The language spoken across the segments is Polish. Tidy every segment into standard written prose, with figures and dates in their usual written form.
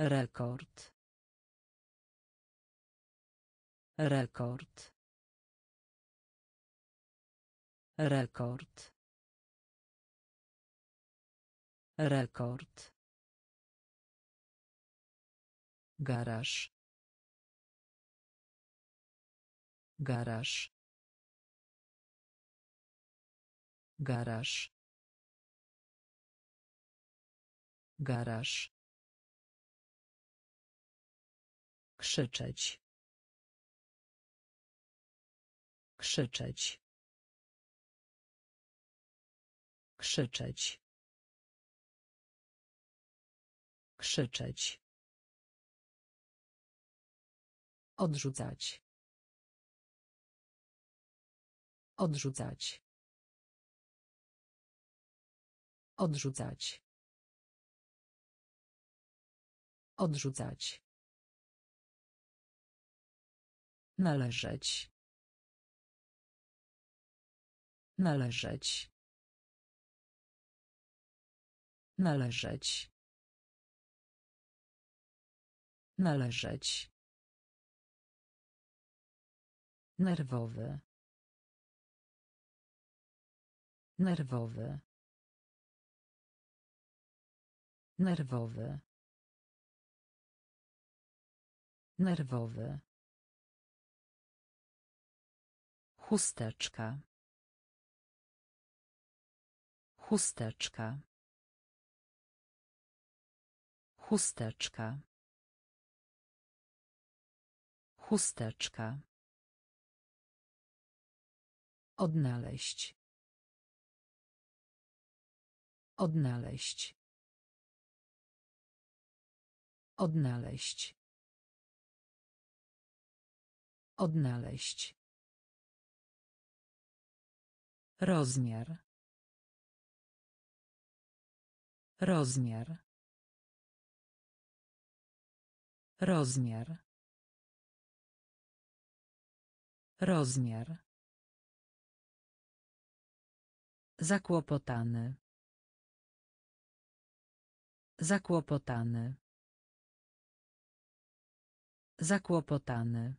Rekord. Rekord. Rekord. Rekord. Garaż. Garaż. Garaż. Garaż. Krzyczeć. Krzyczeć. Krzyczeć. Krzyczeć. Odrzucać. Odrzucać. Odrzucać. Odrzucać. Należeć. Należeć. Należeć. Należeć. Nerwowy. Nerwowy. Nerwowy. Nerwowy. Chusteczka. Chusteczka. Chusteczka. Chusteczka. Odnaleźć. Odnaleźć. Odnaleźć. Odnaleźć. Rozmiar. Rozmiar. Rozmiar. Rozmiar. Zakłopotany. Zakłopotany. Zakłopotany.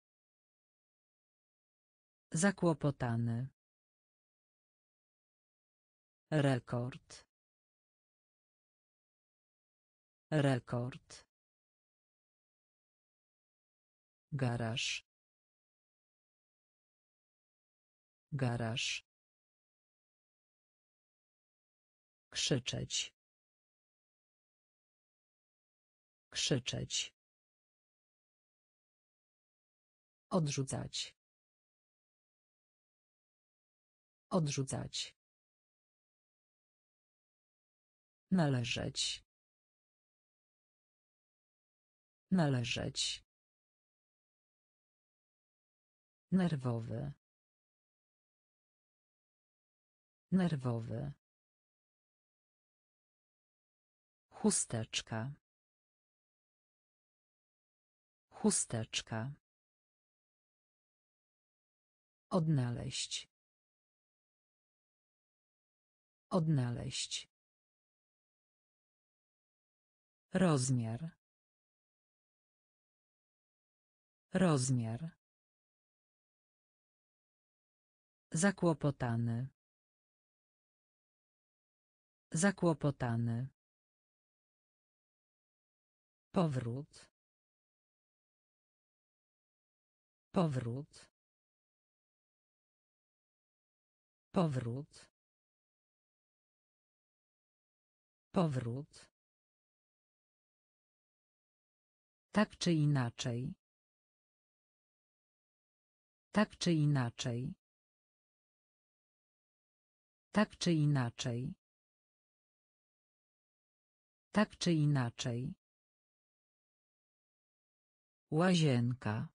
Zakłopotany. Rekord. Rekord. Garaż. Garaż. Krzyczeć. Krzyczeć. Odrzucać. Odrzucać. Należeć. Należeć. Nerwowy. Nerwowy. Chusteczka. Chusteczka. Odnaleźć. Odnaleźć. Rozmiar. Rozmiar. Zakłopotany. Zakłopotany. Powrót. Powrót. Powrót. Powrót. Tak czy inaczej. Tak czy inaczej. Tak czy inaczej. Tak czy inaczej. Łazienka.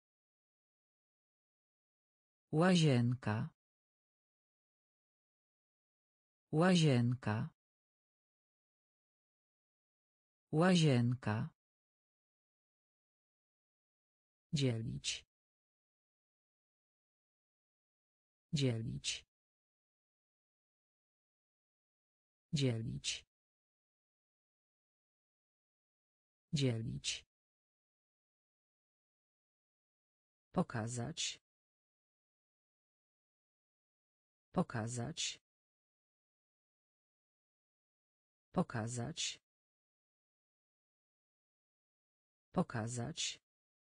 Łazienka. Łazienka. Łazienka. Dzielić. Dzielić. Dzielić. Dzielić. Pokazać. Pokazać. Pokazać. Pokazać.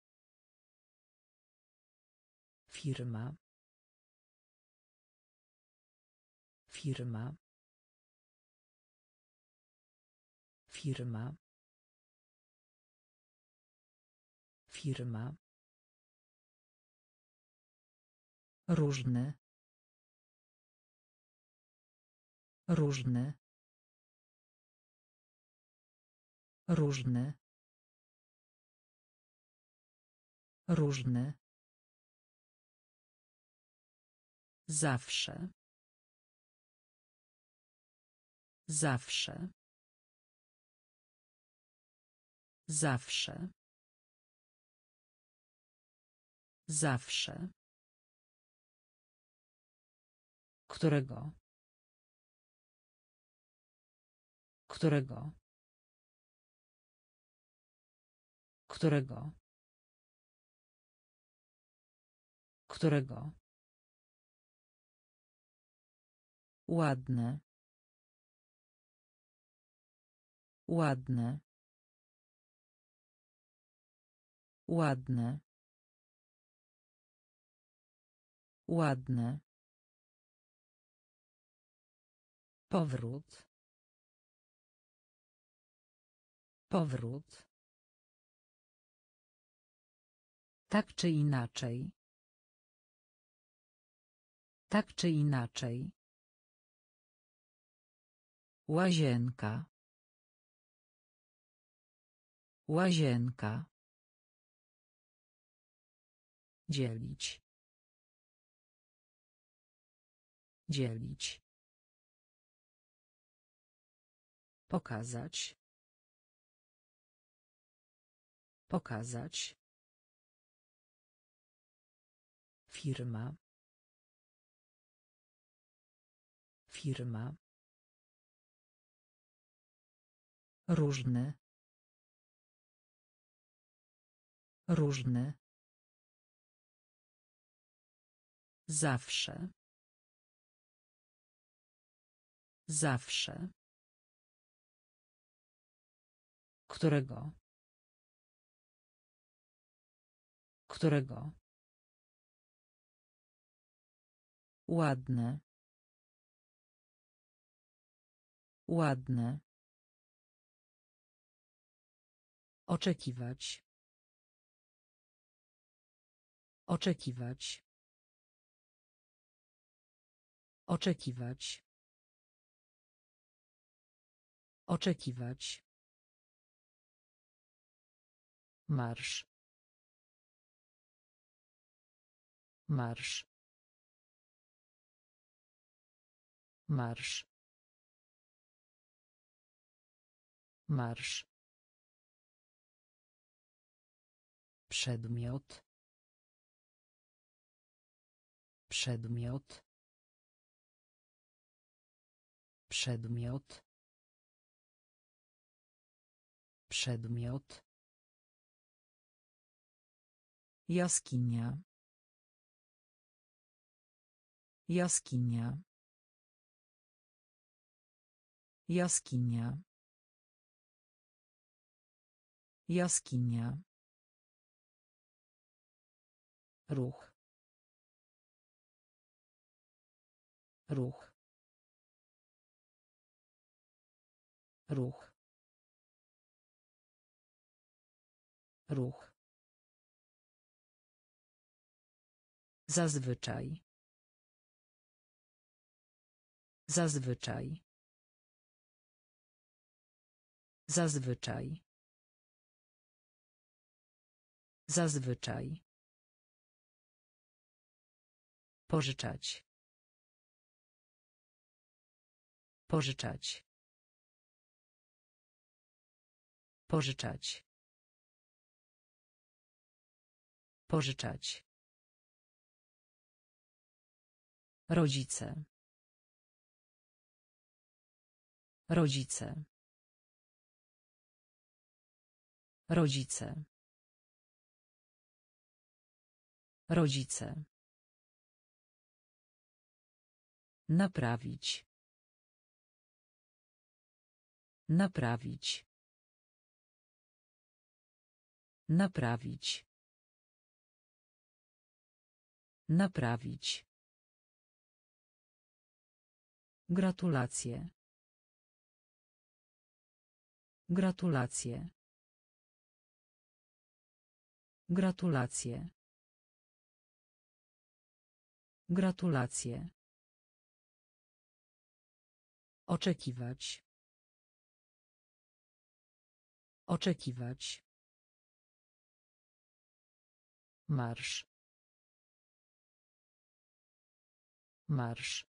Firma. Firma. Firma. Firma. Różny. Różny. Różny. Różny. Zawsze. Zawsze. Zawsze. Zawsze. Którego? Którego? Którego? Którego? Ładne. Ładne. Ładne. Ładne. Powrót. Powrót. Tak czy inaczej. Tak czy inaczej. Łazienka. Łazienka. Dzielić. Dzielić. Pokazać. Pokazać. Firma. Firma. Różny. Różny. Zawsze. Zawsze. Którego? Którego? Ładne. Ładne. Oczekiwać. Oczekiwać. Oczekiwać. Oczekiwać. Marsz. Marsz. Marsz. Marsz. Przedmiot. Przedmiot. Przedmiot. Przedmiot. Jaskinia. Jaskinia. Jaskinia. Jaskinia. Ruch. Ruch. Ruch. Ruch. Zazwyczaj. Zazwyczaj. Zazwyczaj. Zazwyczaj. Pożyczać. Pożyczać. Pożyczać. Pożyczać. Rodzice. Rodzice. Rodzice. Rodzice. Naprawić. Naprawić. Naprawić. Naprawić. Gratulacje. Gratulacje. Gratulacje. Gratulacje. Oczekiwać. Oczekiwać. Marsz. Marsz.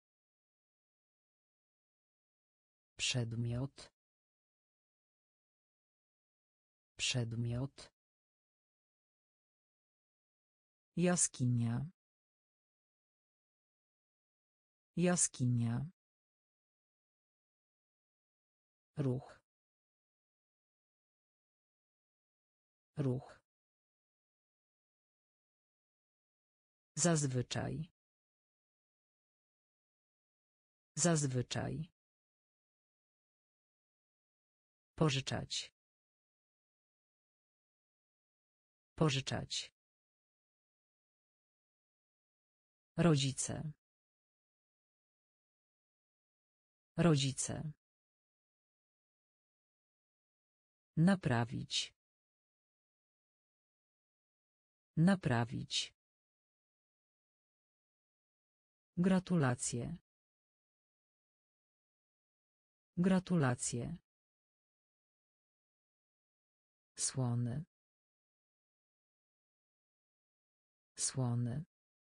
Przedmiot. Przedmiot. Jaskinia. Jaskinia. Ruch. Ruch. Zazwyczaj. Zazwyczaj. Pożyczać. Pożyczać. Rodzice. Rodzice. Naprawić. Naprawić. Gratulacje. Gratulacje. Słony. Słony.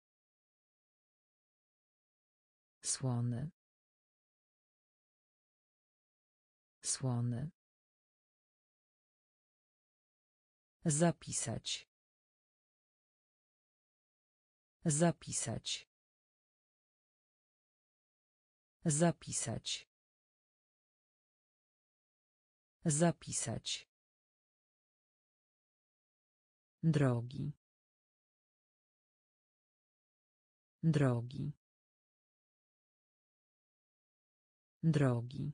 Słony. Słony. Zapisać. Zapisać. Zapisać. Zapisać. Drogi. Drogi. Drogi.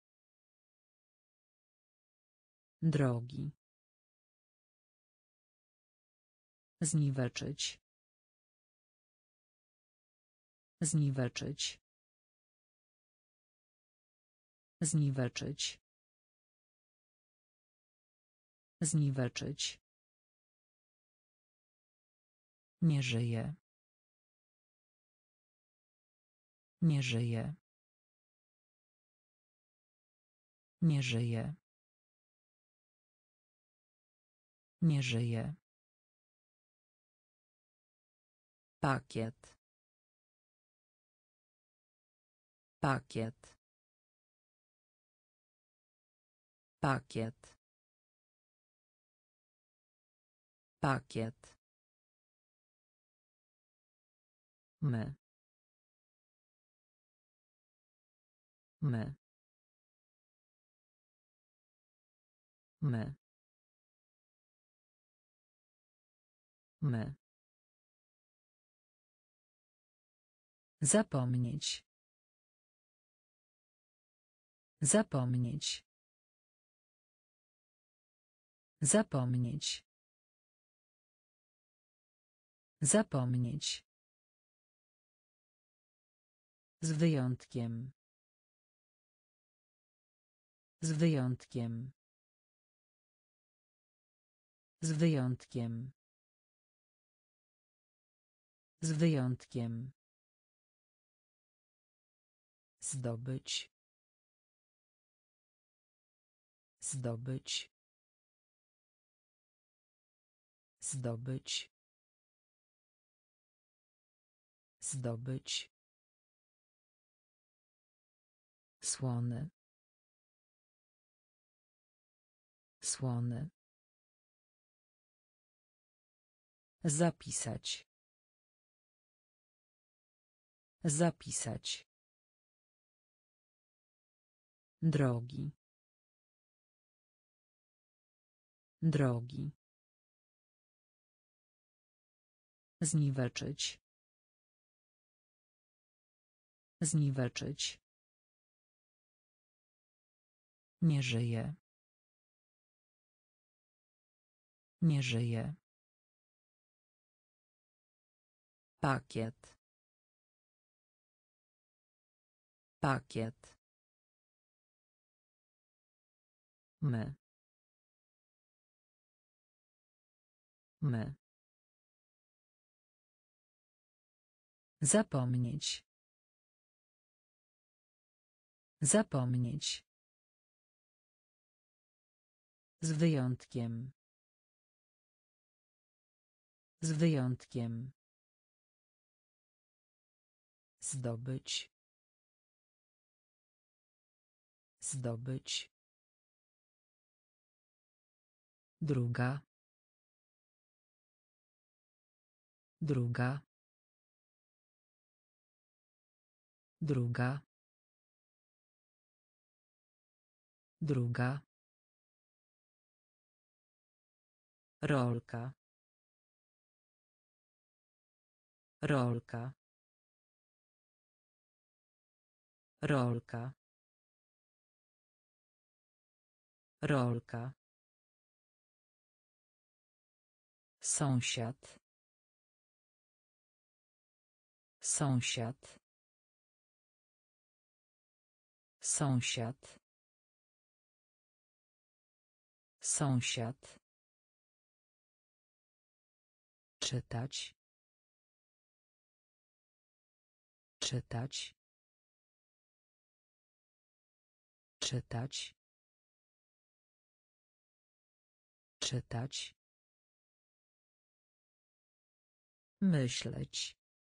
Drogi. Zniweczyć. Zniweczyć. Zniweczyć. Zniweczyć. Nie żyje. Nie żyje. Nie żyje. Nie żyje. Pakiet. Pakiet. Pakiet. Pakiet. My. My. My. My. Zapomnieć. Zapomnieć. Zapomnieć. Zapomnieć. Z wyjątkiem. Z wyjątkiem. Z wyjątkiem. Z wyjątkiem. Zdobyć. Zdobyć. Zdobyć. Zdobyć. Słony. Słony. Zapisać. Zapisać. Drogi. Drogi. Zniweczyć. Zniweczyć. Nie żyje. Nie żyje. Pakiet. Pakiet. My. My. Zapomnieć. Zapomnieć. Z wyjątkiem. Z wyjątkiem. Zdobyć. Zdobyć. Druga. Druga. Druga. Druga. Rolka. Rolka. Rolka. Rolka. Sąsiad. Sąsiad. Sąsiad. Sąsiad. Czytać. Czytać. Czytać. Czytać. Myśleć.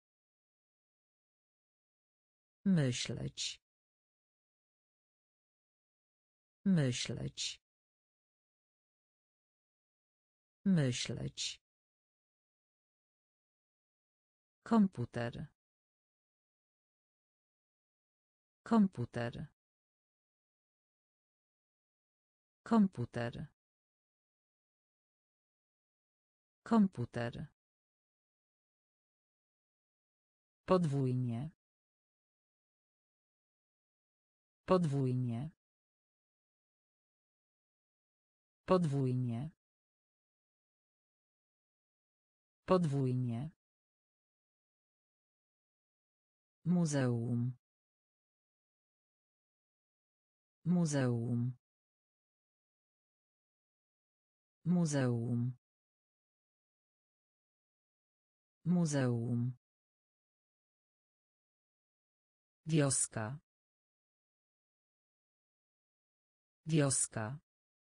Myśleć. Myśleć. Myśleć. Komputer. Komputer. Komputer. Komputer. Podwójnie. Podwójnie. Podwójnie. Podwójnie. Muzeum. Muzeum. Muzeum. Muzeum. Wioska. Wioska.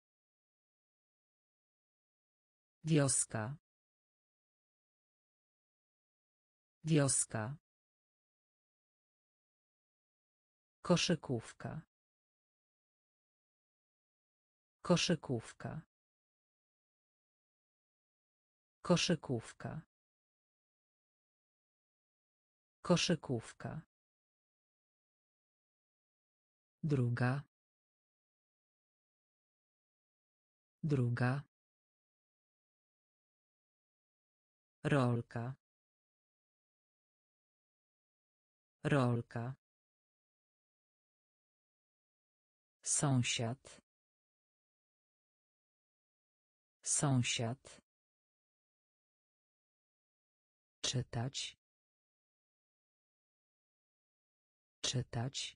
Wioska. Wioska. Koszykówka. Koszykówka. Koszykówka. Koszykówka. Druga. Druga. Rolka. Rolka. Sąsiad. Sąsiad. Czytać. Czytać.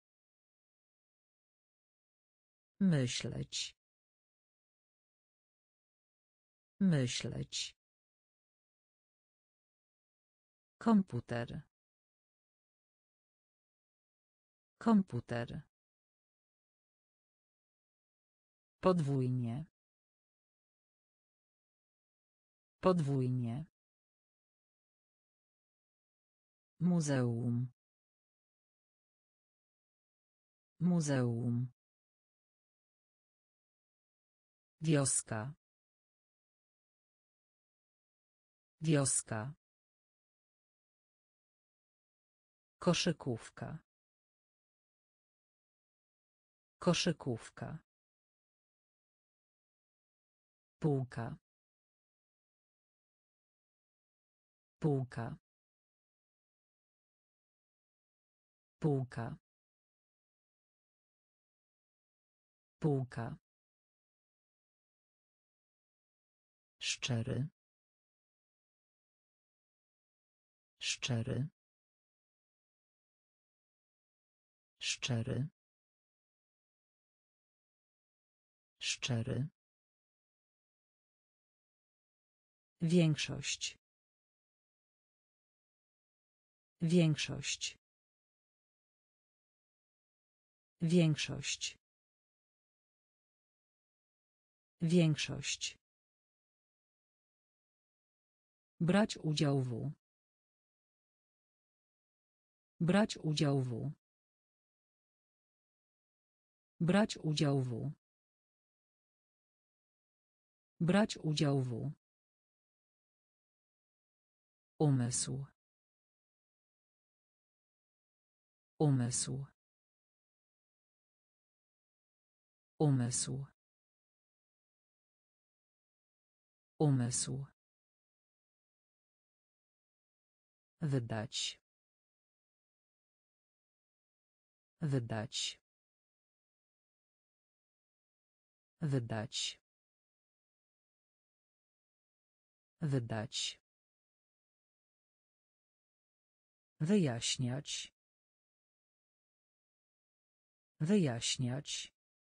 Myśleć. Myśleć. Komputer. Komputer. Podwójnie. Podwójnie. Muzeum. Muzeum. Wioska. Wioska. Koszykówka. Koszykówka. Półka. Półka. Półka. Półka. Szczery. Szczery. Szczery. Szczery. Większość. Większość. Większość. Większość. Brać udział w. Brać udział w. Brać udział w. Brać udział w. Umysł. Umysł. Umysł. Umysł. Wydać. Wydać. Wydać. Wydać. Wyjaśniać. Wyjaśniać.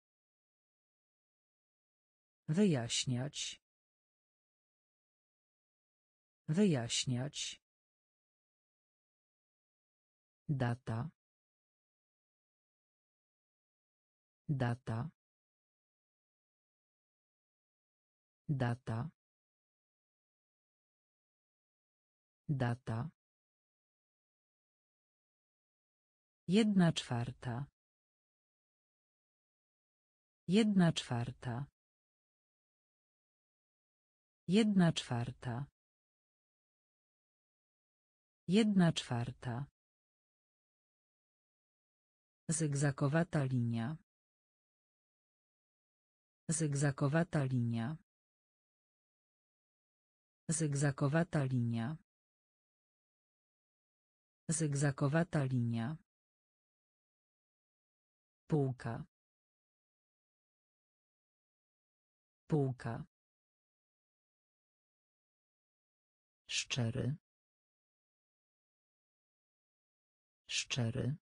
Wyjaśniać. Wyjaśniać. Data. Data. Data. Data. 1/4. 1/4. 1/4. 1/4. Zygzakowata linia. Zygzakowata linia. Zygzakowata linia. Zygzakowata linia. Półka. Półka. Szczery. Szczery.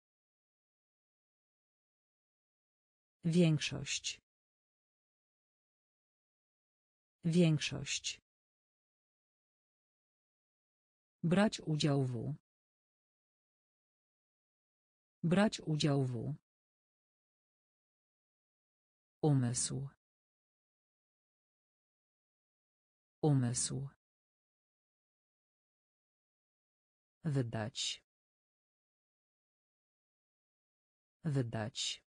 Większość. Większość. Brać udział w. Brać udział w. Umysł. Umysł. Wydać. Wydać.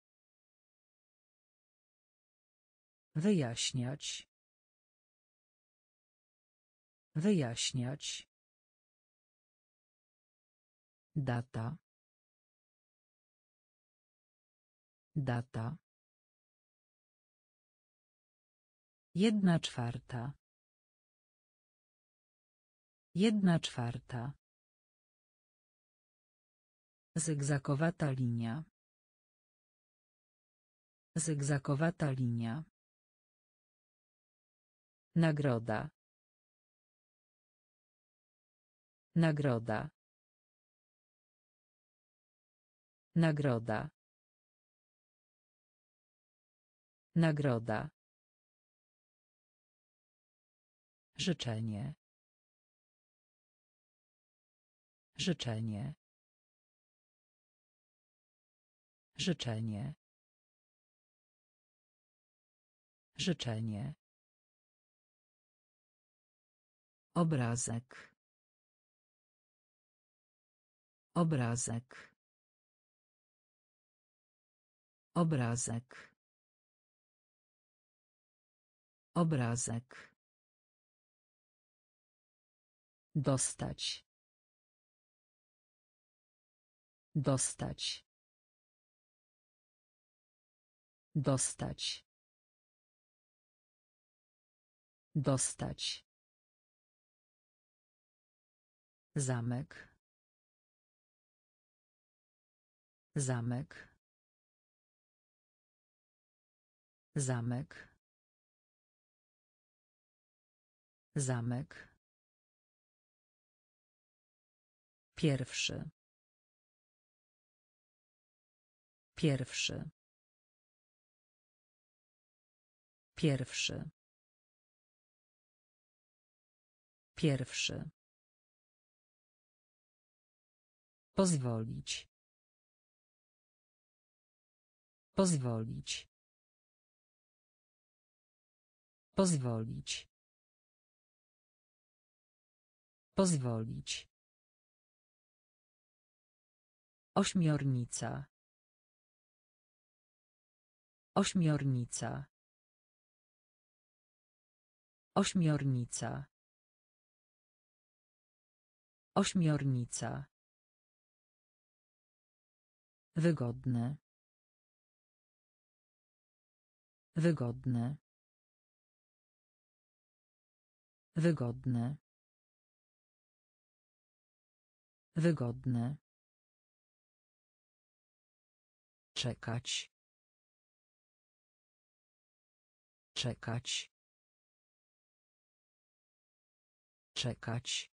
Wyjaśniać. Wyjaśniać. Data. Data. 1/4. 1/4. Zygzakowata linia. Zygzakowata linia. Nagroda. Nagroda. Nagroda. Nagroda. Życzenie. Życzenie. Życzenie. Życzenie. Obrazek. Obrazek. Obrazek. Obrazek. Dostać. Dostać. Dostać. Dostać. Zamek. Zamek. Zamek. Zamek. Pierwszy. Pierwszy. Pierwszy. Pierwszy. Pozwolić. Pozwolić. Pozwolić. Pozwolić. Ośmiornica. Ośmiornica. Ośmiornica. Ośmiornica. Wygodne. Wygodne. Wygodne. Wygodne. Czekać. Czekać. Czekać.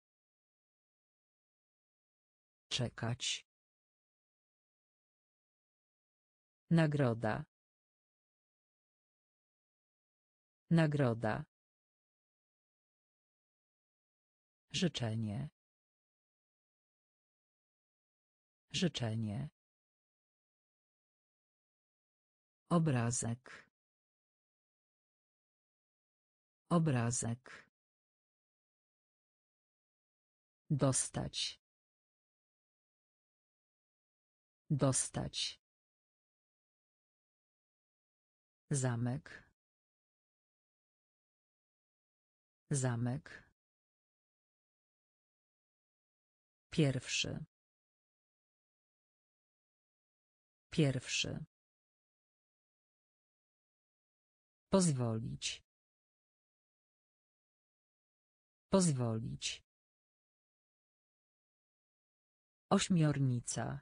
Czekać. Nagroda. Nagroda. Życzenie. Życzenie. Obrazek. Obrazek. Dostać. Dostać. Zamek. Zamek. Pierwszy. Pierwszy. Pozwolić. Pozwolić. Ośmiornica.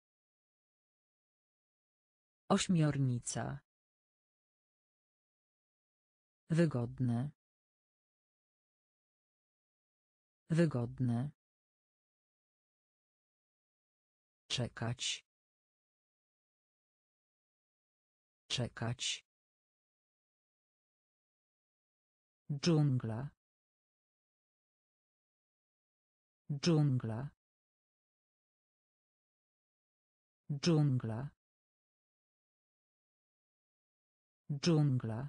Ośmiornica. Wygodne. Wygodne. Czekać. Czekać. Dżungla. Dżungla. Dżungla. Dżungla.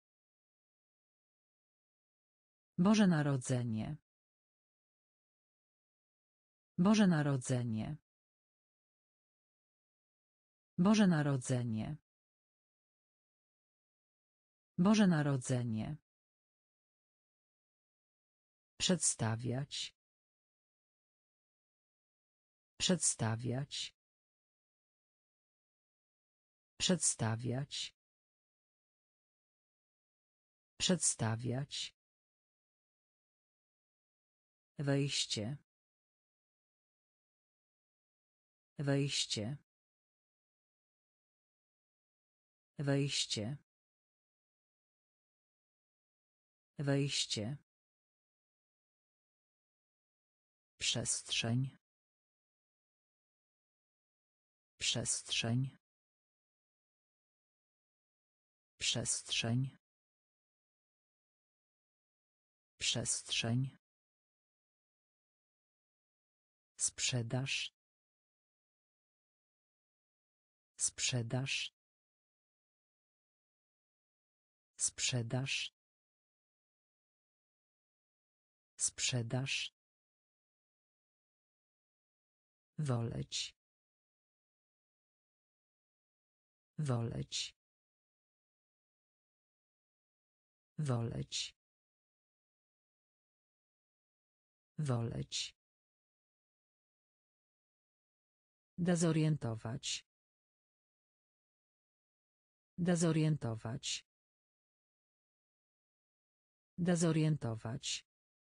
Boże Narodzenie. Boże Narodzenie. Boże Narodzenie. Boże Narodzenie. Przedstawiać. Przedstawiać. Przedstawiać. Przedstawiać. Wejście. Wejście. Wejście. Wejście. Przestrzeń. Przestrzeń. Przestrzeń. Przestrzeń. Sprzedaż. Sprzedaż. Sprzedaż. Sprzedaż. Woleć. Woleć. Woleć. Woleć. Dezorientować. Dezorientować. Dezorientować.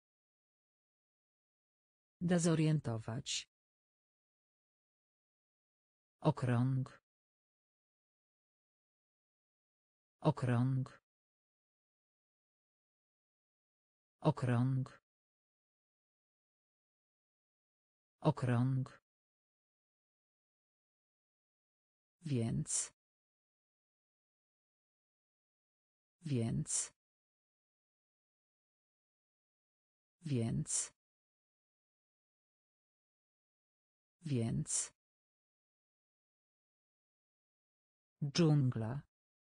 Dezorientować. Okrąg. Okrąg. Okrąg. Okrąg. Więc. Więc. Więc. Więc. Dżungla.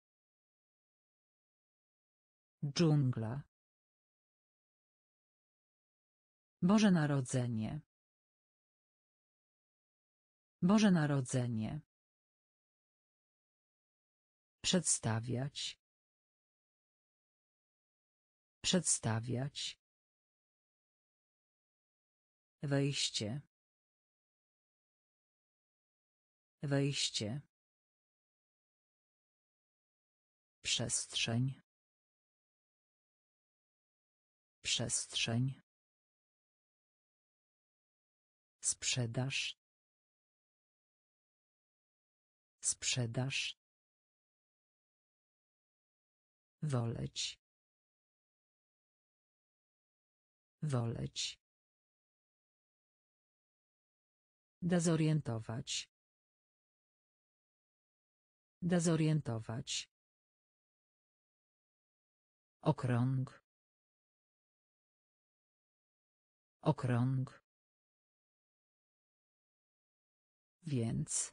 Dżungla. Boże Narodzenie. Boże Narodzenie. Przedstawiać. Przedstawiać. Wejście. Wejście. Przestrzeń. Przestrzeń. Sprzedaż. Sprzedaż. Woleć. Woleć. Dezorientować. Dezorientować. Okrąg. Okrąg. Więc.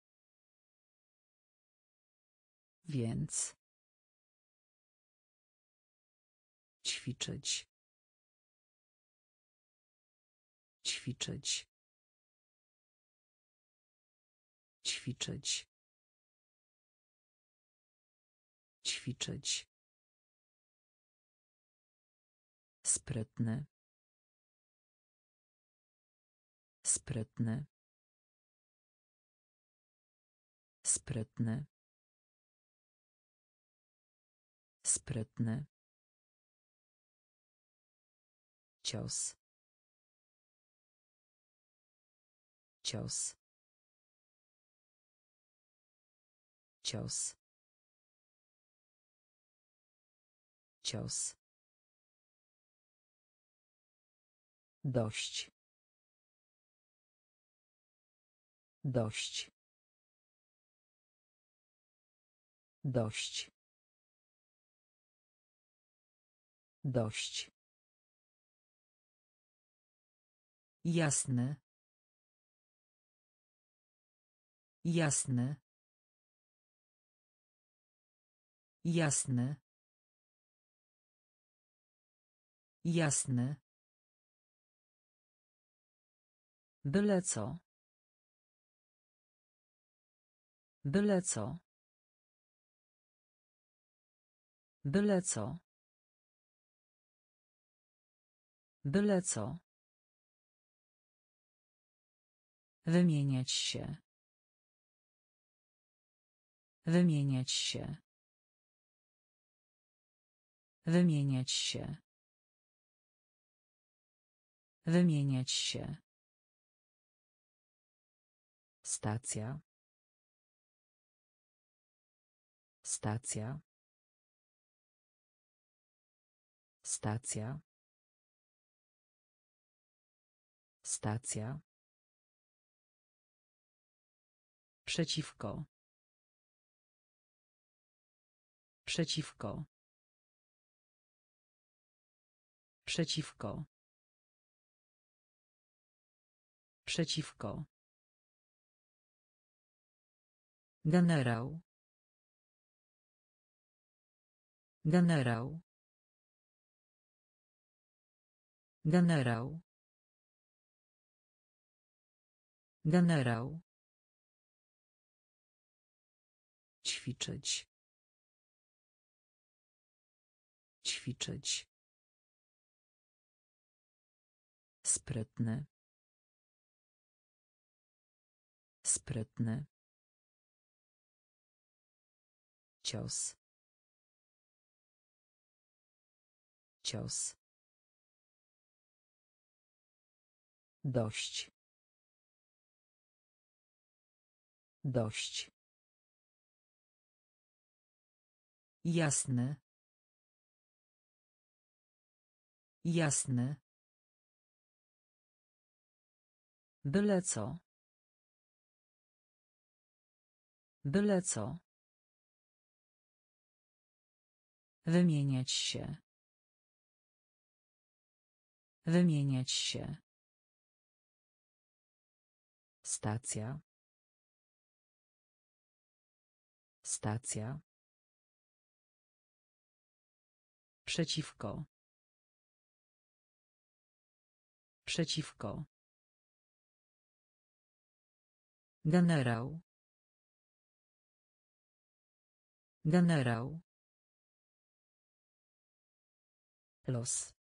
Więc. Ćwiczyć. Ćwiczyć. Ćwiczyć. Ćwiczyć. Sprytny. Sprytny. Sprytny. Sprytny. Cios. Cios. Cios. Cios. Dość. Dość. Dość. Dość. Jasny. Jasny. Jasny. Jasny. Byle co. Byle co. Byle co. Byle co. Wymieniać się. Wymieniać się. Wymieniać się. Wymieniać się. Stacja. Stacja. Stacja. Stacja. Przeciwko. Przeciwko. Przeciwko. Przeciwko. Generał. Generał. Generał. Generał. Ćwiczyć. Ćwiczyć. Sprytny. Sprytny. Cios. Cios. Dość. Dość. Jasny. Jasny. Byle co. Byle co. Wymieniać się. Wymieniać się. Stacja. Stacja. Przeciwko. Przeciwko. Generał. Generał. Los.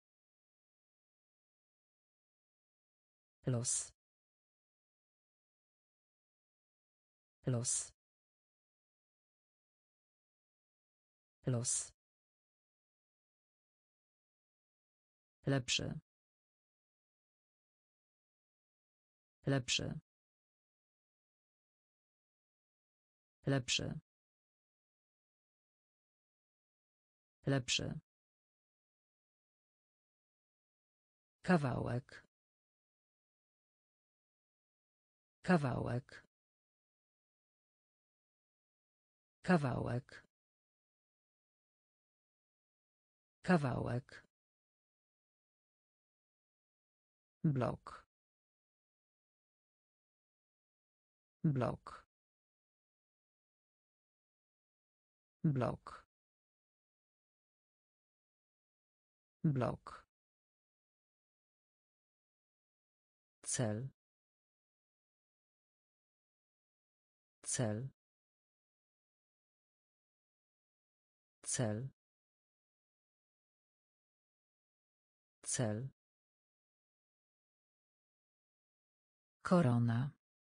Los. Los. Los. Lepszy. Lepszy. Lepszy. Lepszy. Kawałek. Kawałek. Kawałek. Kawałek. Blok. Blok. Blok. Blok. Cel. Cel. Cel. Cel. Korona.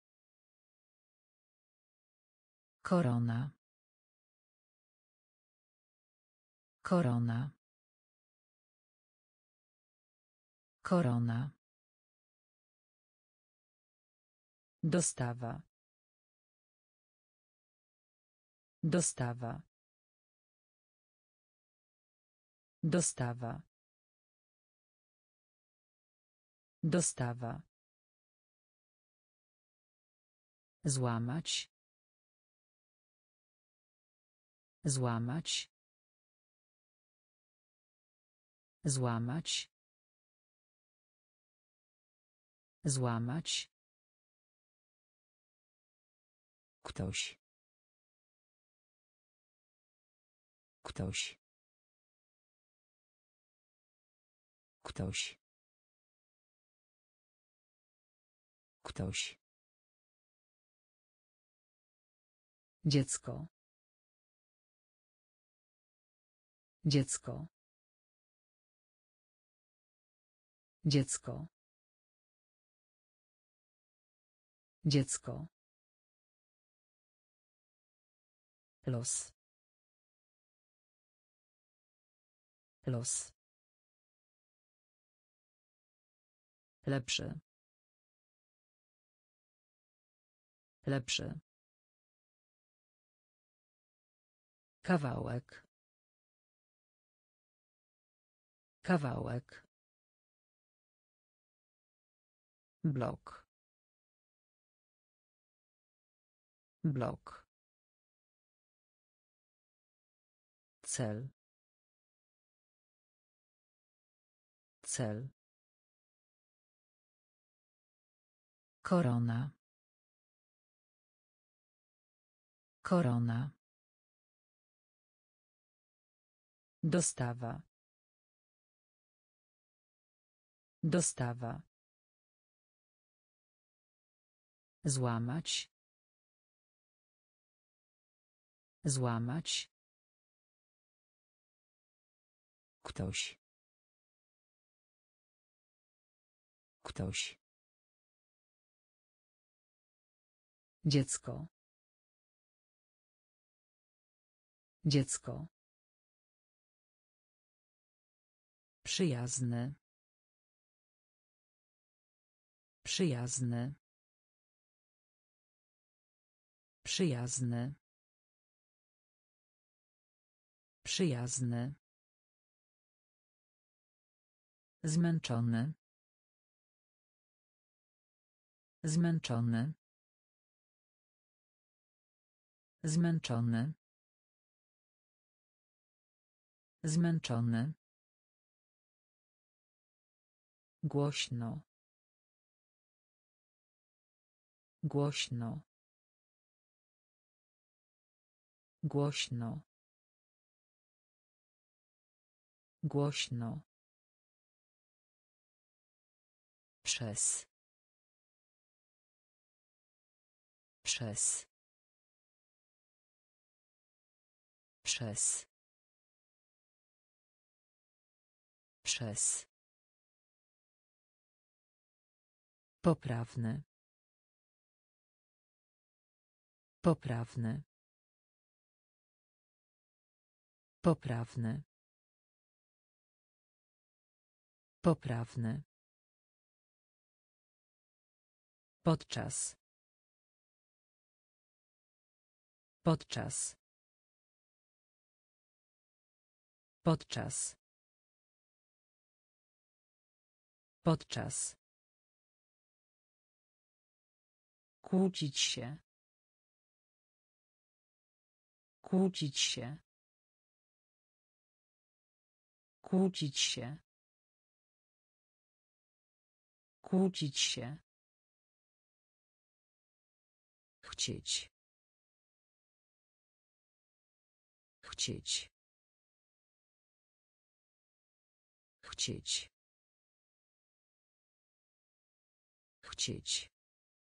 Korona. Korona. Korona. Dostawa. Dostawa. Dostawa. Dostawa. Złamać. Złamać. Złamać. Złamać. Ktoś. Ktoś. Ktoś. Ktoś. Dziecko. Dziecko. Dziecko. Dziecko. Los. Los. Lepszy. Lepszy. Kawałek. Kawałek. Blok. Blok. Cel. Cel. Korona. Korona. Dostawa. Dostawa. Złamać. Złamać. Ktoś. Ktoś. Dziecko. Dziecko. Przyjazny. Przyjazny. Przyjazny. Przyjazny. Zmęczony. Zmęczony. Zmęczony. Zmęczony. Głośno. Głośno. Głośno. Głośno. Przez. Przez. Przez. Przez. Poprawny. Poprawny. Poprawny. Poprawny. Podczas. Podczas. Podczas. Podczas. Kłócić się. Kłócić się. Kłócić się. Kłócić się. Chcieć. Chcieć. Chcieć. Chcieć.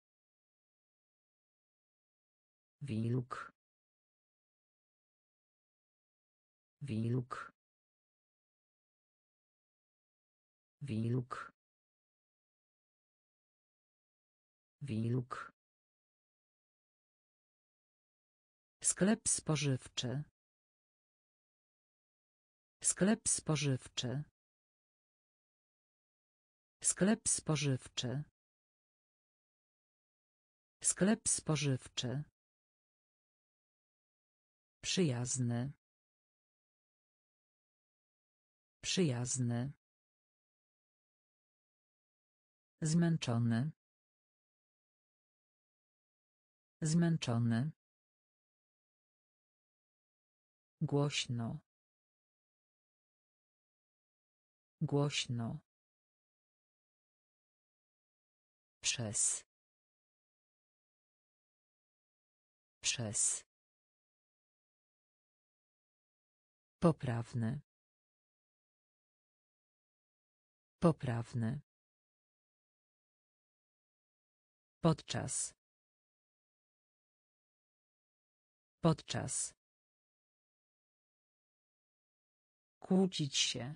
Wilk. Wilk. Wilk. Wilk. Sklep spożywczy. Sklep spożywczy. Sklep spożywczy. Sklep spożywczy. Przyjazny. Przyjazny. Zmęczony. Zmęczony. Głośno. Głośno. Przez. Przez. Poprawny. Poprawny. Podczas. Podczas. Kłócić się.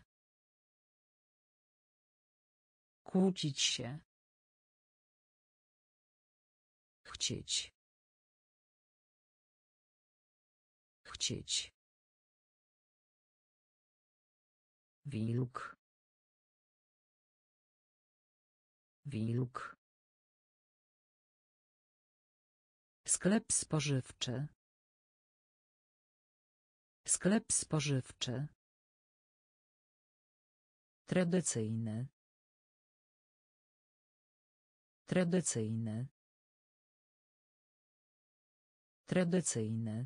Kłócić się. Chcieć. Chcieć. Wilk. Wilk. Sklep spożywczy. Sklep spożywczy. Tradycyjny. Tradycyjny. Tradycyjny.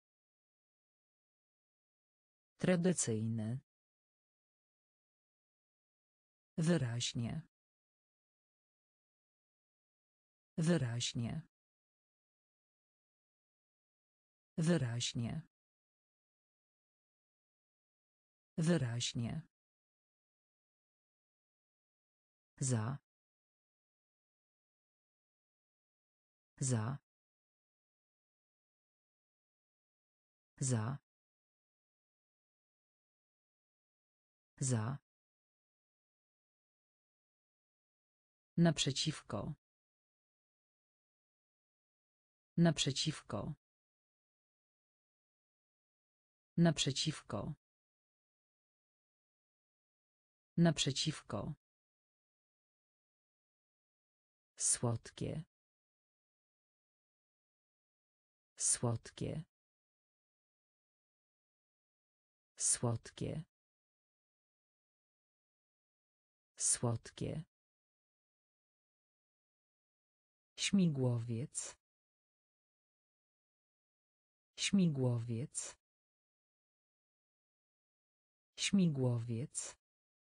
Tradycyjny. Wyraźnie. Wyraźnie. Wyraźnie. Wyraźnie. Za. Za. Za. Za. Naprzeciwko. Naprzeciwko. Naprzeciwko. Naprzeciwko. Słodkie. Słodkie. Słodkie. Słodkie. Śmigłowiec. Śmigłowiec. Śmigłowiec.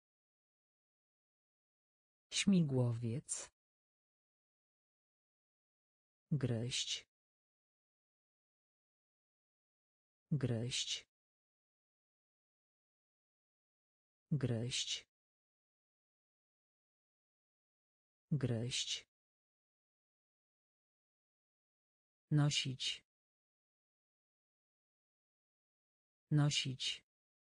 Śmigłowiec. Gryźć. Gryźć. Gryźć. Gryźć. Nosić. Nosić.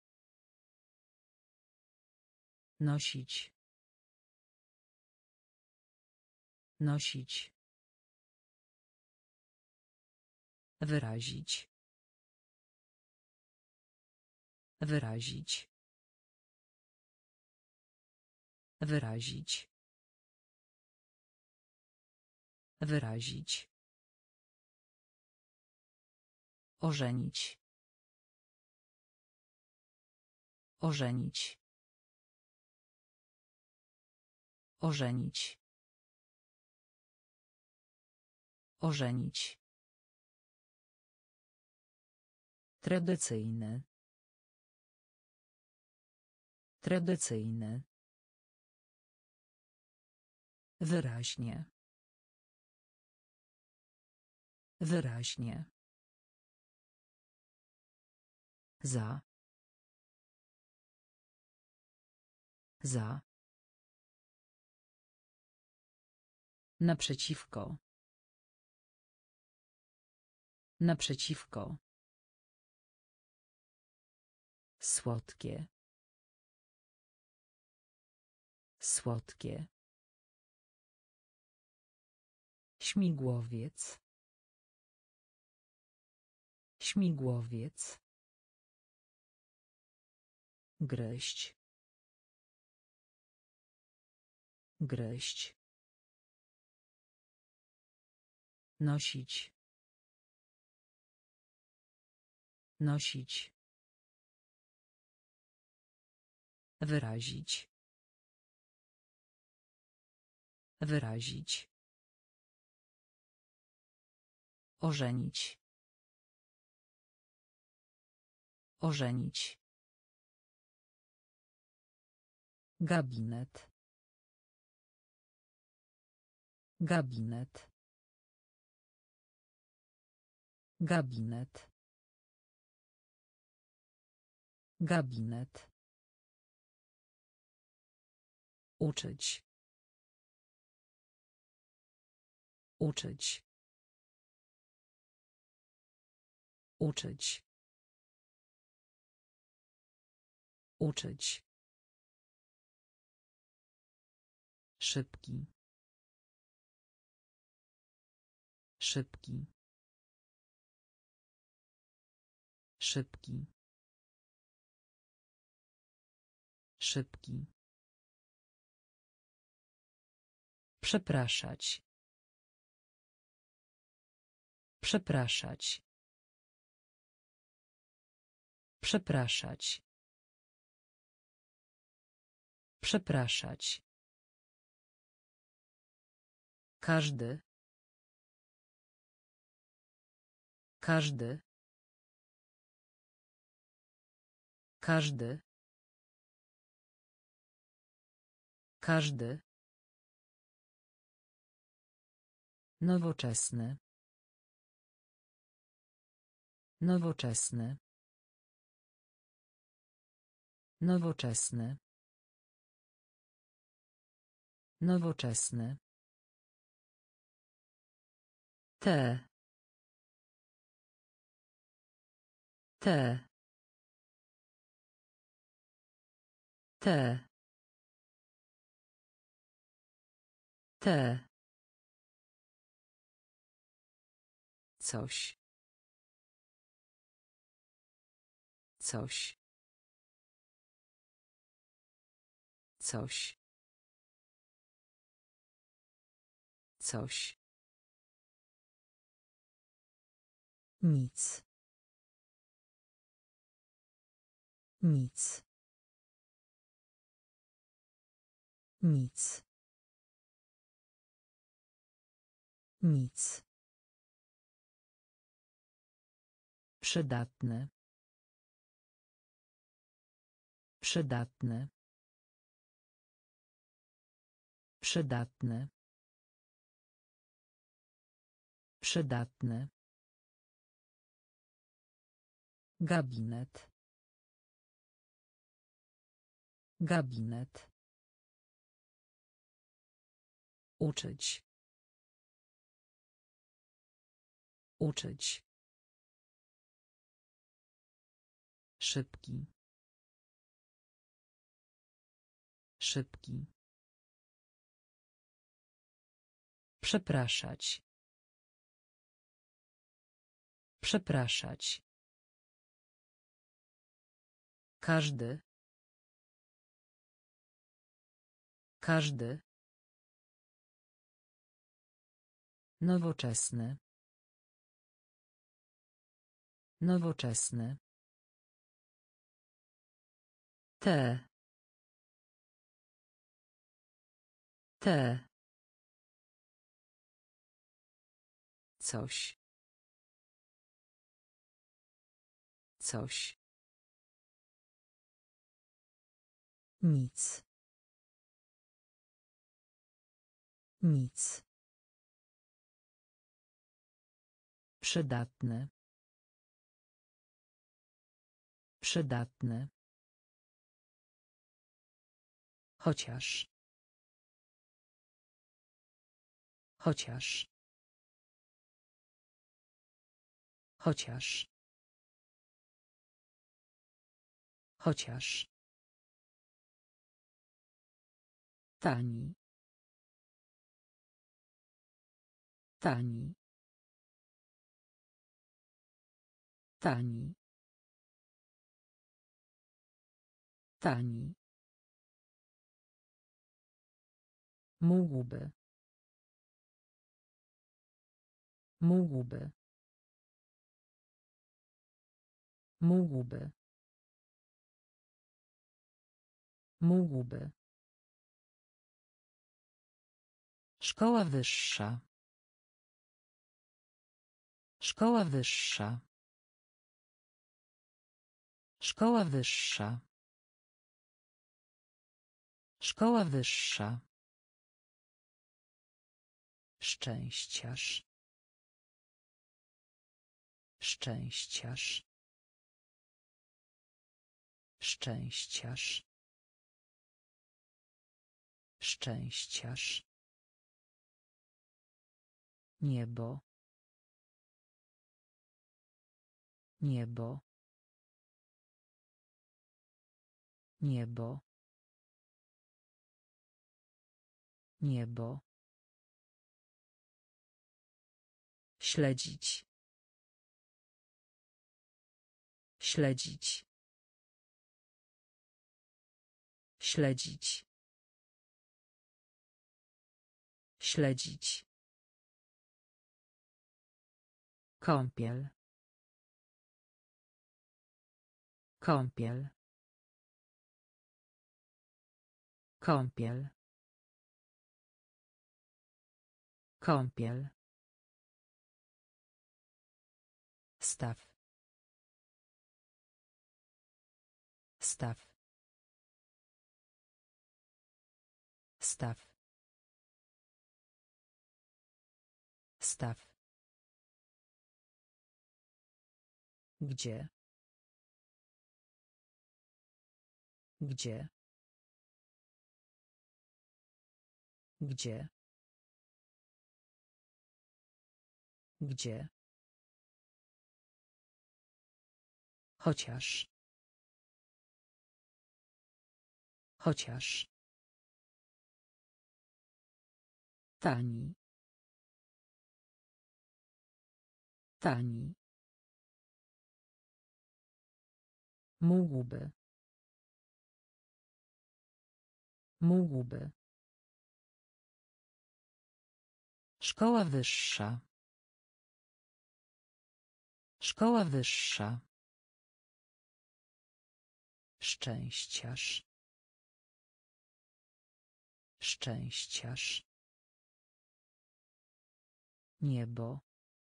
Nosić. Nosić. Wyrazić. Wyrazić. Wyrazić. Wyrazić. Ożenić. Ożenić. Ożenić. Ożenić. Tradycyjny. Tradycyjny. Wyraźnie. Wyraźnie. Za. Za. Naprzeciwko. Naprzeciwko. Słodkie. Słodkie. Śmigłowiec. Śmigłowiec. Gryźć. Gryźć. Nosić. Nosić. Wyrazić. Wyrazić. Ożenić. Ożenić. Gabinet. Gabinet. Gabinet. Gabinet. Uczyć. Uczyć. Uczyć. Uczyć. Szybki. Szybki. Szybki. Szybki. Przepraszać. Przepraszać. Przepraszać. Przepraszać. Każdy. Każdy. Każdy. Każdy. Nowoczesny. Nowoczesny. Nowoczesny. Nowoczesny. Te. Te. Te. Te. Coś. Coś. Coś. Coś. Nic. Nic. Nic. Nic. Przydatne. Przydatne. Przydatne. Przydatne. Gabinet. Gabinet. Uczyć. Uczyć. Szybki. Szybki. Przepraszać. Przepraszać. Każdy. Każdy. Nowoczesny. Nowoczesny. Te. Te. Coś. Coś. Nic. Nic. Przydatne. Przydatne. Chociaż. Chociaż. Chociaż. Chociaż. Tani. Tani. Tani. Tani. Mógłby. Mógłby. Mógłby. Mógłby. Szkoła wyższa. Szkoła wyższa. Szkoła wyższa. Szkoła wyższa. Szczęściarz. Szczęściarz. Szczęściarz. Szczęściarz. Niebo. Niebo. Niebo. Niebo. Śledzić. Śledzić. Śledzić. Śledzić. Kąpiel. Kąpiel. Kąpiel. Kąpiel. Staw. Staw. Staw. Staw. Gdzie? Gdzie? Gdzie? Gdzie? Chociaż. Chociaż. Tani. Tani. Mógłby. Mógłby. Szkoła wyższa. Szkoła wyższa. Szczęściarz. Szczęściarz. Niebo.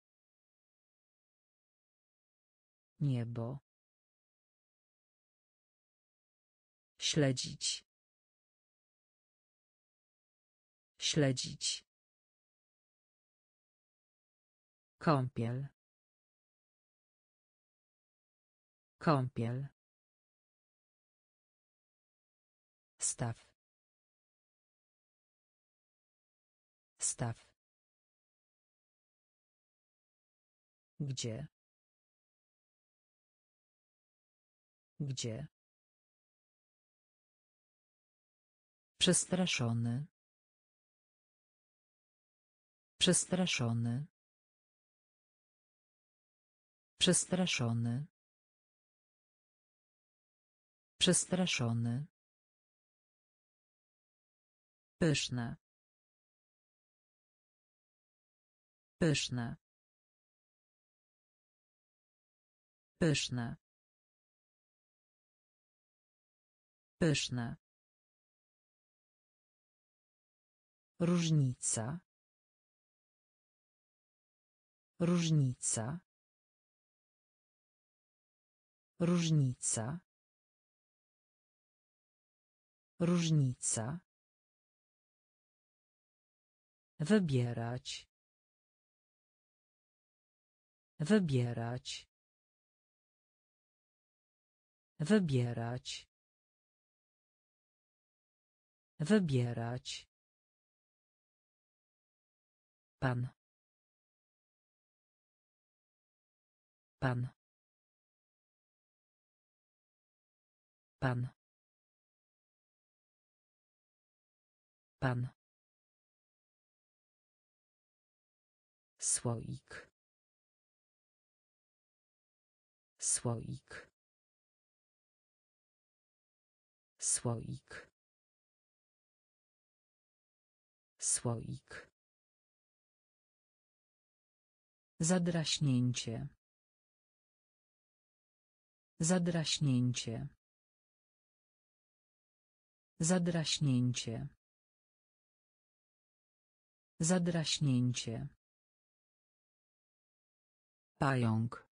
Niebo. Śledzić. Śledzić. Kąpiel. Kąpiel. Staw. Staw. Gdzie? Gdzie? Przestraszony. Przestraszony. Przestraszony. Przestraszony. Pyszne. Pyszne. Pyszne. Pyszne. Różnica. Różnica. Różnica. Różnica. Wybierać. Wybierać. Wybierać. Wybierać. Pan. Pan. Pan. Pan. Słoik. Słoik. Słoik. Słoik. Zadraśnięcie. Zadraśnięcie. Zadraśnięcie. Zadraśnięcie. Pająk.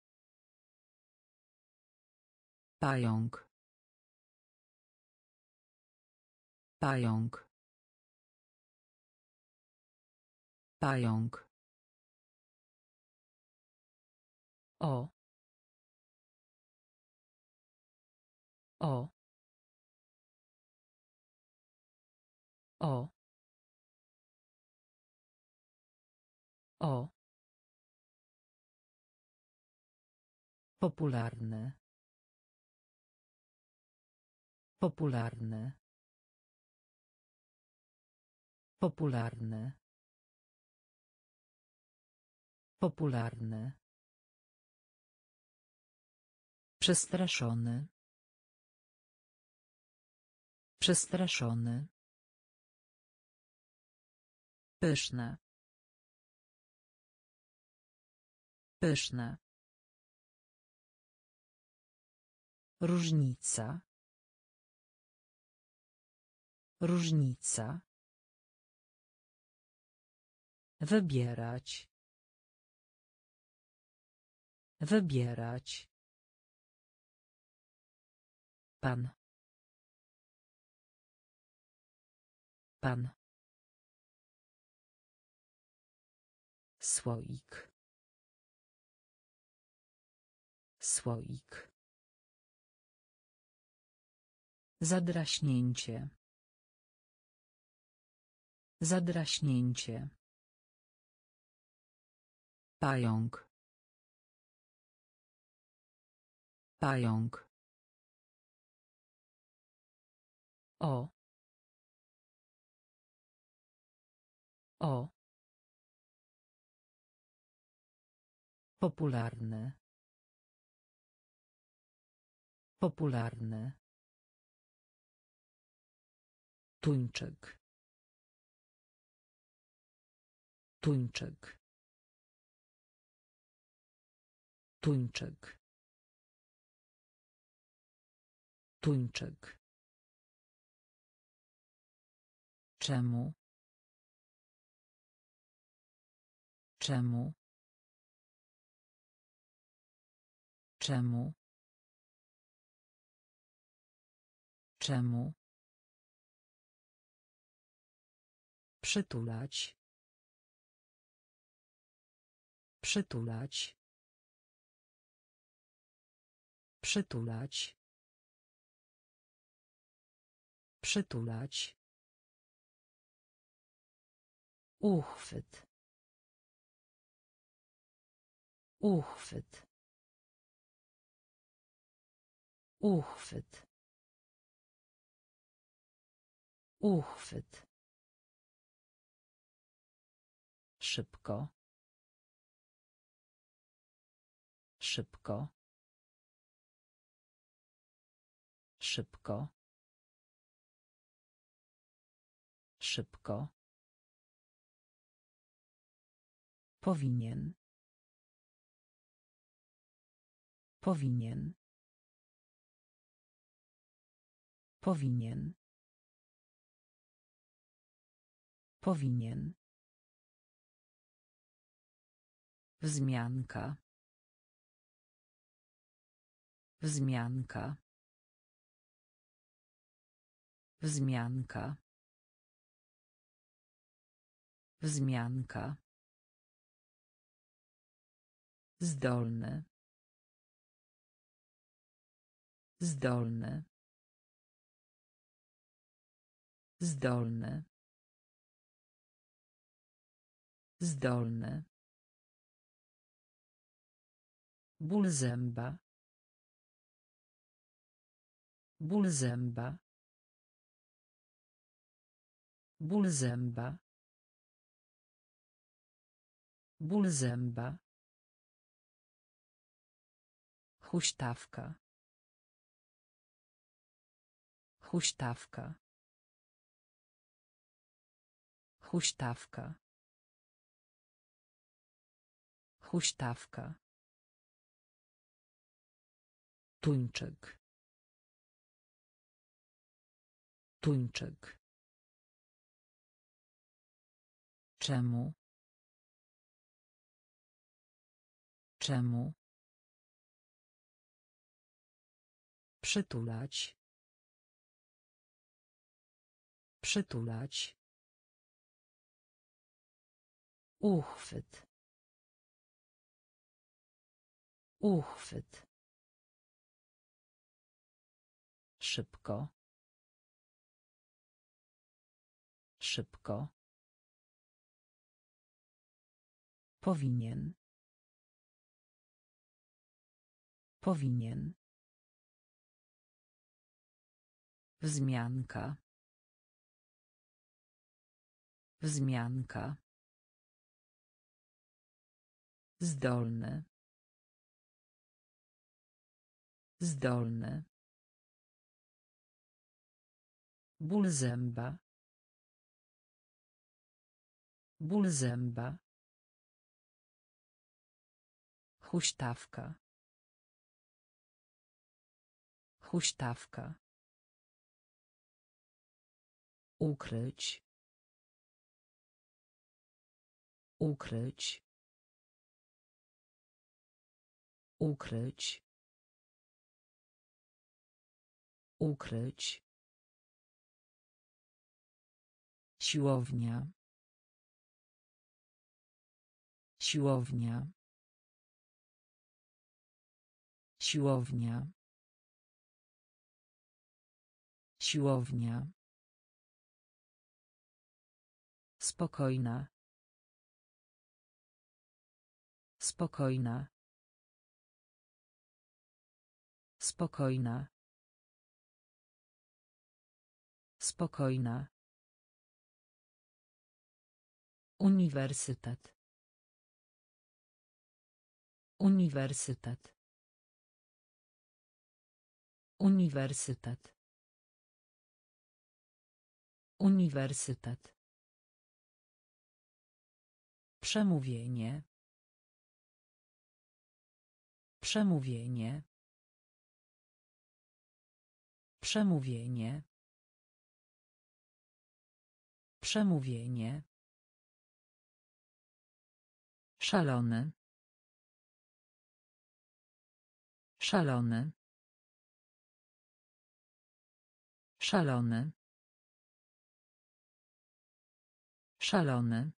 Pająk. Pająk. Pająk. O. O. O. O. Popularny. Popularny. Popularny. Popularny. Przestraszony. Przestraszony. Pyszne. Pyszne. Różnica. Różnica. Wybierać. Wybierać. Pan. Pan. Słoik. Słoik. Zadraśnięcie. Zadraśnięcie. Pająk. Pająk. O. O. Popularny. Popularny. Tuńczyk. Tuńczyk. Tuńczyk. Tuńczyk. Czemu? Czemu? Czemu? Czemu? Przytulać. Przytulać. Przytulać. Przytulać. Uchwyt. Uchwyt. Uchwyt. Uchwyt. Szybko. Szybko. Szybko. Szybko. Powinien. Powinien. Powinien. Powinien. Wzmianka. Wzmianka. Wzmianka. Wzmianka. Zdolny. Zdolny. Zdolny. Zdolny. Ból zęba. Ból zęba. Ból zęba. Ból zęba. Huśtawka. Huśtawka. Huśtawka. Huśtawka. Tuńczyk. Tuńczyk. Czemu? Czemu? Przytulać. Przytulać. Uchwyt. Uchwyt. Szybko. Szybko. Powinien. Powinien. Wzmianka. Wzmianka. Zdolny. Zdolny. Ból zęba. Ból zęba. Huśtawka. Huśtawka. Ukryć. Ukryć. Ukryć. Ukryć. Siłownia. Siłownia. Siłownia. Siłownia. Spokojna. Spokojna. Spokojna. Spokojna. Uniwersytet. Uniwersytet. Uniwersytet. Uniwersytet. Przemówienie. Przemówienie. Przemówienie. Przemówienie. Szalony. Szalony. Szalony. Szalony.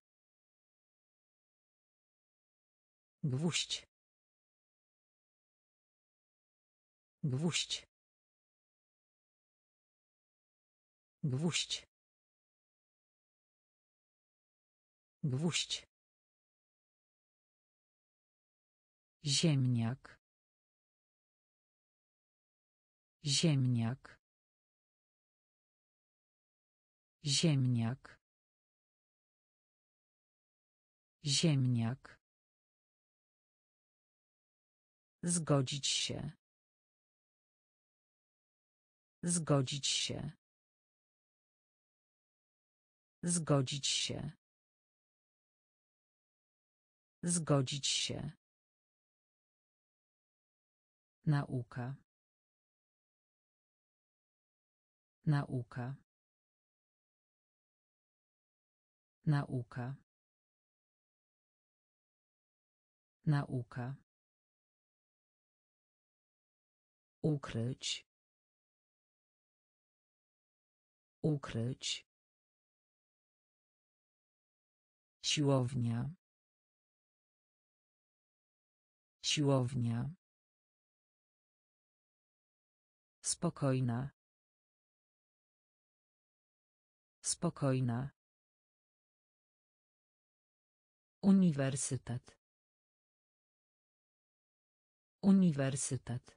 Gwóźdź. Gwóźdź. Gwóźdź. Gwóźdź. Ziemniak. Ziemniak. Ziemniak. Ziemniak. Zgodzić się. Zgodzić się. Zgodzić się. Zgodzić się. Nauka. Nauka. Nauka. Nauka. Ukryć. Ukryć. Siłownia. Siłownia. Spokojna. Spokojna. Uniwersytet. Uniwersytet.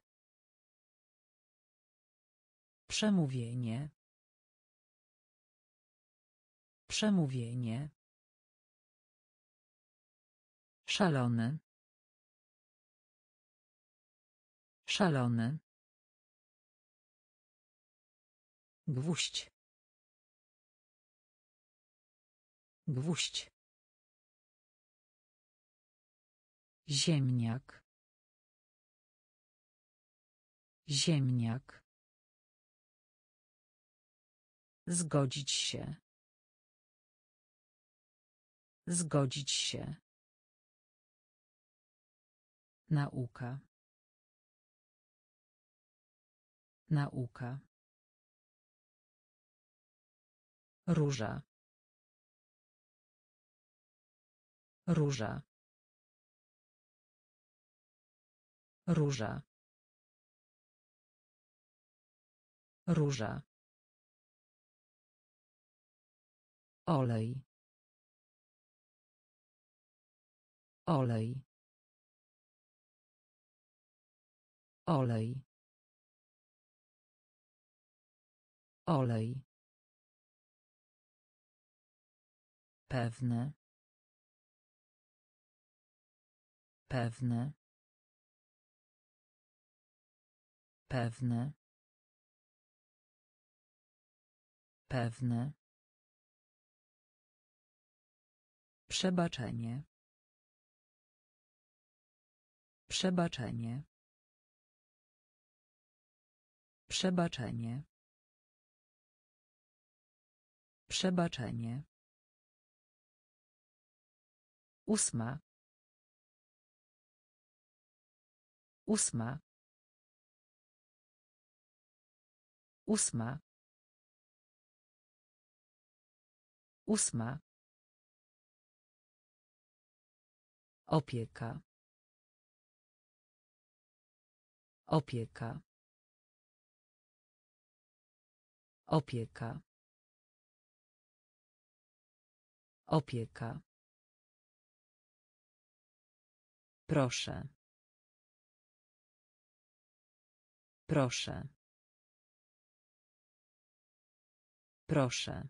Przemówienie. Przemówienie. Szalony. Szalony. Gwóźdź. Gwóźdź. Ziemniak. Ziemniak. Zgodzić się. Zgodzić się. Nauka. Nauka. Róża. Róża. Róża. Róża. Olej. Olej. Olej. Olej. Pewne. Pewne. Pewne. Pewne. Przebaczenie. Przebaczenie. Przebaczenie. Przebaczenie. 8. 8. 8. 8. Opieka. Opieka. Opieka. Opieka. Proszę. Proszę. Proszę.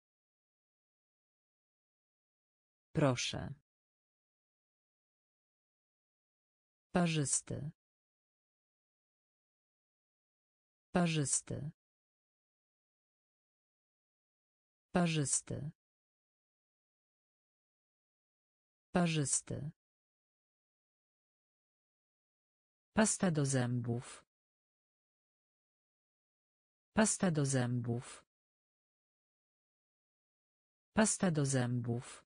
Proszę. Parzysty. Parzysty. Parzysty. Parzysty. Pasta do zębów. Pasta do zębów. Pasta do zębów.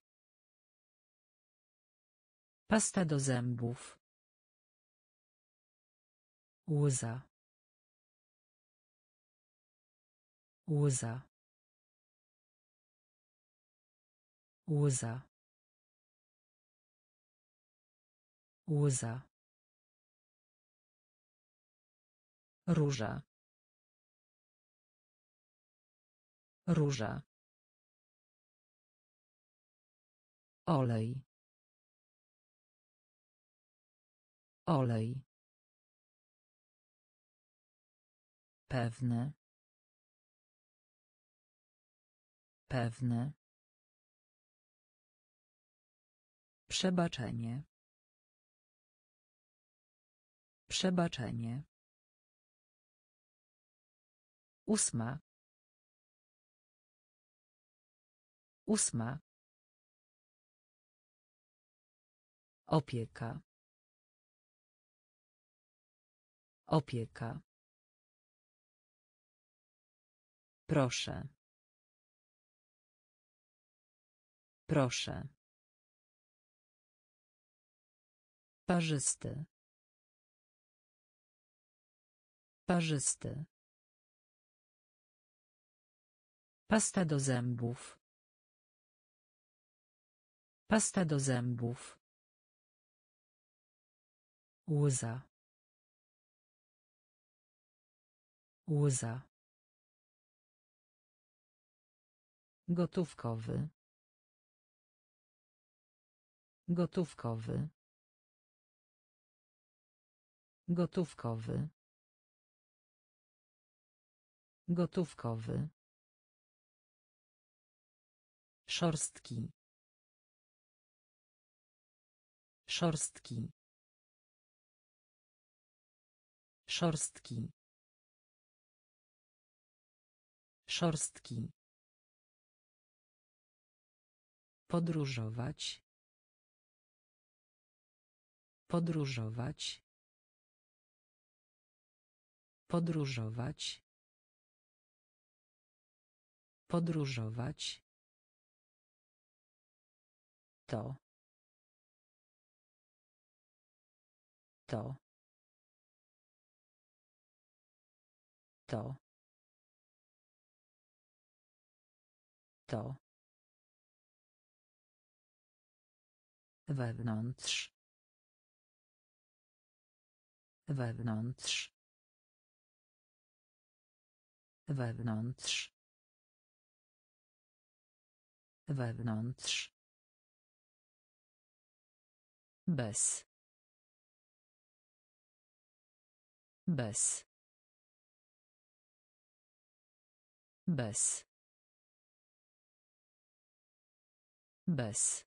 Pasta do zębów. Łza. Łza. Łza. Łza. Róża. Róża. Olej. Olej. Pewny. Pewny. Przebaczenie. Przebaczenie. 8. 8. Opieka. Opieka. Proszę. Proszę. Parzysty. Parzysty. Pasta do zębów. Pasta do zębów. Łza. Łza. Gotówkowy. Gotówkowy. Gotówkowy. Gotówkowy. Szorstki. Szorstki. Szorstki. Szorstki. Podróżować. Podróżować. Podróżować. Podróżować. To. To. To. To. Wewnątrz. Wewnątrz. Wewnątrz. Wewnątrz. Bez. Bez. Bez. Bez.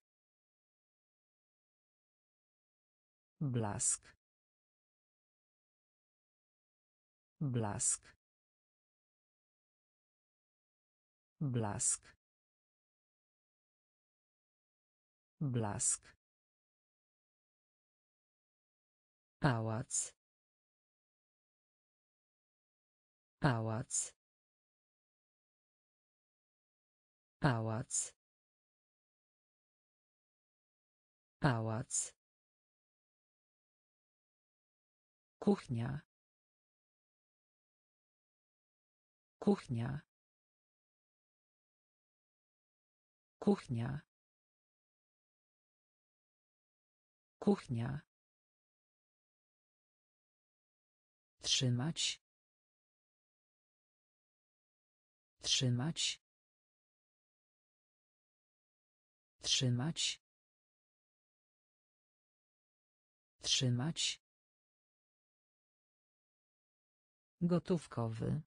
Blask. Blask. Blask. Blask. Pałac. Pałac. Pałac. Pałac. Kuchnia. Kuchnia. Kuchnia. Kuchnia. Trzymać. Trzymać. Trzymać. Trzymać. Gotówkowy.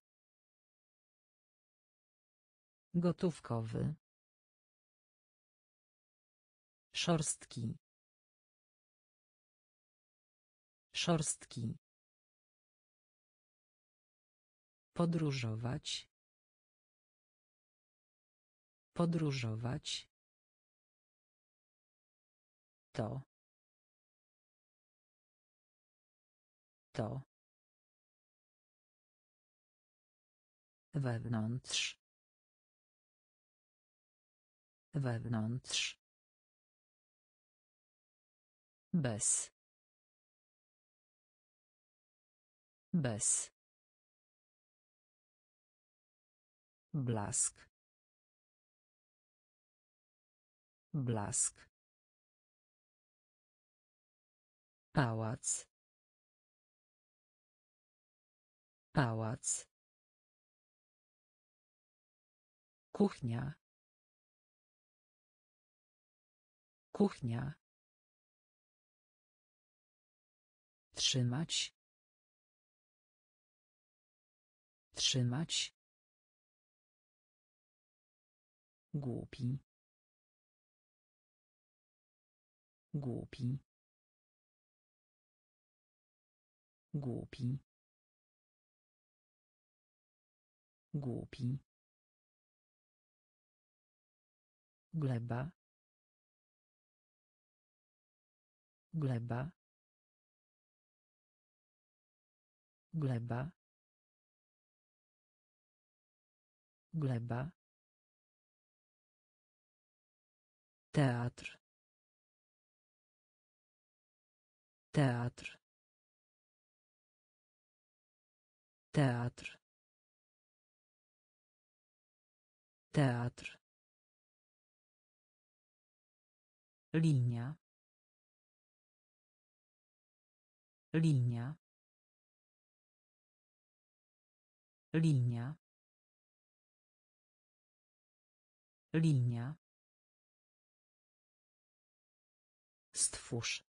Gotówkowy. Szorstki. Szorstki. Podróżować. Podróżować. To. To. Wewnątrz. Wewnątrz. Bez. Bez. Blask. Blask. Pałac. Pałac. Kuchnia. Kuchnia. Trzymać. Trzymać. Głupi. Głupi. Głupi. Głupi. Gleba. Gleba. Gleba. Gleba. Teatr. Teatr. Teatr. Teatr. Linia. Linia. Linia. Linia. Stwórz.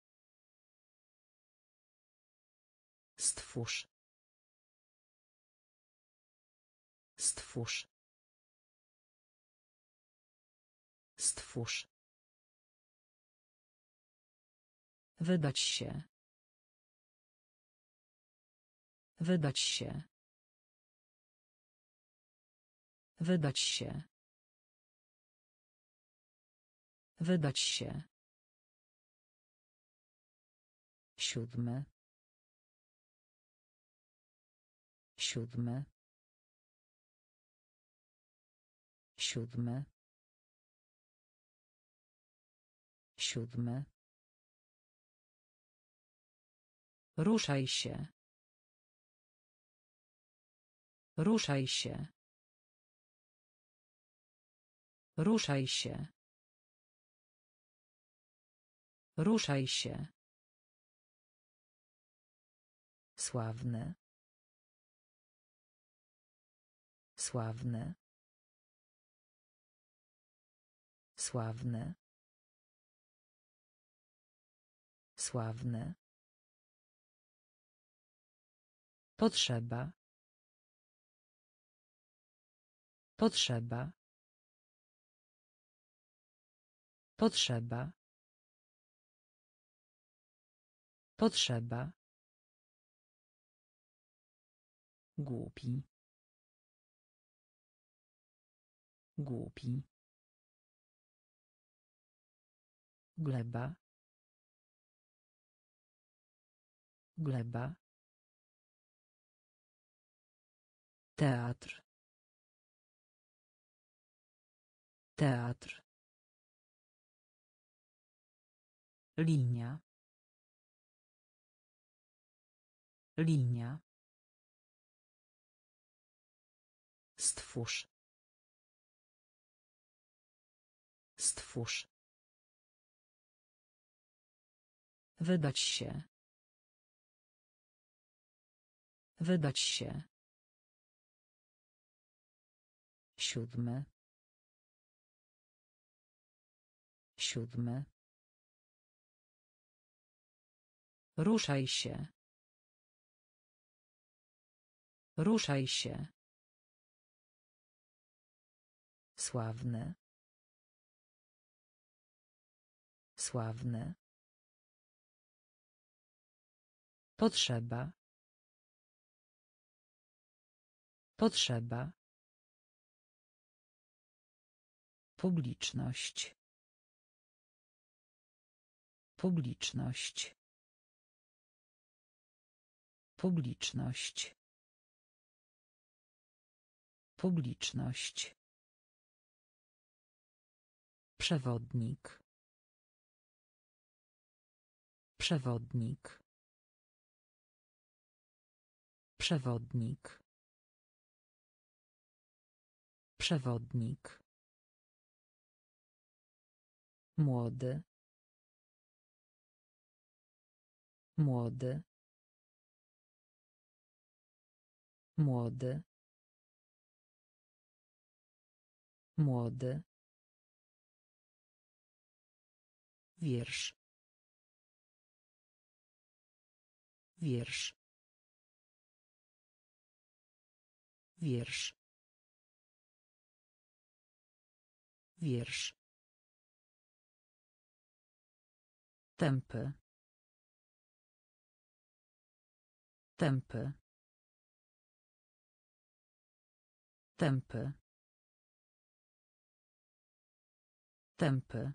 Stwórz. Stwórz. Stwórz. Wydać się. Wydać się. Wydać się. Wydać się. Siódmy. Siódmy. Siódmy. Siódmy. Ruszaj się. Ruszaj się. Ruszaj się. Ruszaj się. Sławny. Sławny. Sławny. Sławny. Potrzeba. Potrzeba. Potrzeba. Potrzeba. Głupi. Głupi. Gleba. Gleba. Teatr. Teatr. Linia. Linia. Stwórz. Stwórz. Wydać się. Wydać się. Siódmy. Siódmy. Ruszaj się. Ruszaj się. Sławny. Sławny. Potrzeba. Potrzeba. Publiczność. Publiczność. Publiczność. Publiczność. Przewodnik. Przewodnik. Przewodnik. Przewodnik. Młody. Młody. Młody. Młody. Wiersz. Wiersz. Wiersz. Wiersz. Tępy. Tępy. Tępy. Tępy.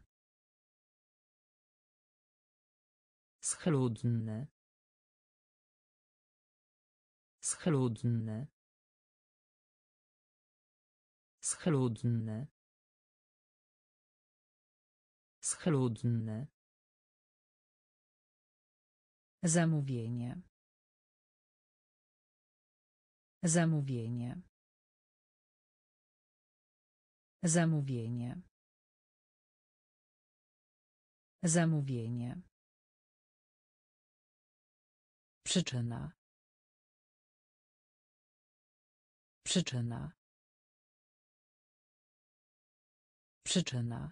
Schludny. Schludny. Schludny. Schludny. Zamówienie. Zamówienie. Zamówienie. Zamówienie. Przyczyna. Przyczyna. Przyczyna.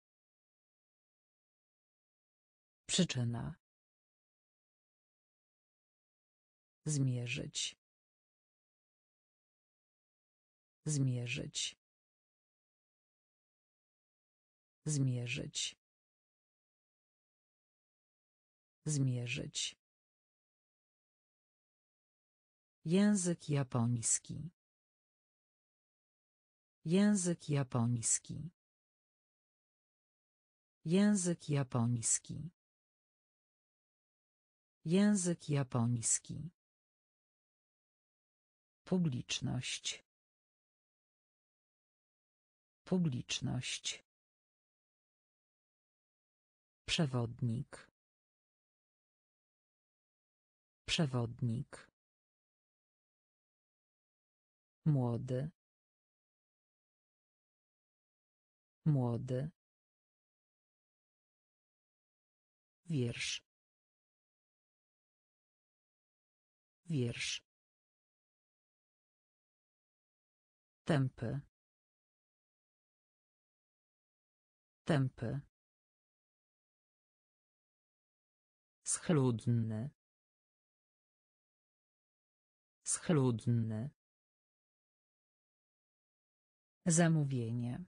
Przyczyna. Zmierzyć. Zmierzyć. Zmierzyć. Zmierzyć. Język japoński. Język japoński. Język japoński. Język japoński. Publiczność. Publiczność. Przewodnik. Przewodnik. Młody. Młody. Wiersz. Wiersz. Tępy. Tępy. Schludny. Schludny. Zamówienie.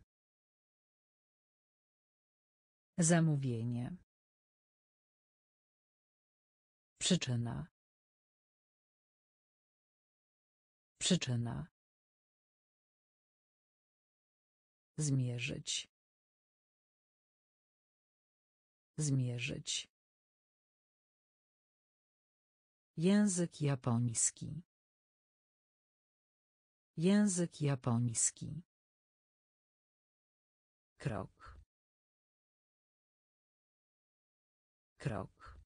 Zamówienie. Przyczyna. Przyczyna. Zmierzyć. Zmierzyć. Język japoński. Język japoński. Krok. Krok.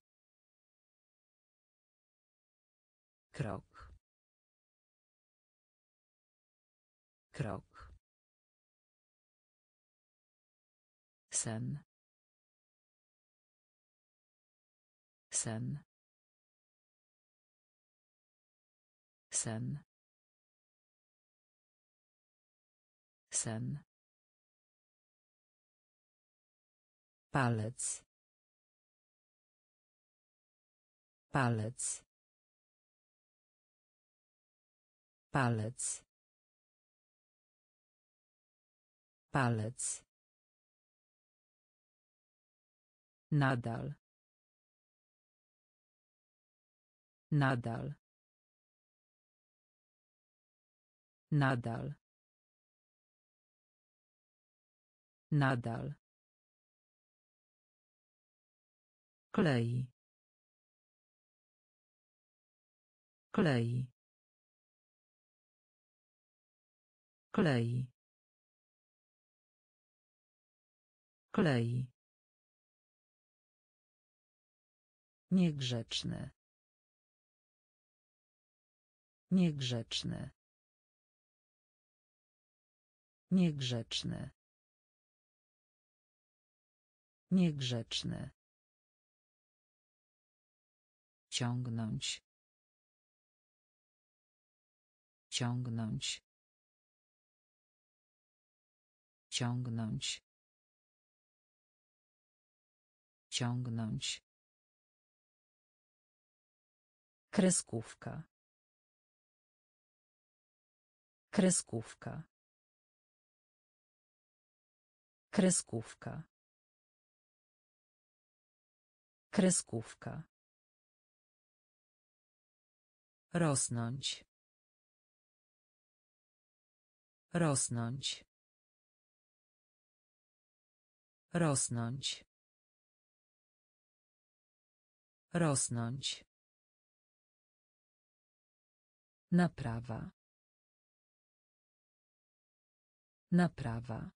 Krok. Krok. Sen. Sen. Sen. Sen. Palec. Palec. Palec. Palec. Nadal. Nadal. Nadal. Nadal. Klei. Klei. Klei. Klei. Niegrzeczny. Niegrzeczny. Niegrzeczny. Niegrzeczny. Ciągnąć. Ciągnąć. Ciągnąć. Ciągnąć. Kreskówka. Kreskówka. Kreskówka. Kreskówka. Rosnąć. Rosnąć. Rosnąć. Rosnąć. Naprawa. Naprawa.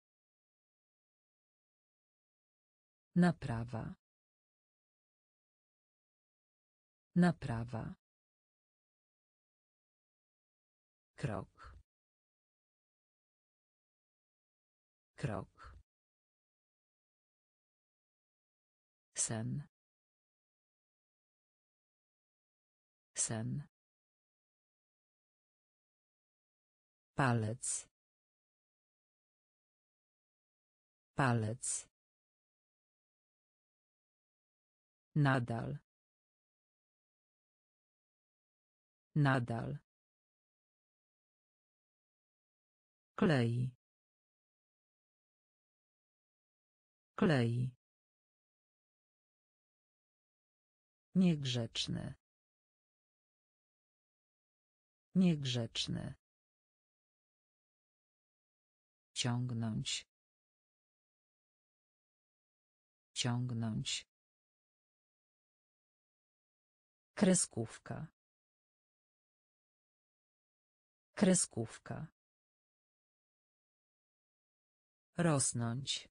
Naprawa. Naprawa. Krok. Krok. Sen. Sen. Palec. Palec. Nadal. Nadal. Klei. Klei. Niegrzeczny. Niegrzeczny. Ciągnąć. Ciągnąć. Kreskówka. Kreskówka. Rosnąć.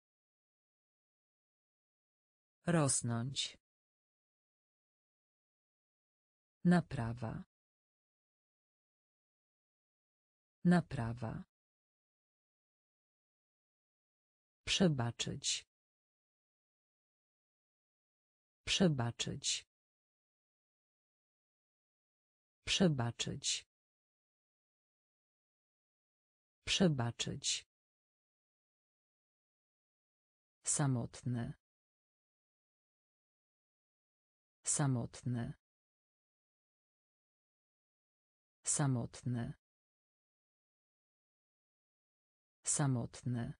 Rosnąć. Naprawa. Naprawa. Przebaczyć. Przebaczyć. Przebaczyć. Przebaczyć. Samotne. Samotne. Samotne. Samotne.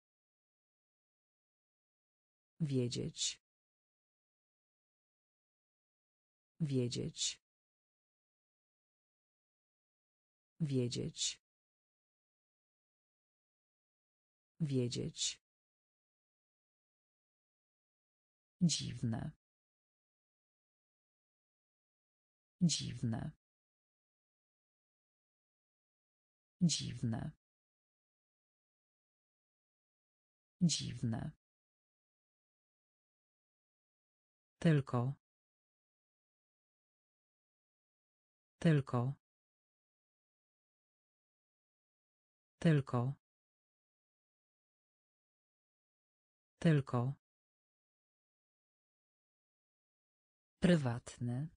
Wiedzieć. Wiedzieć. Wiedzieć. Wiedzieć. Dziwne. Dziwne. Dziwne. Dziwne. Tylko. Tylko. Tylko. Tylko. Prywatny.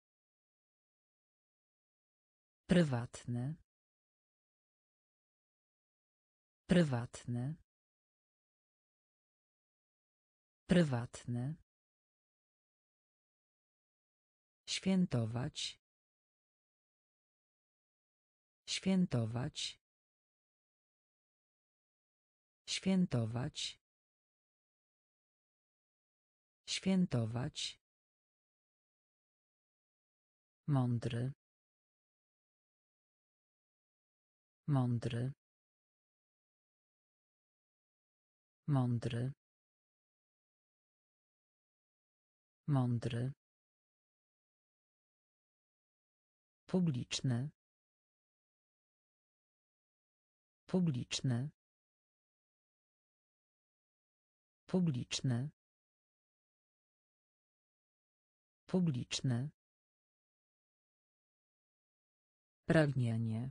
Prywatny. Prywatny. Prywatny. Świętować. Świętować. Świętować. Świętować. Mądry. Mądry. Mądry. Mądry. Publiczny. Publiczny. Publiczny. Publiczny. Pragnienie.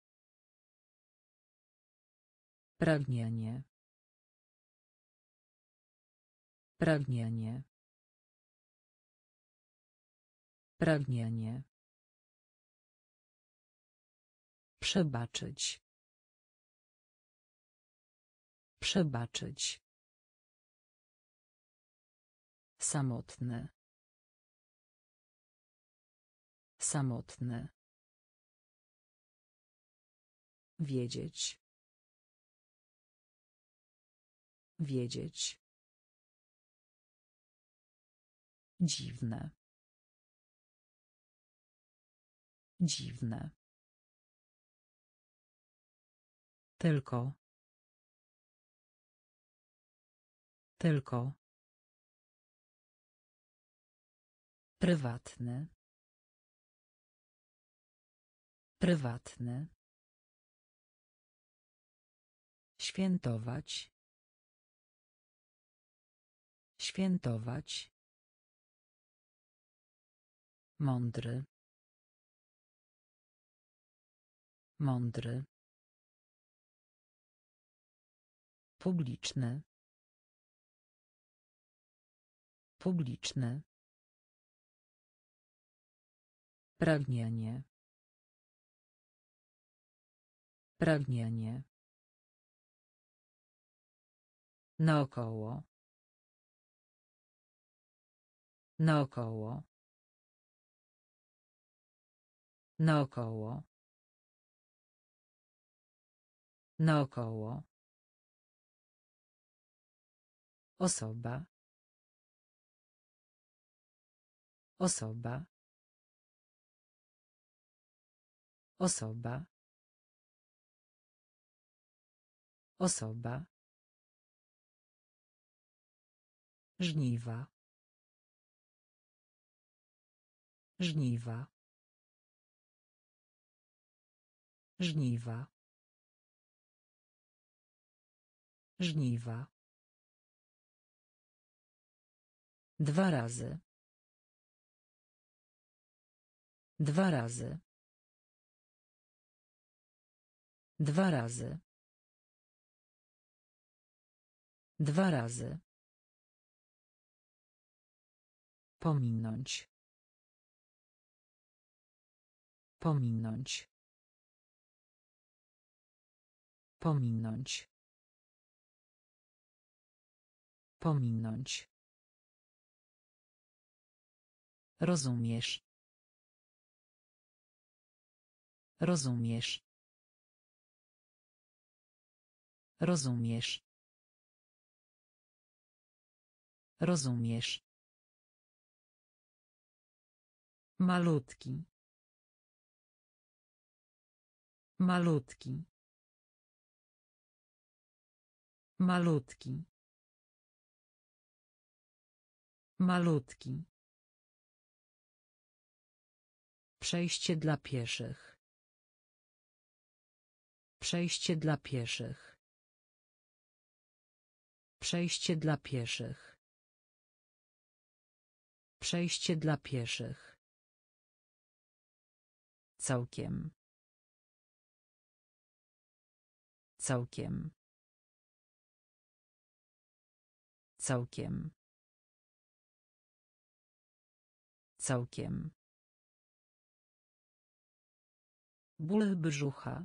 Pragnienie. Pragnienie. Pragnienie. Przebaczyć. Przebaczyć. Samotny. Samotny. Wiedzieć. Wiedzieć. Dziwne. Dziwne. Tylko. Tylko. Prywatny. Prywatny. Świętować. Świętować. Mądry. Mądry. Publiczny. Publiczny. Pragnienie. Pragnienie. Naokoło. Naokoło. Naokoło. Naokoło. Osoba. Osoba. Osoba. Osoba. Żniwa. Żniwa. Żniwa. Żniwa. Dwa razy. Dwa razy. Dwa razy. Dwa razy. Pominąć. Pominąć. Pominąć. Pominąć. Rozumiesz. Rozumiesz. Rozumiesz. Rozumiesz. Malutki. Malutki. Malutki. Malutki. Przejście dla pieszych. Przejście dla pieszych. Przejście dla pieszych. Przejście dla pieszych. Całkiem. Całkiem. Całkiem. Całkiem. Ból brzucha.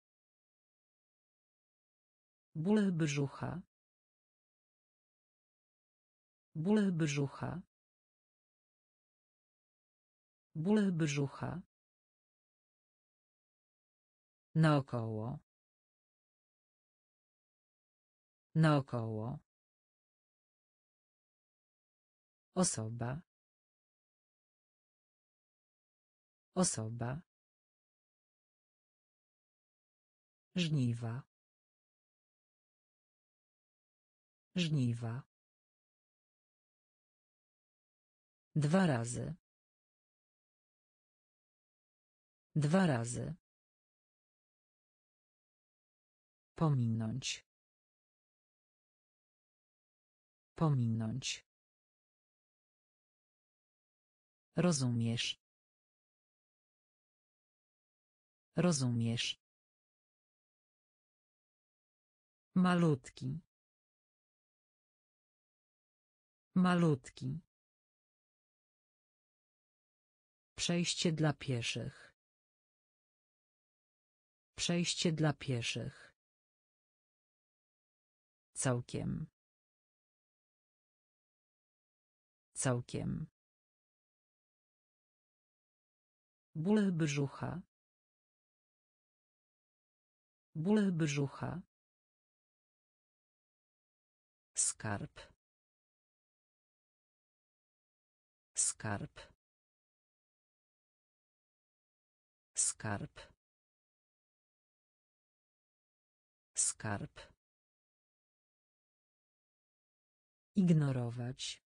Ból brzucha. Ból brzucha. Ból brzucha. Naokoło. Naokoło. Osoba. Osoba. Żniwa. Żniwa. 2 razy. 2 razy. Pominąć. Pominąć. Rozumiesz. Rozumiesz. Malutki. Malutki. Przejście dla pieszych. Przejście dla pieszych. Całkiem. Całkiem. Ból brzucha. Ból brzucha. Skarb. Skarb. Skarb. Skarb. Ignorować.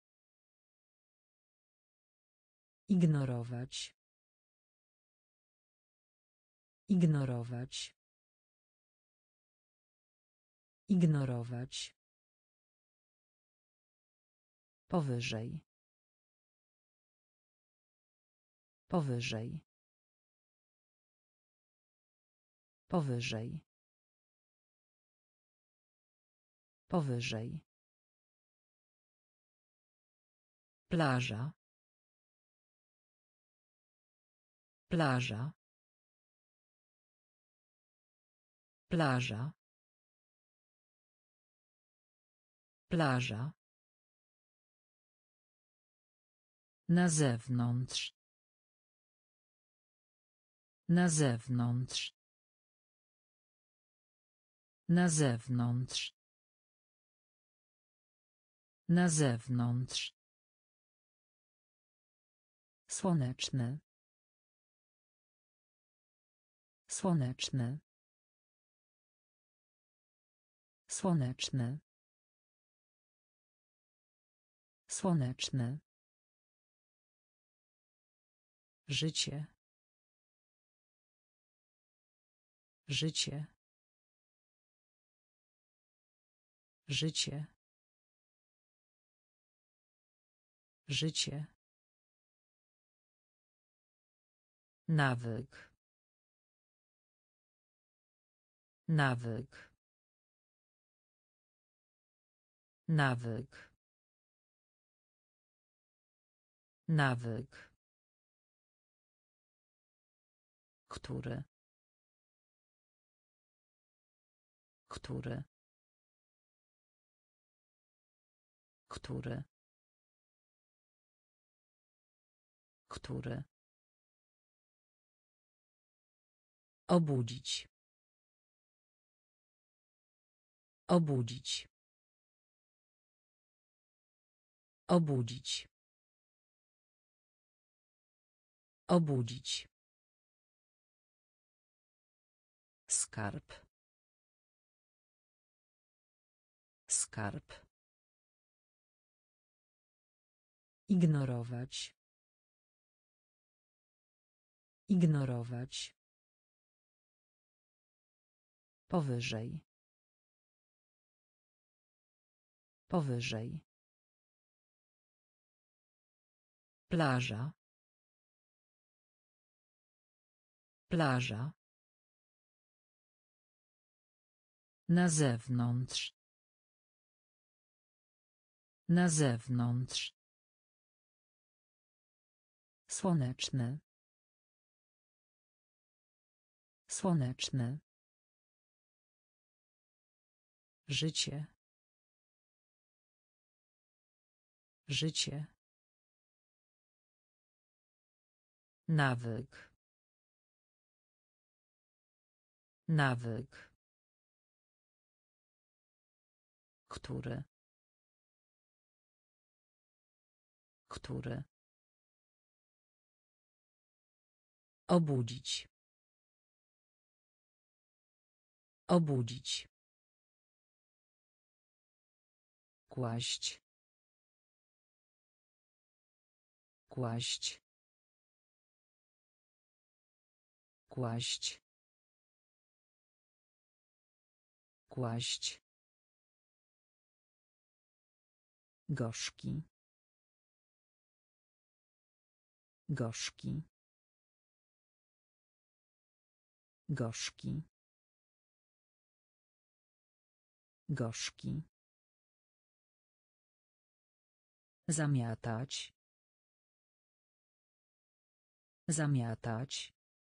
Ignorować. Ignorować. Ignorować. Powyżej. Powyżej. Powyżej. Powyżej. Plaża. Plaża. Plaża. Plaża. Na zewnątrz. Na zewnątrz. Na zewnątrz. Na zewnątrz. Słoneczny. Słoneczny. Słoneczny. Słoneczny. Życie. Życie. Życie. Życie. Nawyk. Nawyk. Nawyk. Nawyk. Który. Który. Który. Który. Obudzić. Obudzić. Obudzić. Obudzić. Skarb. Skarb. Ignorować. Ignorować. Powyżej. Powyżej. Plaża. Plaża. Na zewnątrz. Na zewnątrz. Słoneczny. Słoneczny. Życie. Życie. Nawyk. Nawyk. Który. Który. Obudzić. Obudzić. Kłaść. Kłaść. Kłaść. Kłaść. Gorzki. Gorzki. Gorzki. Gorzki. Zamiatać. Zamiatać.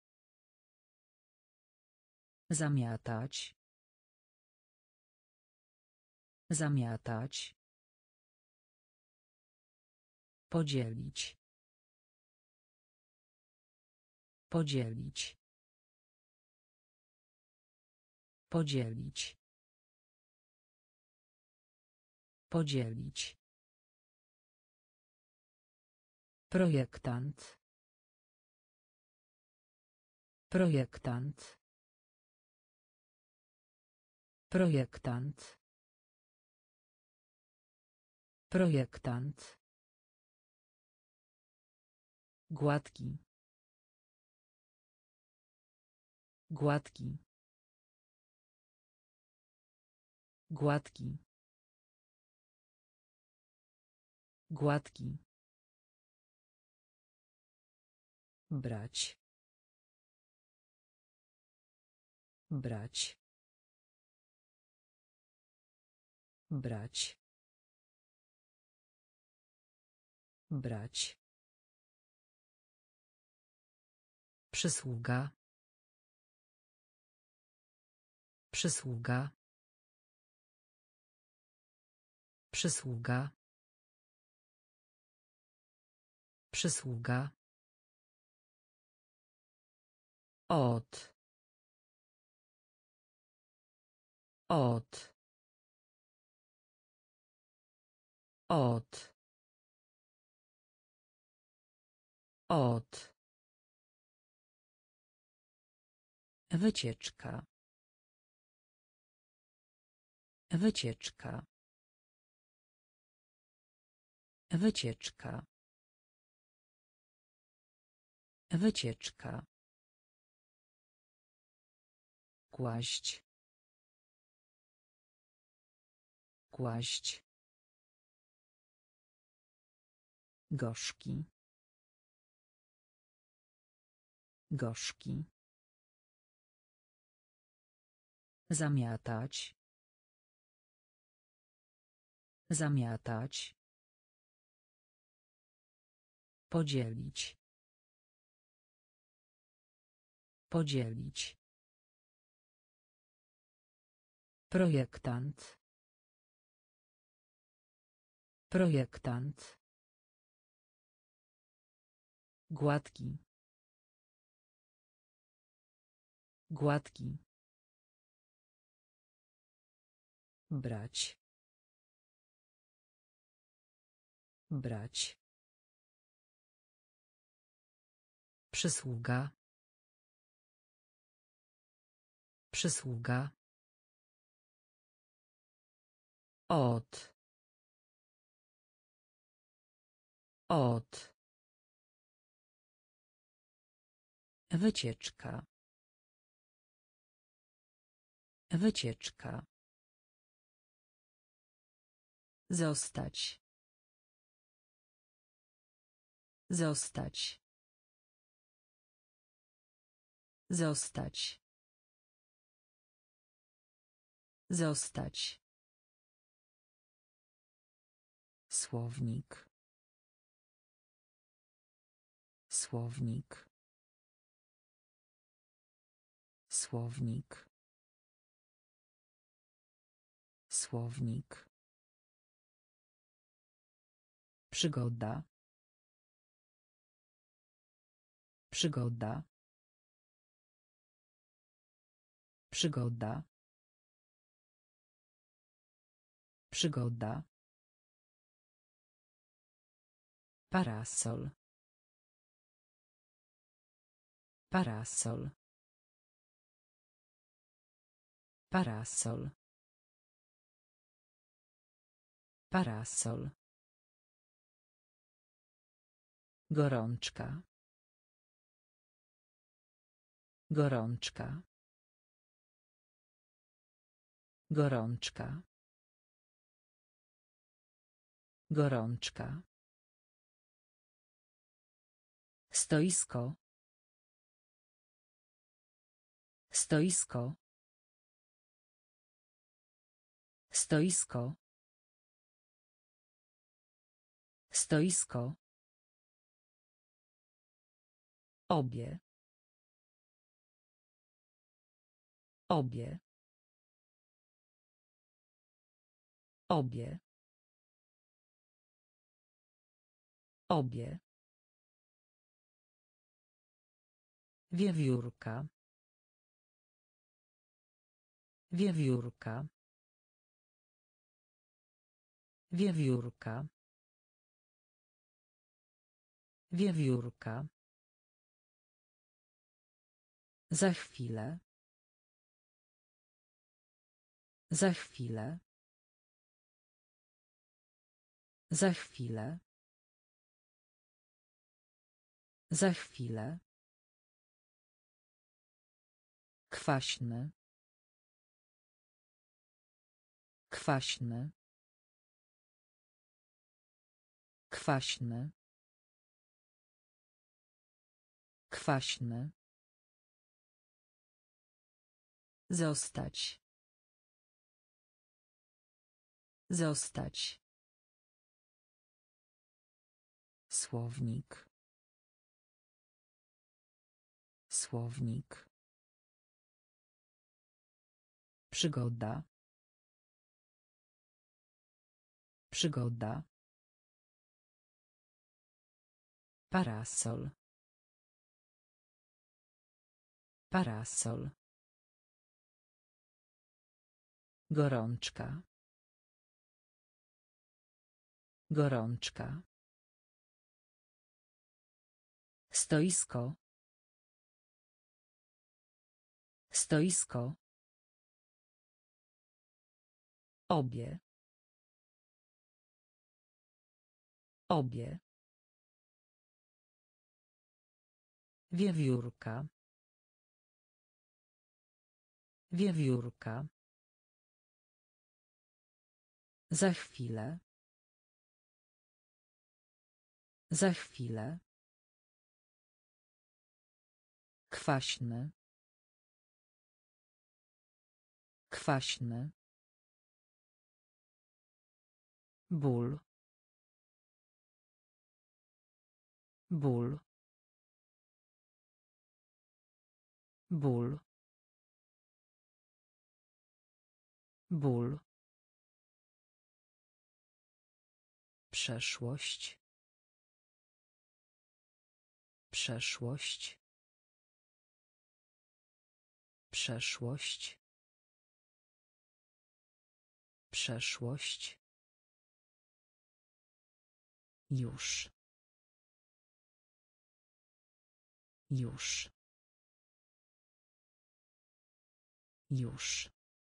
Zamiatać. Zamiatać. Podzielić. Podzielić. Podzielić. Podzielić. Projektant. Projektant. Projektant. Projektant. Gładki. Gładki. Gładki. Gładki. Brać. Brać. Brać. Brać. Przysługa. Przysługa. Przysługa. Przysługa. Od. Od. Od. Od. Wycieczka. Wycieczka. Wycieczka. Wycieczka. Kłaść. Kłaść. Gorzki. Gorzki. Zamiatać. Zamiatać. Podzielić. Podzielić. Projektant. Projektant. Gładki. Gładki. Brać. Brać. Przysługa. Przysługa. Od. Od. Wycieczka. Wycieczka. Zostać. Zostać. Zostać. Zostać. Słownik. Słownik. Słownik. Słownik. Przygoda. Przygoda. Przygoda. Przygoda. Parasol. Parasol. Parasol. Parasol. Gorączka. Gorączka. Gorączka. Gorączka. Stoisko. Stoisko. Stoisko. Stoisko. Obie. Obie. Obie. Obie. Wiewiórka. Wiewiórka. Wiewiórka. Wiewiórka. Za chwilę. Za chwilę. Za chwilę. Za chwilę. Kwaśny. Kwaśny. Kwaśny. Kwaśny. Zostać. Zostać. Słownik. Słownik. Przygoda. Przygoda. Parasol. Parasol. Gorączka. Gorączka. Stoisko. Stoisko. Obie. Obie. Wiewiórka. Wiewiórka. Za chwilę. Za chwilę. Kwaśny. Kwaśny. Ból. Ból. Ból. Ból. Przeszłość. Przeszłość. Przeszłość. Przeszłość. Już. Już. Już.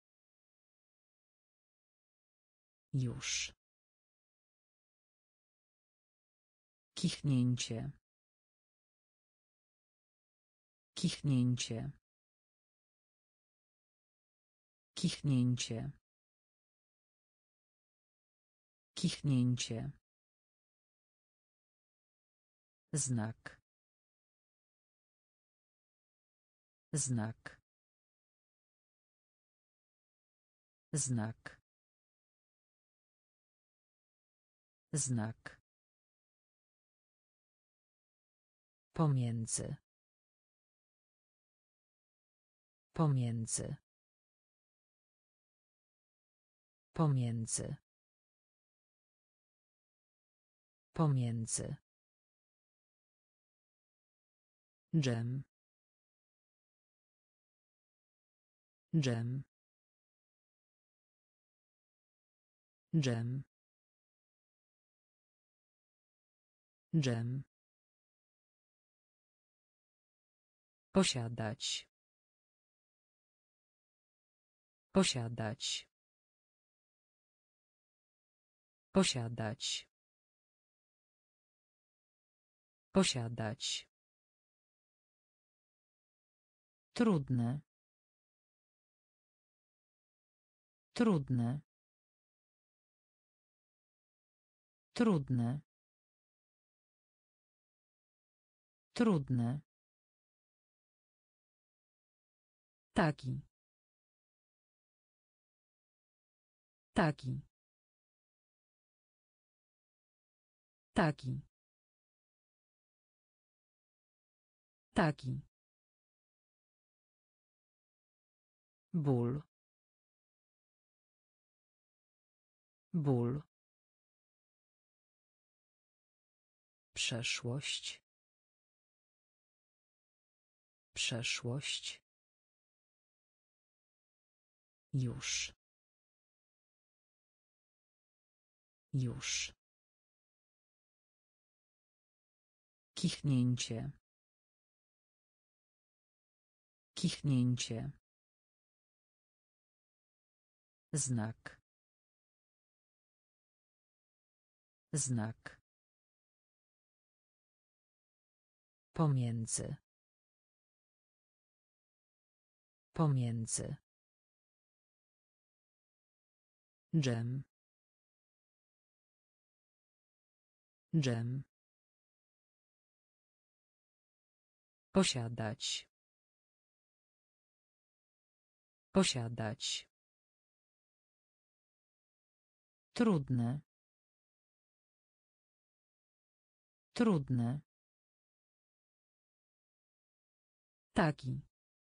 Już. Kichnięcie. Kichnięcie. Kichnięcie. Kichnięcie. Znak. Znak. Znak. Znak. Pomiędzy. Pomiędzy. Pomiędzy. Pomiędzy. Dżem. Dżem. Dżem. Dżem. Posiadać. Posiadać. Posiadać. Posiadać. Trudne. Trudne. Trudne. Trudne. Taki. Taki. Taki. Taki. Ból. Ból. Przeszłość. Przeszłość. Już. Już. Kichnięcie. Kichnięcie. Znak. Znak. Pomiędzy. Pomiędzy. Dżem. Dżem. Posiadać. Posiadać. Trudne. Trudne. Taki.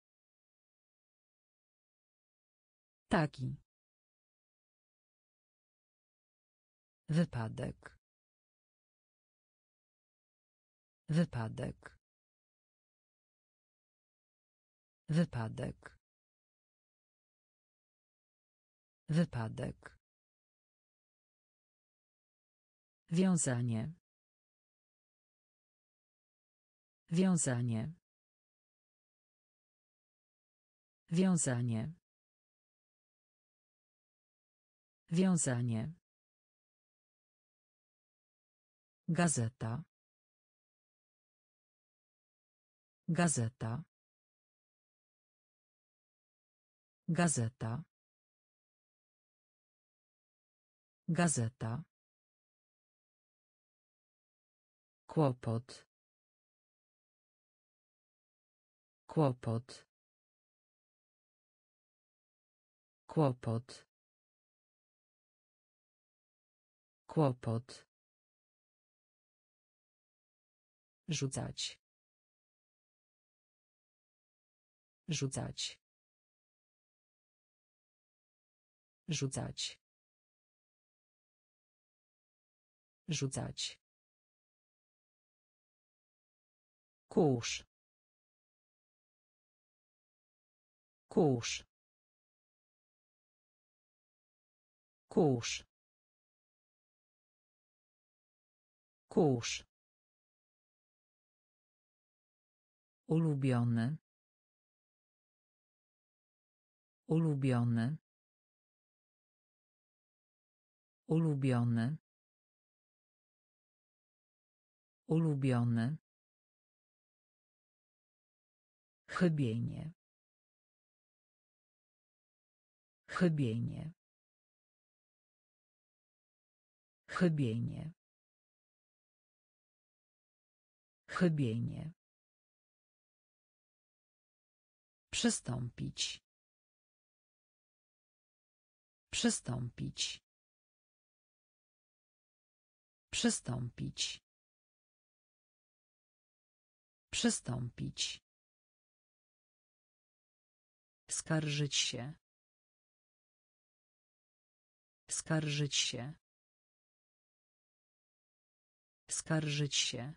Taki. Wypadek. Wypadek. Wypadek. Wypadek. Wiązanie. Wiązanie. Wiązanie. Wiązanie. Gazeta. Gazeta. Gazeta. Gazeta. Kłopot. Kłopot. Kłopot. Kłopot. Rzucać. Rzucać. Rzucać. Rzucać. Kurz. Kurz. Kurz. Kurz. Ulubiony. Ulubiony. Ulubiony. Ulubiony. Chybienie. Chybienie. Chybienie. Chybienie. Przystąpić. Przystąpić. Przystąpić. Przystąpić. Skarżyć się. Skarżyć się. Skarżyć się.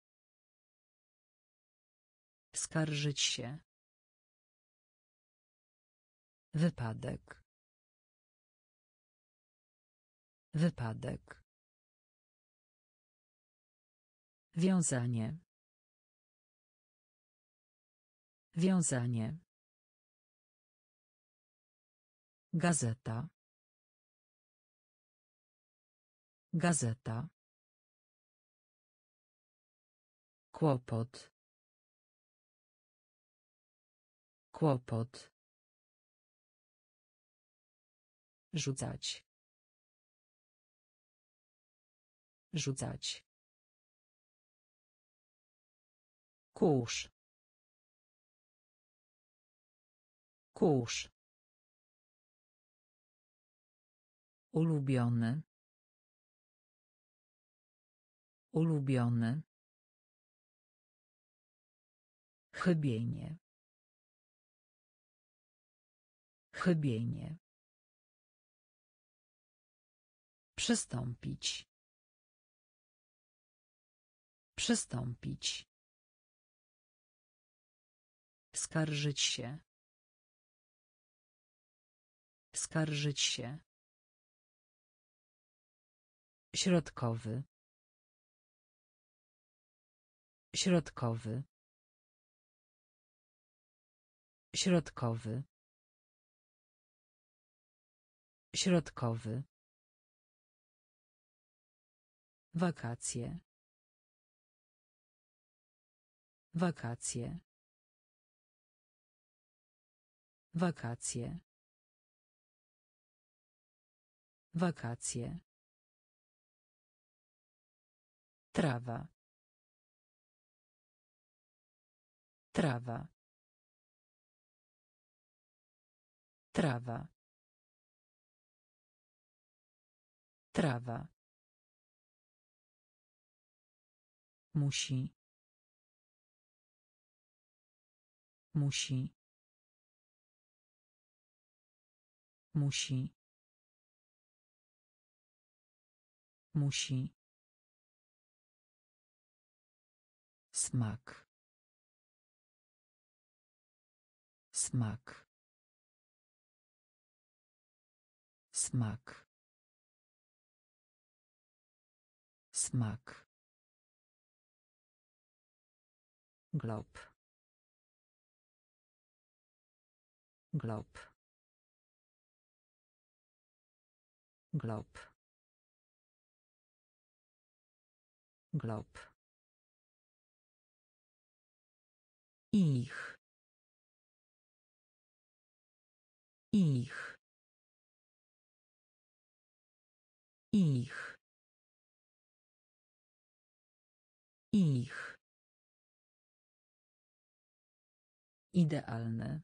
Skarżyć się. Wypadek. Wypadek. Wiązanie. Wiązanie. Gazeta. Gazeta. Kłopot. Kłopot. Rzucać. Rzucać. Kurz. Kurz. Ulubiony. Ulubiony. Chybienie. Chybienie. Przystąpić. Przystąpić. Skarżyć się. Skarżyć się. Środkowy. Środkowy. Środkowy. Środkowy. Wakacje. Wakacje. Wakacje. Wakacje. Trawa. Trawa. Trawa. Trawa. Musi. Musi. Musi. Musi. Smak. Smak. Smak. Smak. Glob. Glob. Glob. Glob. Ich. Ich. Ich. Ich. Idealne.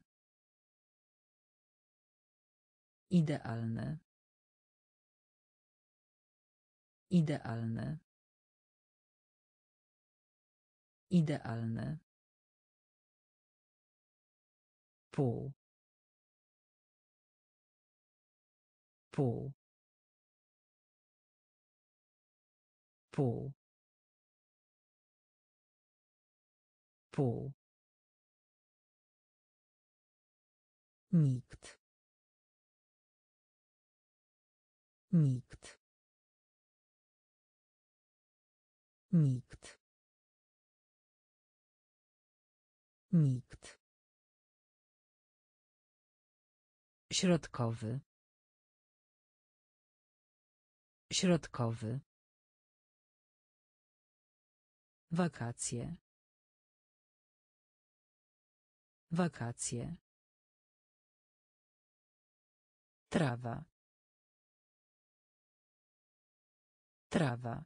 Idealne. Idealne. Idealne. Pół. Pół. Pół. Pół. Nikt. Nikt. Nikt. Nikt. Środkowy. Środkowy. Wakacje. Wakacje. Trawa. Trawa.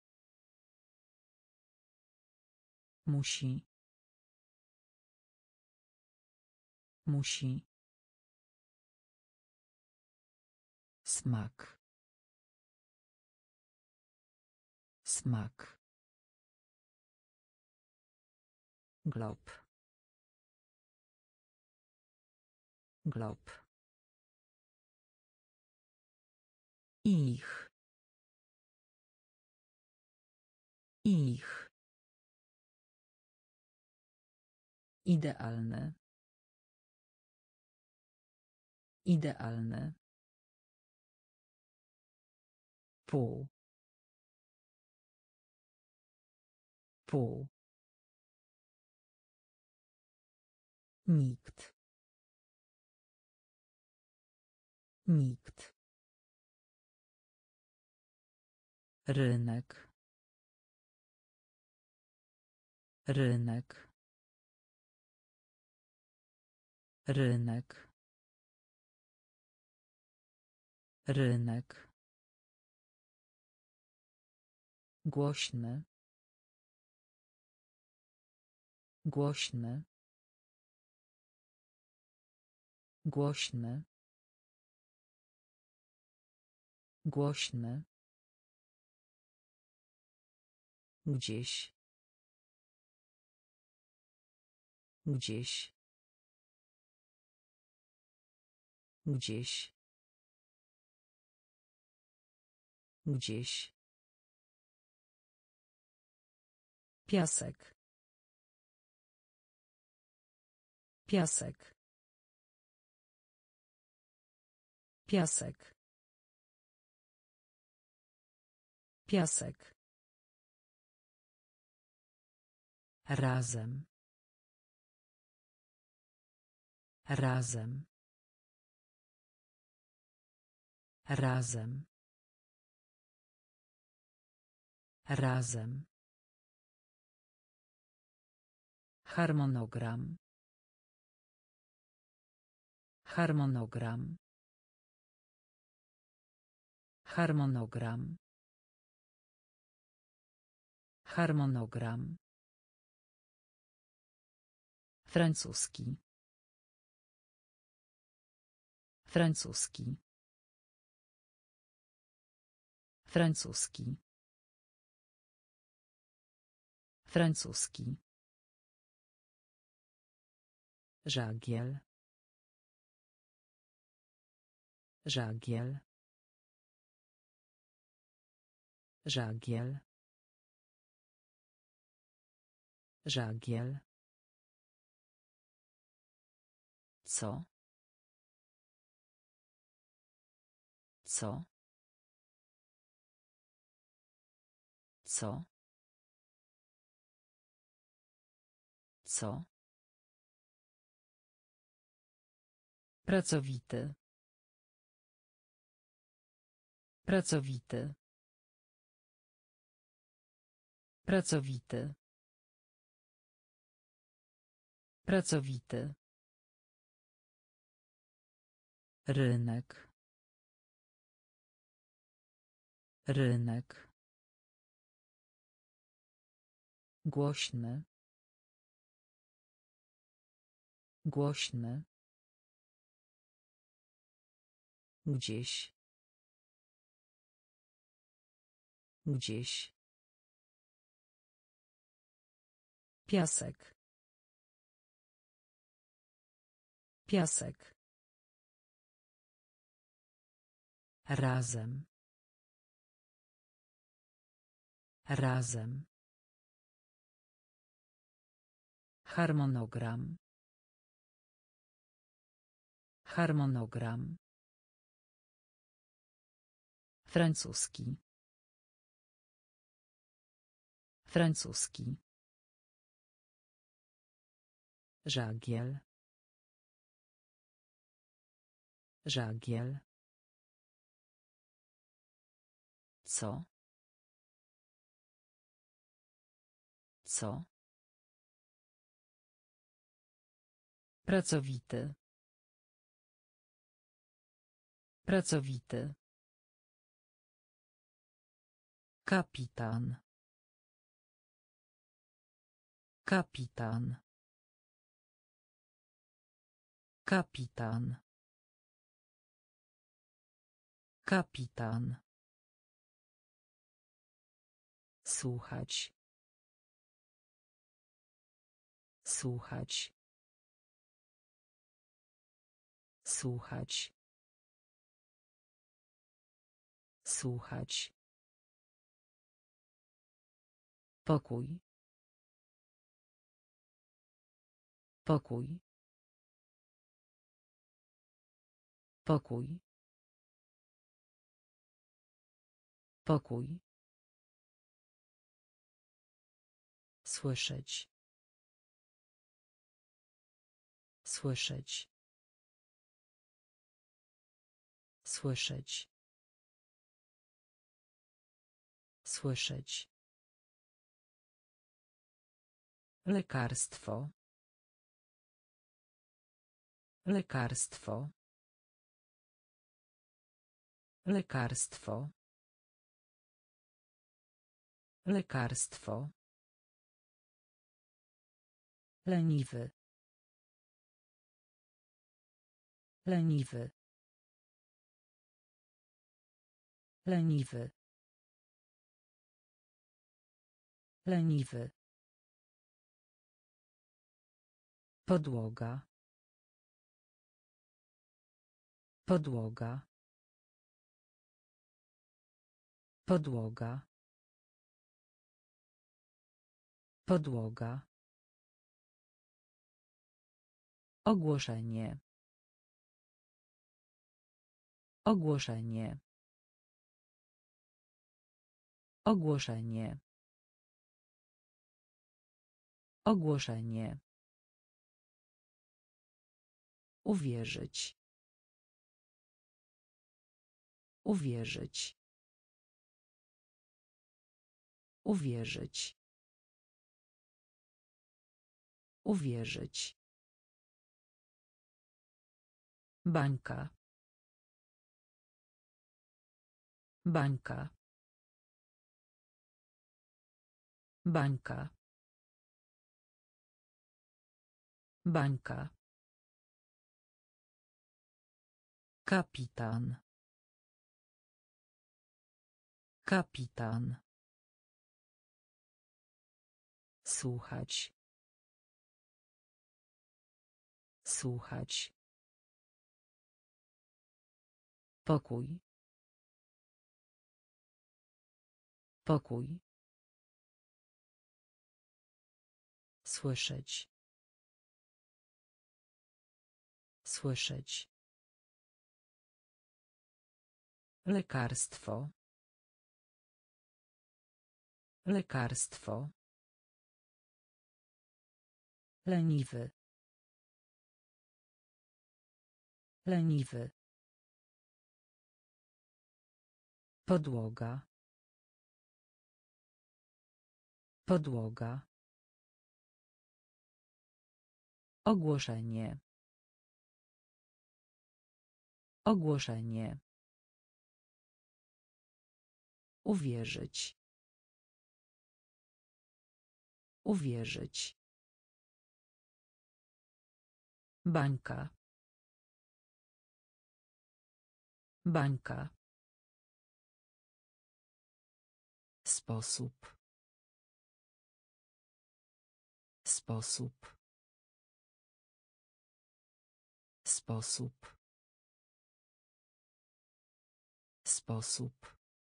Musi. Musi. Smak. Smak. Glob. Glob. Ich. Ich. Idealne. Idealne. Pół. Pół. Nikt. Nikt. Rynek. Rynek. Rynek. Rynek. Głośny. Głośny. Głośny. Głośny. Gdzieś. Gdzieś. Gdzieś. Gdzieś. Piasek. Piasek. Piasek. Piasek. Razem. Razem. Razem. Razem. Harmonogram. Harmonogram. Harmonogram. Harmonogram. Francuski. Francuski. Francuski. Francuski. Żagiel. Żagiel. Żagiel. Żagiel. Co? Co? Co? Co? Pracowity. Pracowity. Pracowity. Pracowity. Rynek. Rynek. Głośny. Głośny. Gdzieś. Gdzieś. Piasek. Piasek. Razem. Razem. Harmonogram. Harmonogram. Francuski. Francuski. Żagiel. Żagiel. Co? Co? Pracowity. Pracowity. Kapitan. Kapitan. Kapitan. Kapitan. Słuchać. Słuchać. Słuchać. Słuchać. Pokój. Pokój. Pokój. Pokój. Słyszeć. Słyszeć. Słyszeć. Słyszeć. Lekarstwo. Lekarstwo. Lekarstwo. Lekarstwo. Leniwy. Leniwy. Leniwy. Leniwy. Podłoga. Podłoga. Podłoga. Podłoga. Ogłoszenie. Ogłoszenie. Ogłoszenie. Ogłoszenie. Uwierzyć. Uwierzyć. Uwierzyć. Uwierzyć. Bańka. Bańka. Bańka. Bańka. Kapitan. Kapitan. Słuchać. Słuchać. Pokój. Pokój. Słyszeć. Słyszeć. Lekarstwo. Lekarstwo. Leniwy. Leniwy. Podłoga. Podłoga. Ogłoszenie. Ogłoszenie. Uwierzyć. Uwierzyć. Bańka. Bańka. Sposób. Sposób. Sposób. Sposób.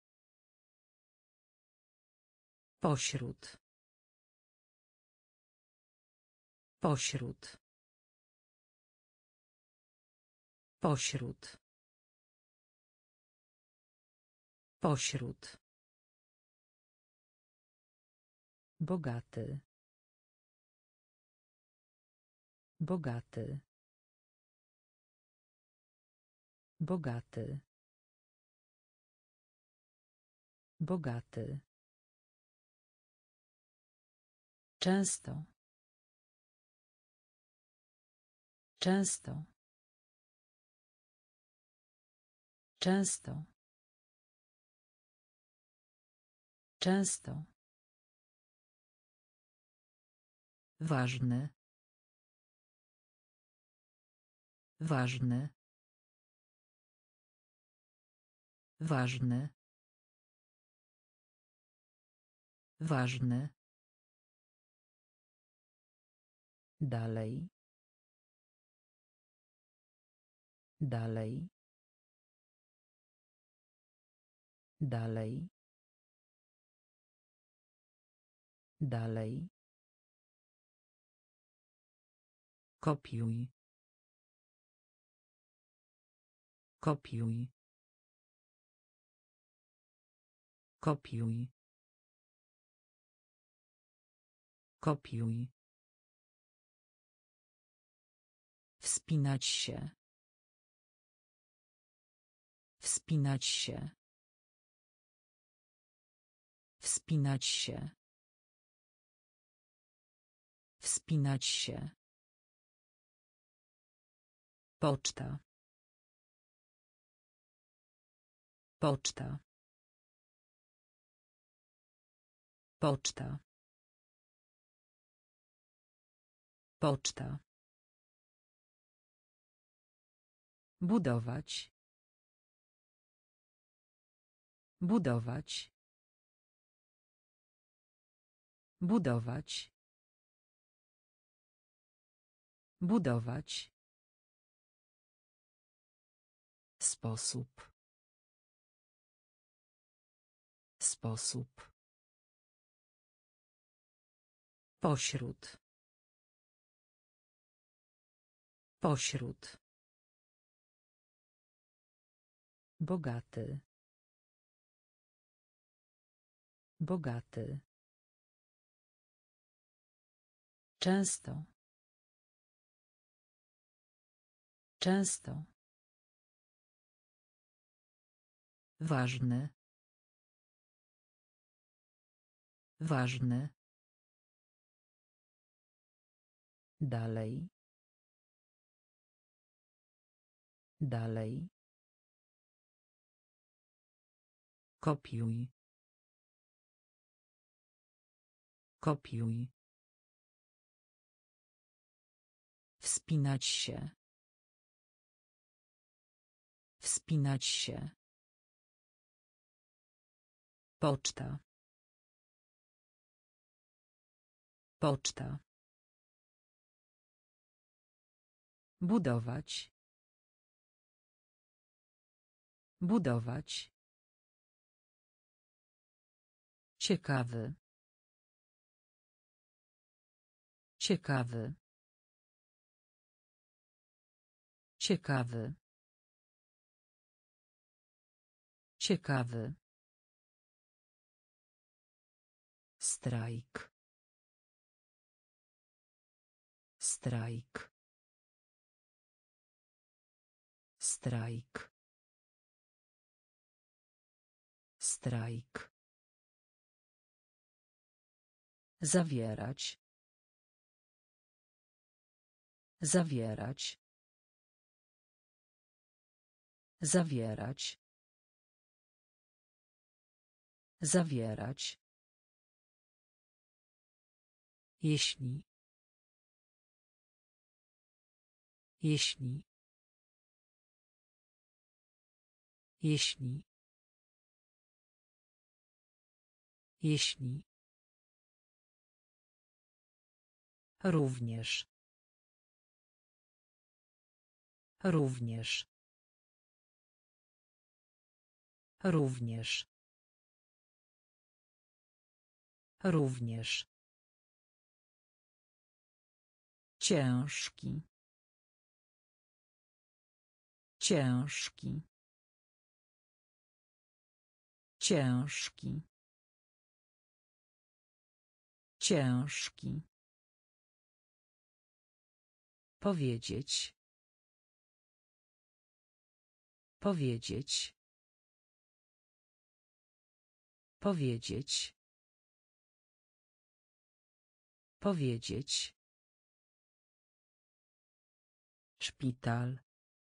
Pośród. Pośród. Pośród. Pośród. Bogaty. Bogaty. Bogaty. Bogaty. Często. Często. Często. Często. Ważny. Ważny. Ważny. Ważny. Dalej. Dalej. Dalej. Dalej. Kopiuj. Kopiuj. Kopiuj. Kopiuj. Wspinać się. Wspinać się. Wspinać się. Wspinać się. Poczta. Poczta. Poczta. Poczta. Budować. Budować. Budować. Budować. Sposób. Sposób. Pośród. Pośród. Bogaty. Bogaty. Często. Często. Ważny. Ważny. Dalej. Dalej. Kopiuj. Kopiuj. Wspinać się. Wspinać się. Poczta. Poczta. Budować. Budować. Ciekawy. Ciekawy. Ciekawy. Ciekawy. Strajk. Strajk. Strajk. Strajk. Zawierać. Zawierać. Zawierać. Zawierać. Jeśli. Jeśli. Jeśli. Jeśli. Również. Również. Również. Również. Ciężki. Ciężki. Ciężki. Ciężki. Powiedzieć. Powiedzieć. Powiedzieć. Powiedzieć. Szpital.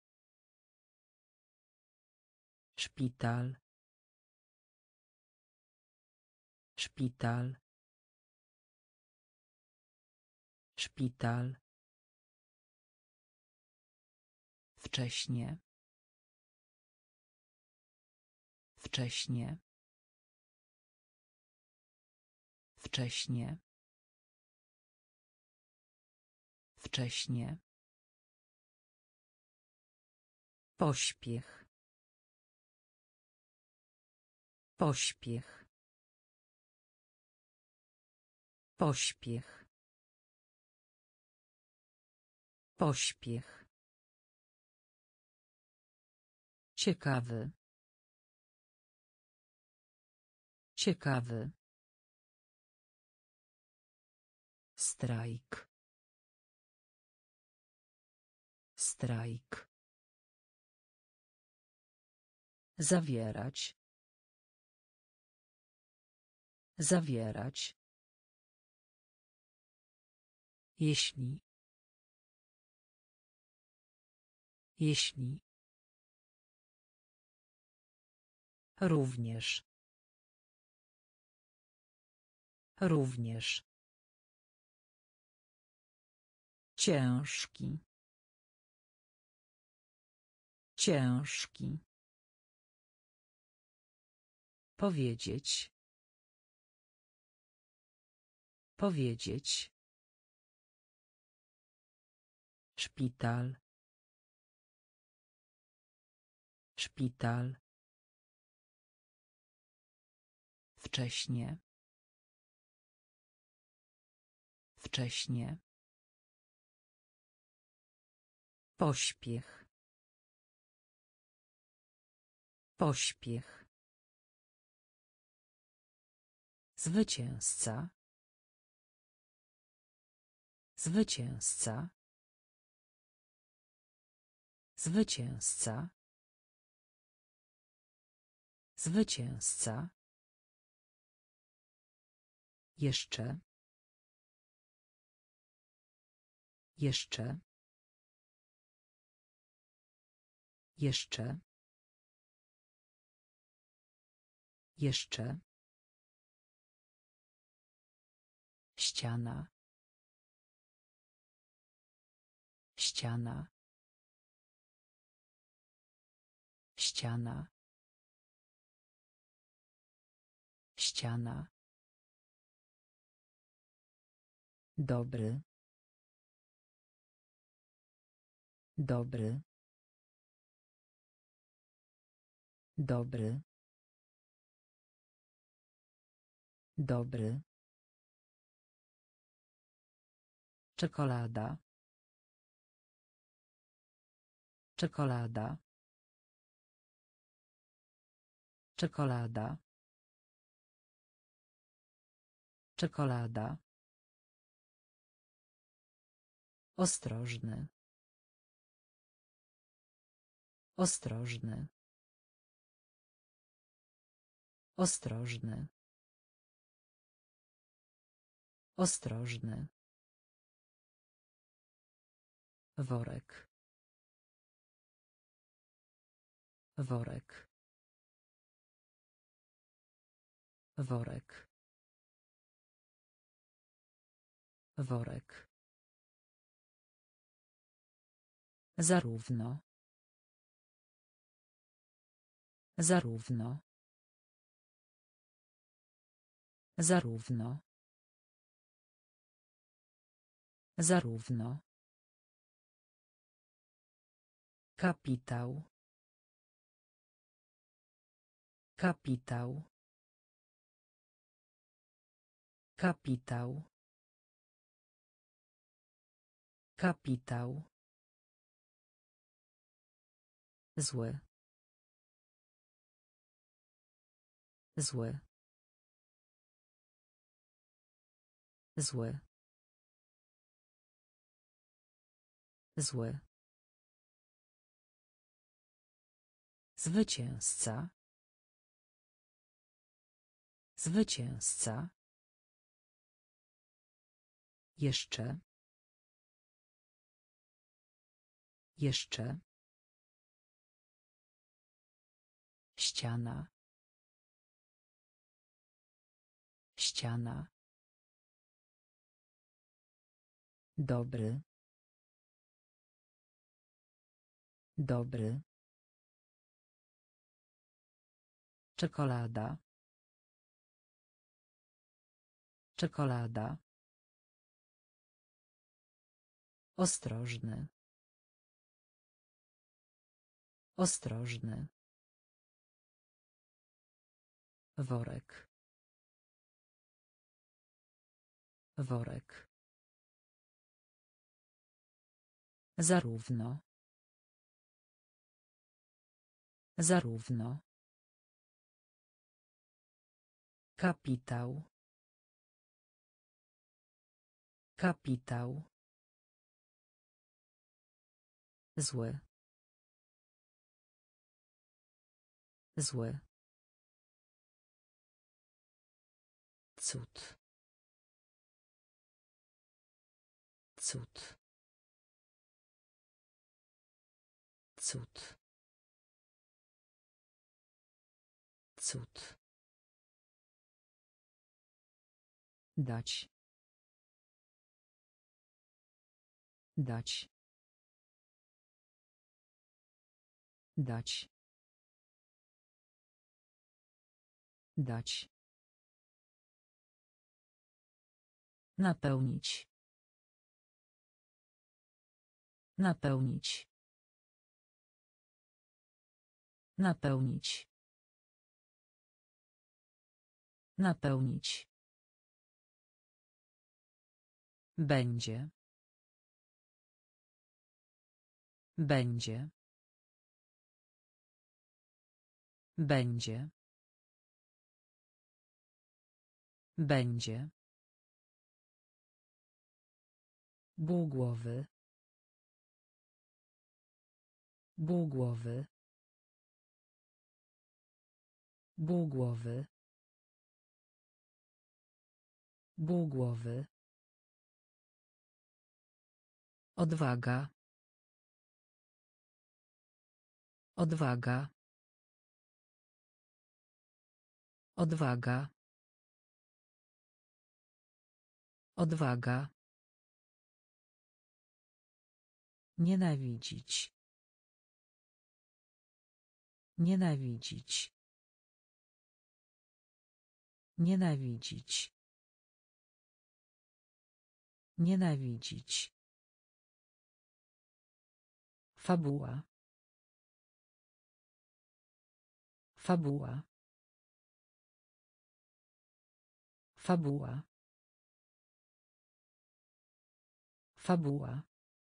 Szpital. Szpital. Szpital. Wcześnie. Wcześnie. Wcześnie. Wcześnie. Pośpiech. Pośpiech. Pośpiech. Pośpiech. Ciekawy. Ciekawy. Strajk. Strajk. Zawierać. Zawierać. Jeśli. Jeśli. Również. Również. Ciężki. Ciężki. Powiedzieć. Powiedzieć. Szpital. Szpital. Wcześnie. Wcześnie. Pośpiech. Pośpiech. Zwycięzca. Zwycięzca. Zwycięzca. Zwycięzca. Jeszcze. Jeszcze. Jeszcze. Jeszcze. Ściana. Ściana. Ściana. Ściana. Dobry. Dobry. Dobry. Dobry. Czekolada. Czekolada. Czekolada. Czekolada. Ostrożny. Ostrożny. Ostrożny. Ostrożny. Worek. Worek. Worek. Worek. Zarówno. Zarówno. Zarówno. Zarówno. Kapitał. Kapitał. Kapitał. Kapitał. Zły. Zły. Zły. Zły. Zwycięzca. Zwycięzca. Jeszcze. Jeszcze. Ściana. Ściana. Dobry. Dobry. Czekolada. Czekolada. Ostrożny. Ostrożny. Worek. Worek. Zarówno. Zarówno. Kapitał. Kapitał. Zły. Zły. Cud. Cud. Cud. Cud. Dać. Dać. Dać. Dać. Napełnić. Napełnić. Napełnić. Napełnić. Będzie. Będzie. Będzie. Będzie. Ból głowy. Ból głowy. Ból głowy. Ból głowy. Odwaga. Odwaga. Odwaga. Odwaga. Nienawidzić. Nienawidzić. Nienawidzić. Nienawidzić. Fabuła. Fabuła. Fabuła. Fabuła.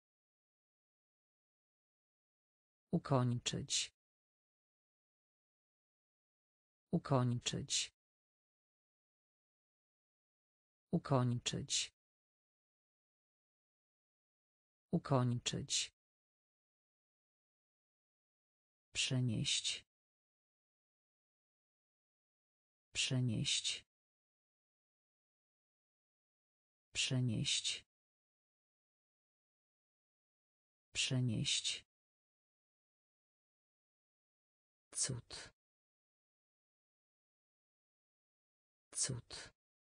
Ukończyć. Ukończyć. Ukończyć. Ukończyć. Przenieść. Przenieść. Przenieść. Przenieść. Cud. Cud.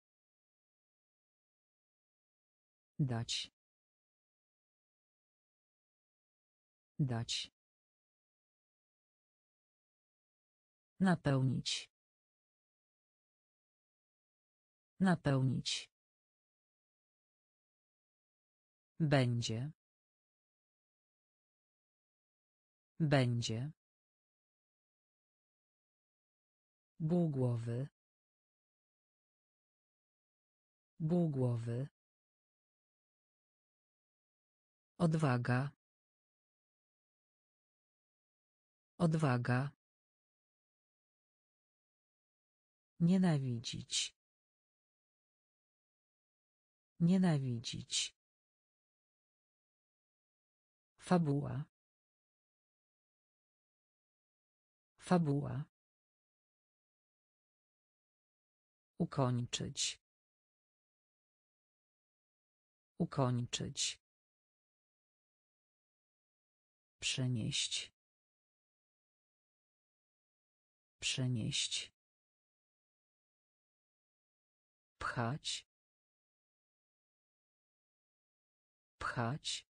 Dać. Dać. Napełnić. Napełnić. Będzie. Będzie. Ból głowy. Ból głowy. Odwaga. Odwaga. Nienawidzić. Nienawidzić. Fabuła. Fabuła. Ukończyć. Ukończyć. Przenieść. Przenieść. Pchać. Pchać.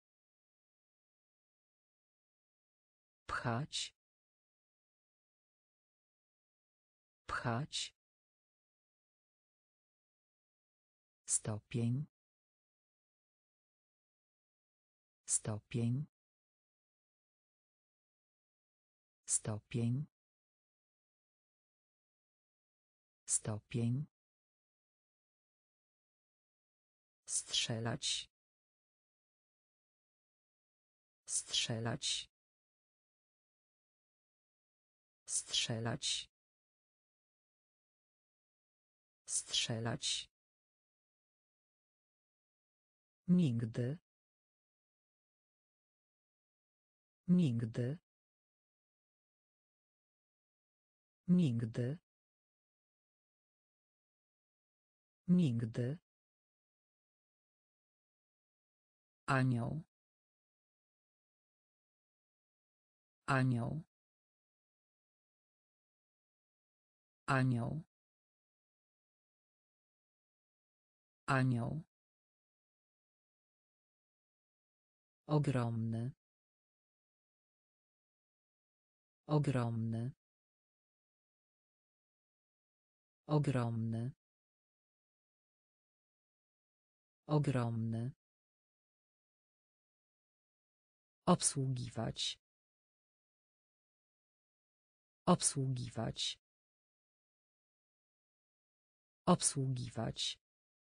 Pchać. Pchać. Stopień. Stopień. Stopień. Stopień. Strzelać. Strzelać. Strzelać. Strzelać. Nigdy. Nigdy. Nigdy. Nigdy. Anioł. Anioł. Anioł. Anioł. Ogromny. Ogromny. Ogromny. Ogromny. Obsługiwać. Obsługiwać. Obsługiwać.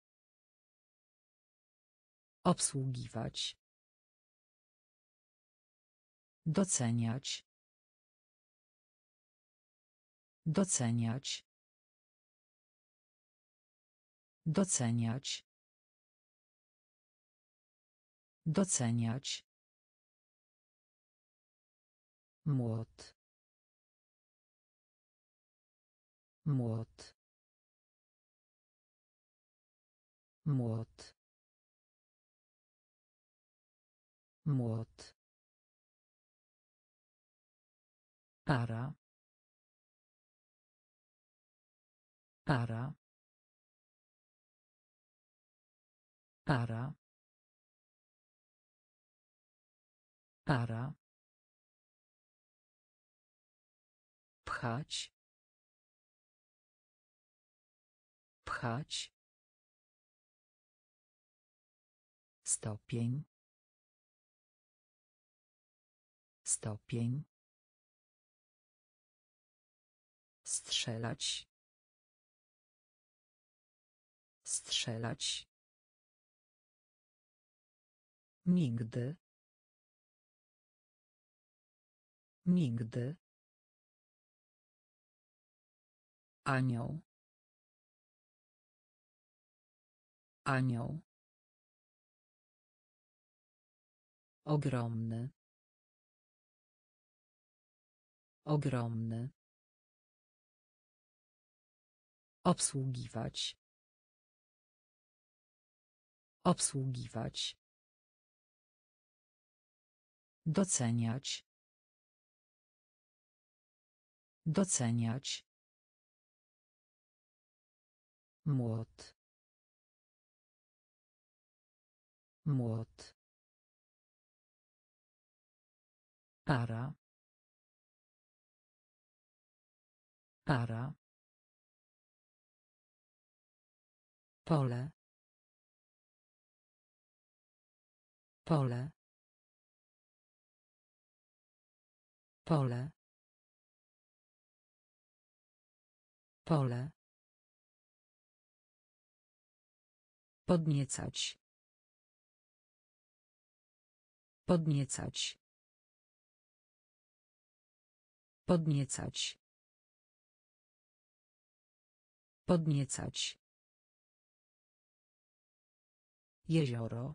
Obsługiwać. Doceniać. Doceniać. Doceniać. Doceniać. Młot. Młot. Młot. Młot. Para. Para. Para. Para. Pchać. Pchać. Stopień. Stopień. Strzelać. Strzelać. Nigdy. Nigdy. Anioł. Anioł. Ogromny. Ogromny. Obsługiwać. Obsługiwać. Doceniać. Doceniać. Młot. Młot. Para. Para. Pole. Pole. Pole. Pole. Podniecać. Podniecać. Podniecać. Podniecać. Jezioro.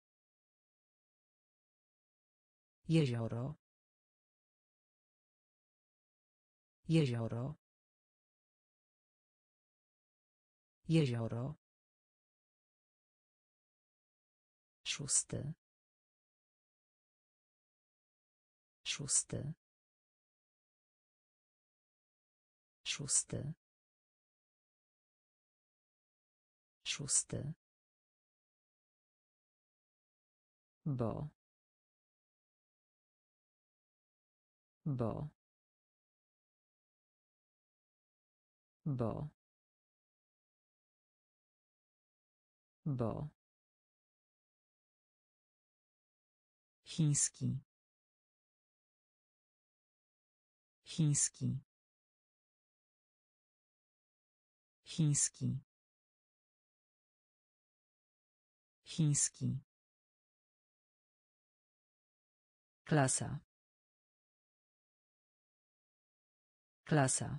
Jezioro. Jezioro. Jezioro. Szósty. Szósty. Szósty. Szósty. Bo. Bo. Bo. Bo. Chiński. Chiński. Chiński. Chiński. Klasa. Klasa.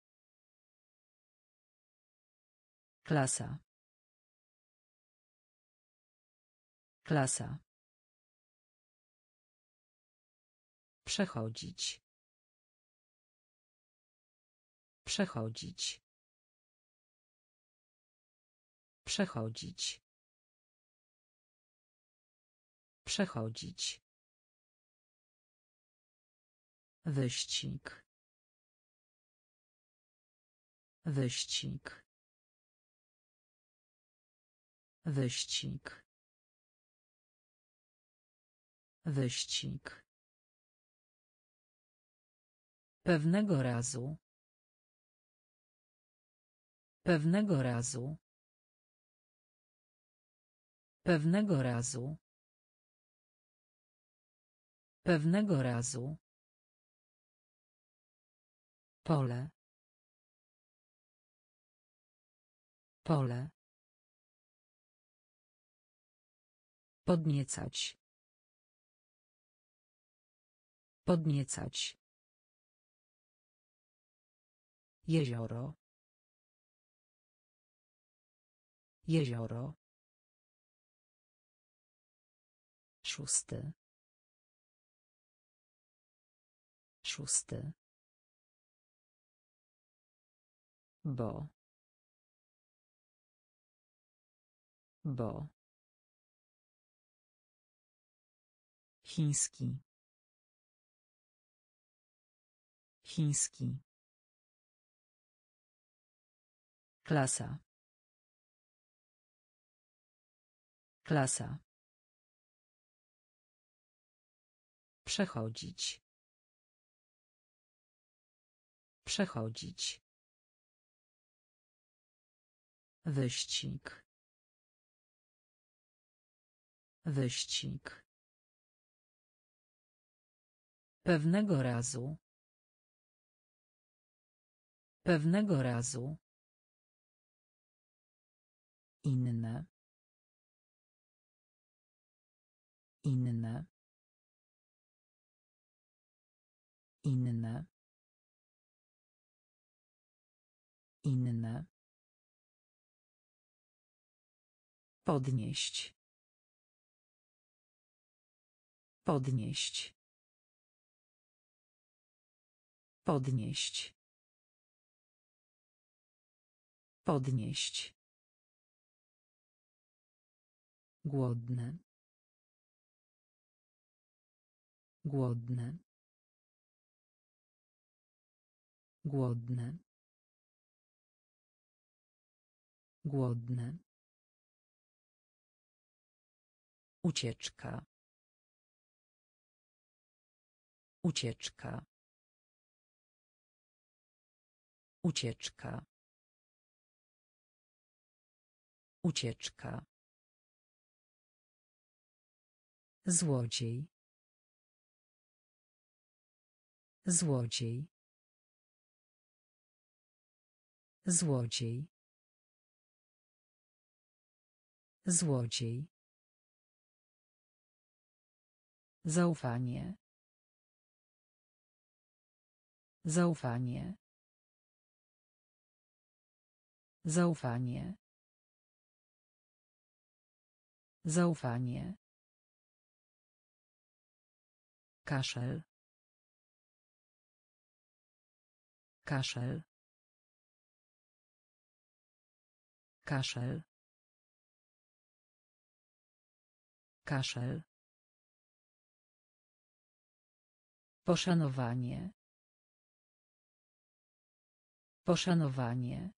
Klasa. Klasa. Przechodzić. Przechodzić. Przechodzić. Przechodzić. Wyścig. Wyścig. Wyścig. Wyścig. Pewnego razu. Pewnego razu. Pewnego razu. Pewnego razu. Pole. Pole. Podniecać. Podniecać. Jezioro. Jezioro. Szósty. Szósty. Bo. Bo. Chiński. Chiński. Klasa. Klasa. Przechodzić. Przechodzić. Wyścig. Wyścig. Pewnego razu. Pewnego razu. Inne. Inne. Inne. Inne. Podnieść. Podnieść. Podnieść. Podnieść. Głodny. Głodny. Głodny. Głodny. Ucieczka. Ucieczka. Ucieczka. Ucieczka. Złodziej. Złodziej. Złodziej. Złodziej. Zaufanie. Zaufanie. Zaufanie. Zaufanie. Kaszel. Kaszel. Kaszel. Kaszel. Poszanowanie. Poszanowanie.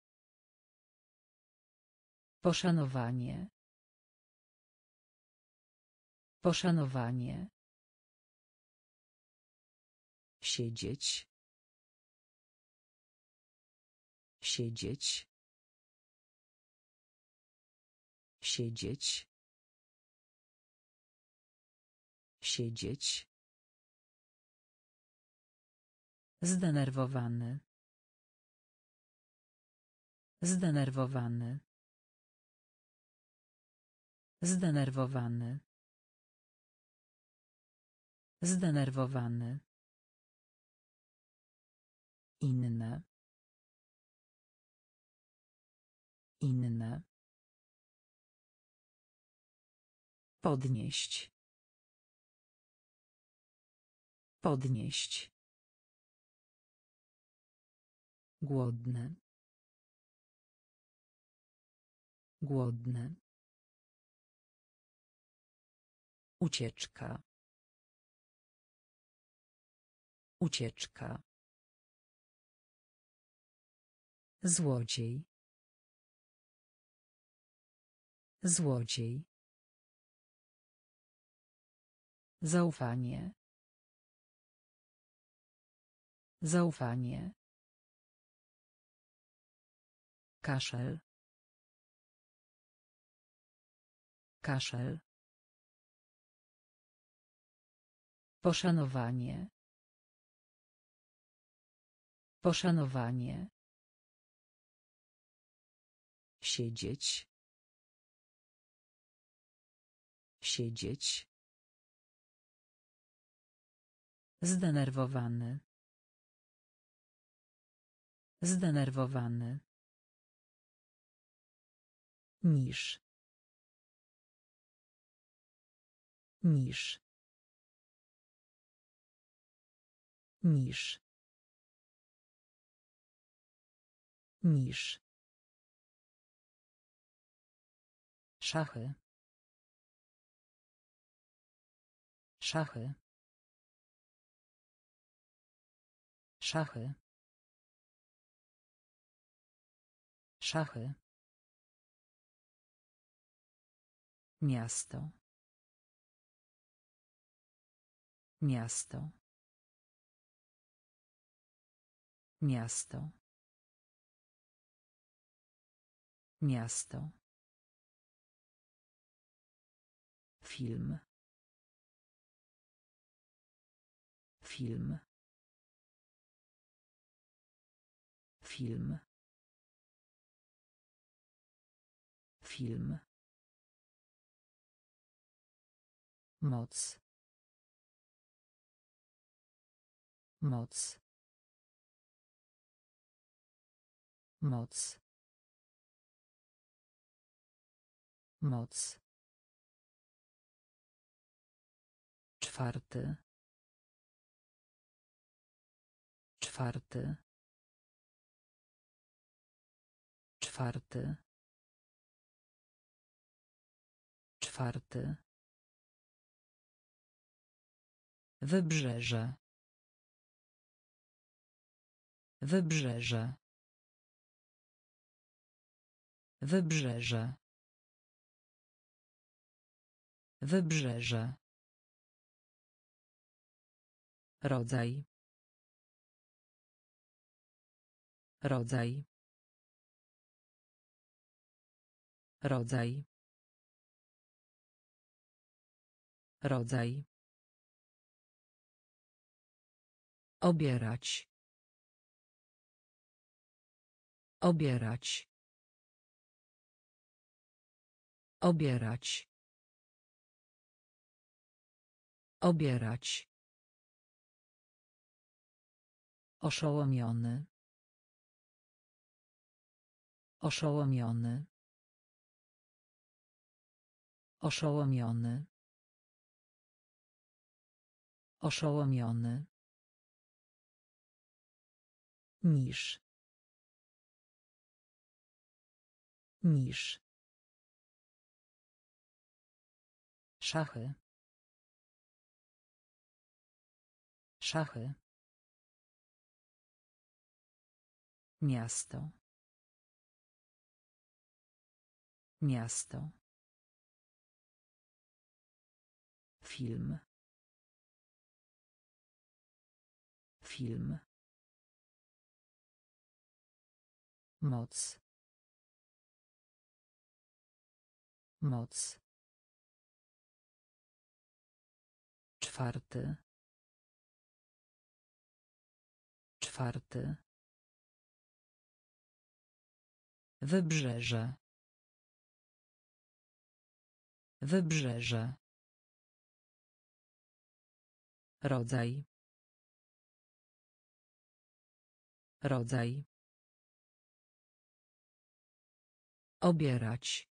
Poszanowanie. Poszanowanie. Siedzieć. Siedzieć. Siedzieć. Siedzieć. Zdenerwowany. Zdenerwowany. Zdenerwowany. Zdenerwowany. Inne. Inne. Podnieść. Podnieść. Głodny. Głodny. Ucieczka. Ucieczka. Złodziej. Złodziej. Zaufanie. Zaufanie. Kaszel. Kaszel. Poszanowanie. Poszanowanie. Siedzieć. Siedzieć. Zdenerwowany. Zdenerwowany. Niż. Niż. Niż. Niż. Szachy. Szachy. Szachy. Szachy. Miasto. Miasto. Miasto. Miasto. Film. Film. Film. Film. Moc. Moc. Moc. Moc. Czwarty. Czwarty. Czwarty. Czwarty. Wybrzeże. Wybrzeże. Wybrzeże. Wybrzeże. Rodzaj. Rodzaj. Rodzaj. Rodzaj. Obierać. Obierać. Obierać. Obierać. Oszołomiony. Oszołomiony. Oszołomiony. Oszołomiony. Niż. Niż. Szachy. Szachy. Miasto. Miasto. Film. Film. Moc. Moc. Czwarty. Czwarty. Wybrzeże. Wybrzeże. Rodzaj. Rodzaj. Obierać.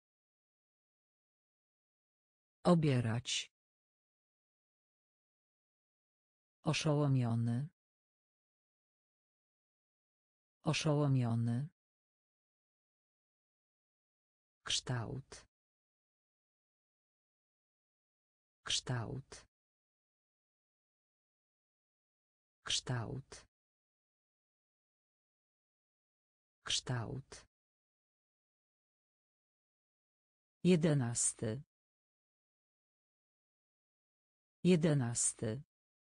Obierać. Oszołomiony. Oszołomiony. Kształt. Kształt. Kształt. Kształt. 11. 11.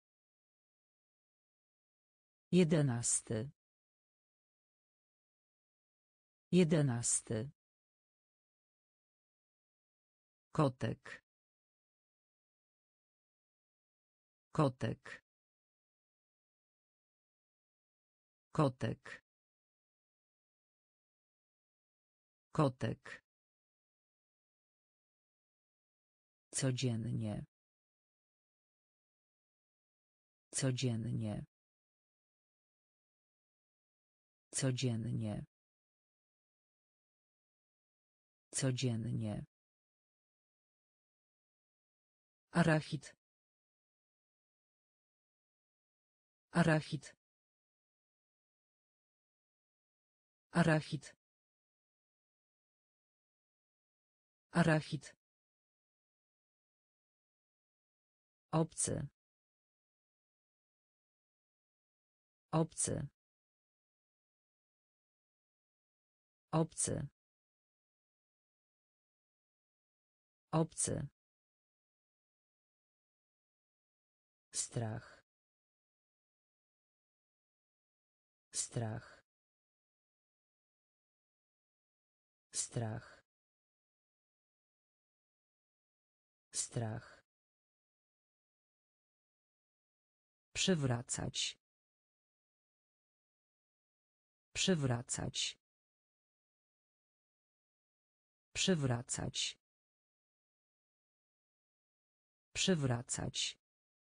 11. 11. Kotek. Kotek. Kotek. Kotek. Codziennie. Codziennie. Codziennie. Codziennie. Arachid. Arachid. Arachid. Arachid. Obcy. Obcy. Obcy. Obcy. Strach. Strach. Strach. Strach. Przywracać. Przywracać. Przywracać. Przywracać.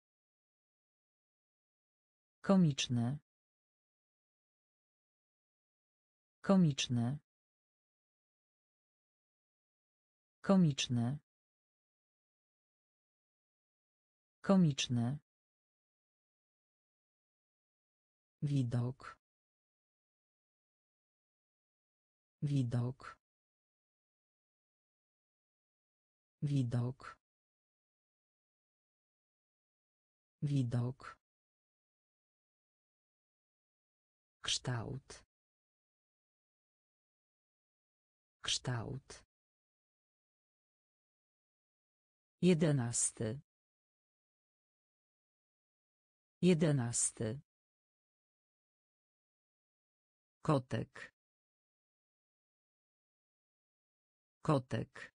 Komiczne. Komiczne. Komiczne. Komiczne. Widok. Widok. Widok. Widok. Kształt. Kształt. 11. 11. Kotek. Kotek.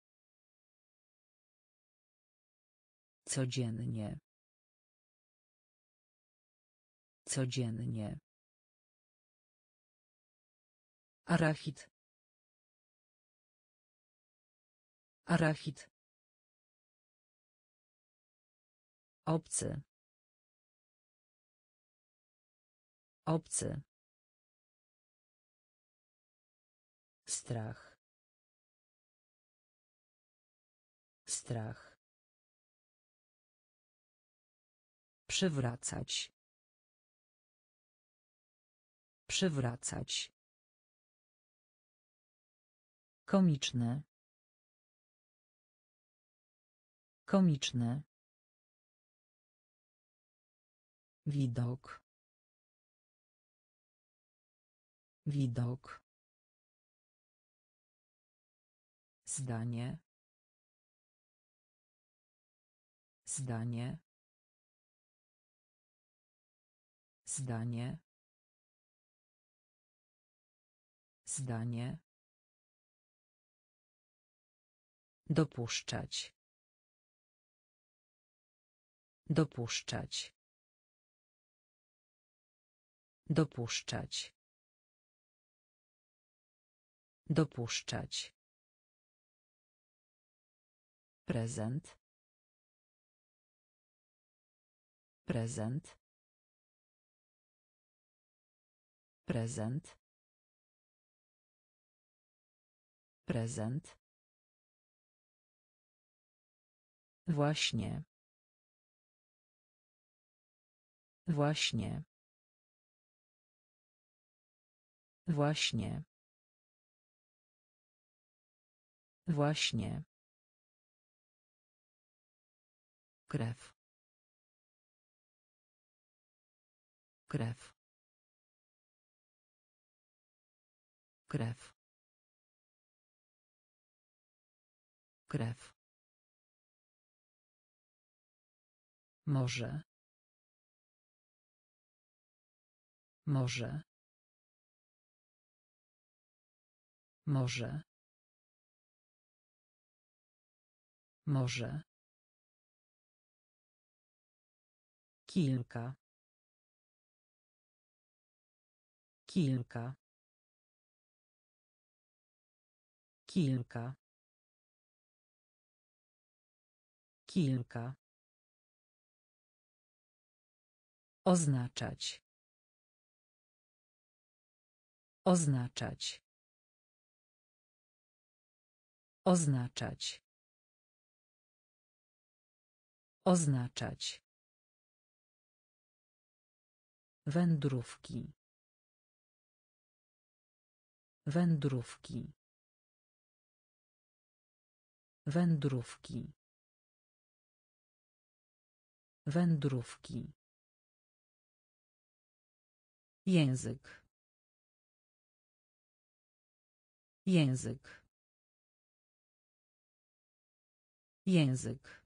Codziennie. Codziennie. Arachid. Arachid. Obcy. Obcy. Strach. Strach. Przywracać. Przywracać. Komiczne. Komiczne. Widok. Widok. Zdanie. Zdanie. Zdanie. Zdanie. Dopuszczać. Dopuszczać. Dopuszczać. Dopuszczać. Prezent. Prezent. Prezent. Prezent. Właśnie. Właśnie. Właśnie. Właśnie. Krew. Krew. Krew. Krew. Może. Może. Może. Może. Kilka. Kilka. Kilka. Kilka. Oznaczać. Oznaczać. Oznaczać. Oznaczać. Wędrówki. Wędrówki. Wędrówki. Wędrówki. Język. Język. Język.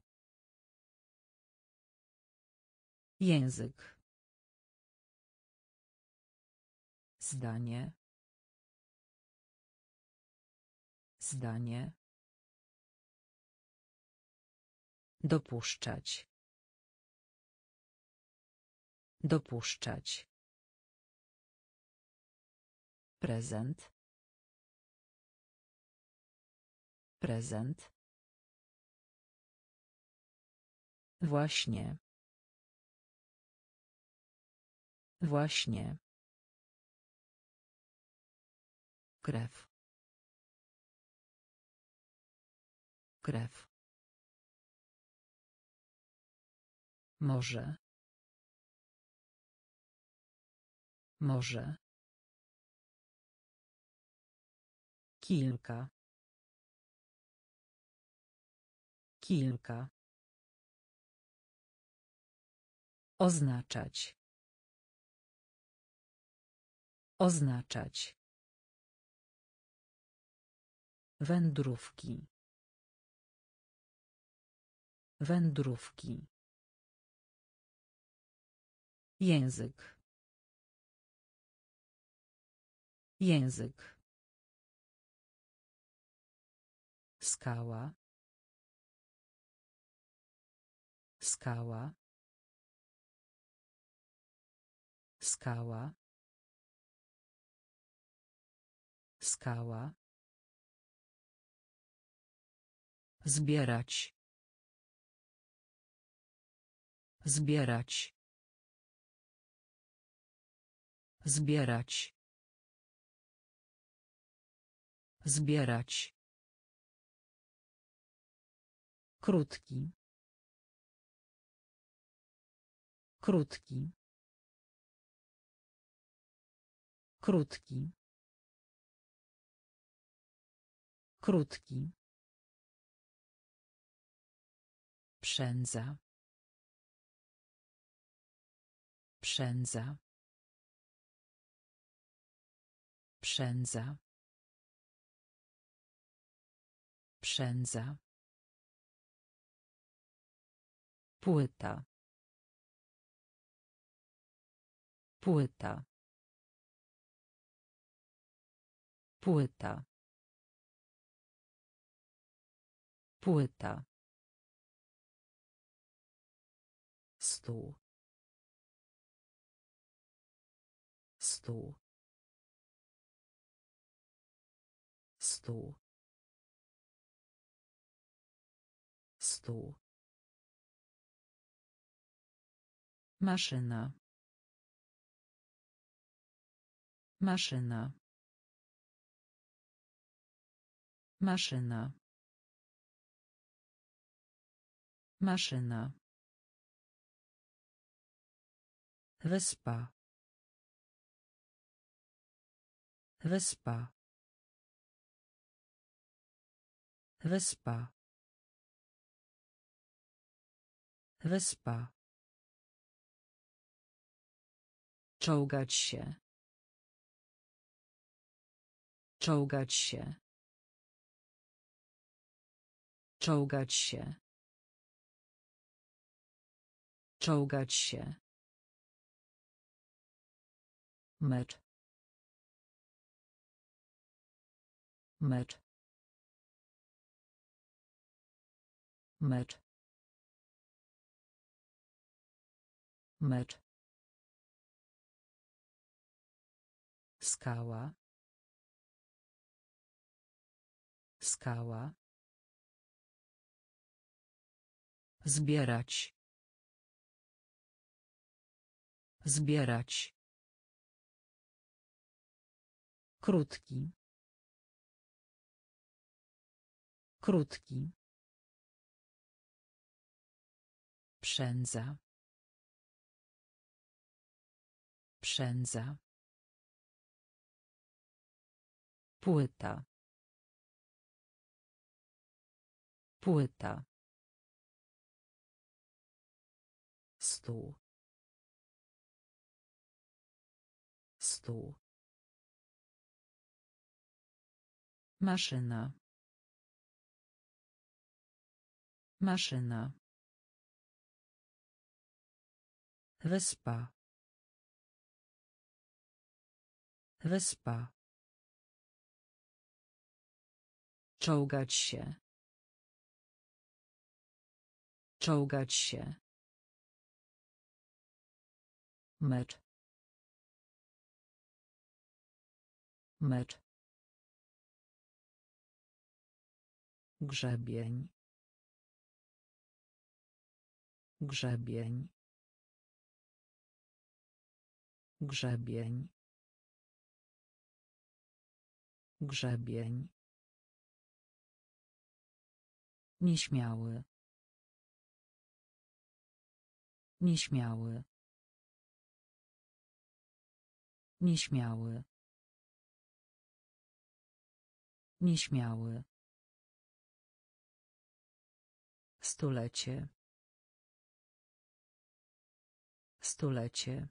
Język. Zdanie. Zdanie. Dopuszczać. Dopuszczać. Prezent. Prezent. Właśnie. Właśnie. Krew. Krew. Może. Może. Kilka. Kilka. Oznaczać. Oznaczać. Wędrówki. Wędrówki. Język. Język. Skała. Skała. Skała. Skała. Zbierać. Zbierać. Zbierać. Zbierać. Krótki. Krótki. Krótki. Krótki. Przędza. Przędza. Przędza. Przędza. Płyta. Płyta. Płyta. Płyta. Stół. Stół. Stół. Stół. Maszyna. Maszyna. Maszyna. Maszyna. Wyspa. Wyspa. Wyspa. Wyspa. Czołgać się. Czołgać się. Czołgać się. Czołgać się. Mecz. Mecz. Mecz. Mecz. Skała. Skała. Zbierać. Zbierać. Krótki. Krótki. Przędza. Przędza. Płyta. Płyta. Stół. Stół. Maszyna. Maszyna. Wyspa. Wyspa. Czołgać się. Czołgać się. Mecz. Mecz. Grzebień. Grzebień. Grzebień. Grzebień. Nieśmiały. Nieśmiały. Nieśmiały. Nieśmiały. Stulecie. Stulecie.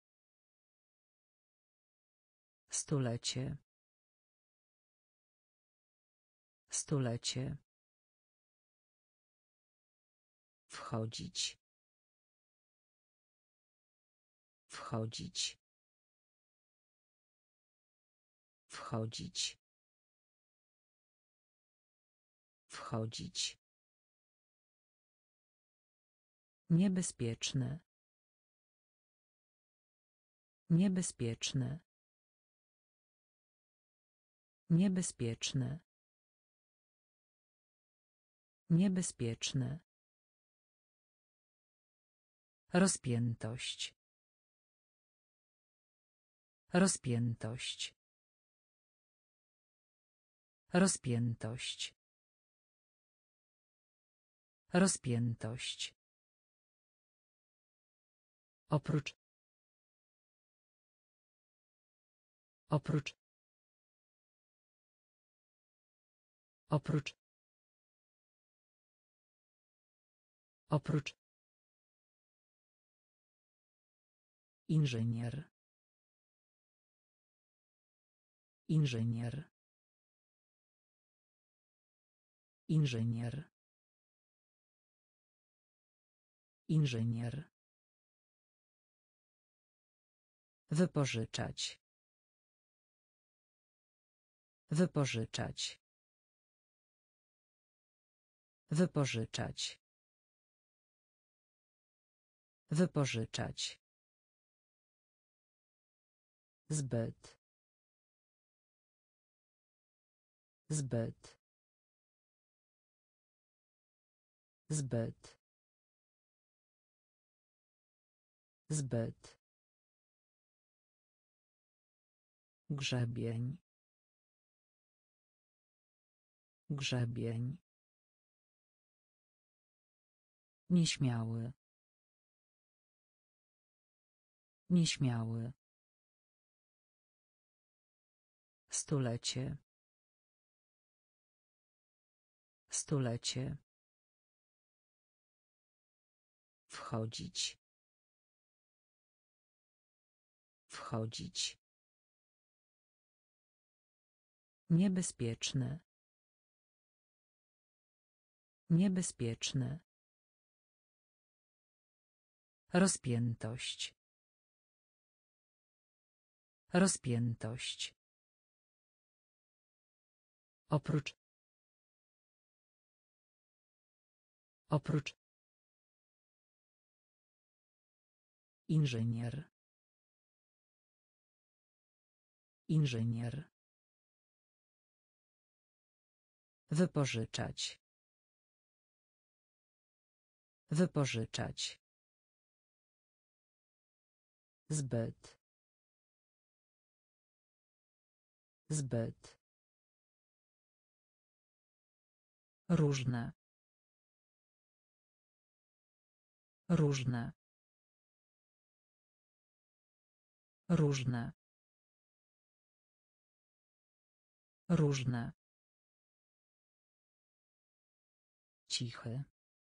Stulecie. Stulecie. Wchodzić. Wchodzić. Wchodzić. Wchodzić. Niebezpieczne. Niebezpieczne. Niebezpieczne. Niebezpieczne. Rozpiętość. Rozpiętość. Rozpiętość. Rozpiętość. Oprócz. Oprócz. Oprócz. Oprócz. Inżynier. Inżynier. Inżynier. Inżynier. Wypożyczać. Wypożyczać. Wypożyczać. Wypożyczać. Zbyt. Zbyt. Zbyt. Zbyt. Grzebień. Grzebień. Nieśmiały. Nieśmiały. Stulecie. Stulecie. Wchodzić. Wchodzić. Niebezpieczne. Niebezpieczne. Rozpiętość. Rozpiętość. Oprócz. Oprócz. Inżynier. Inżynier. Wypożyczać. Wypożyczać. Zbyt. Zbyt. Różne. Różne. Różne. Różne. Cichy.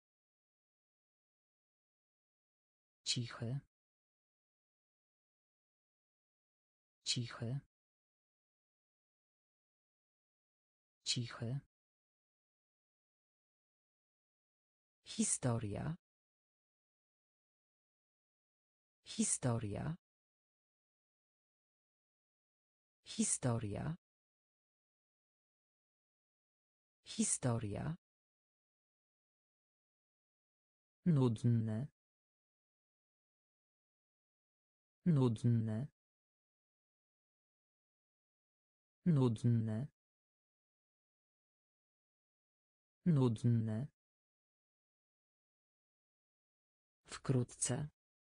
Cichy. Cichy. Cichy. Historia. Historia. Historia. Historia. Nudny. Nudny. Nudny. Nudny. Wkrótce.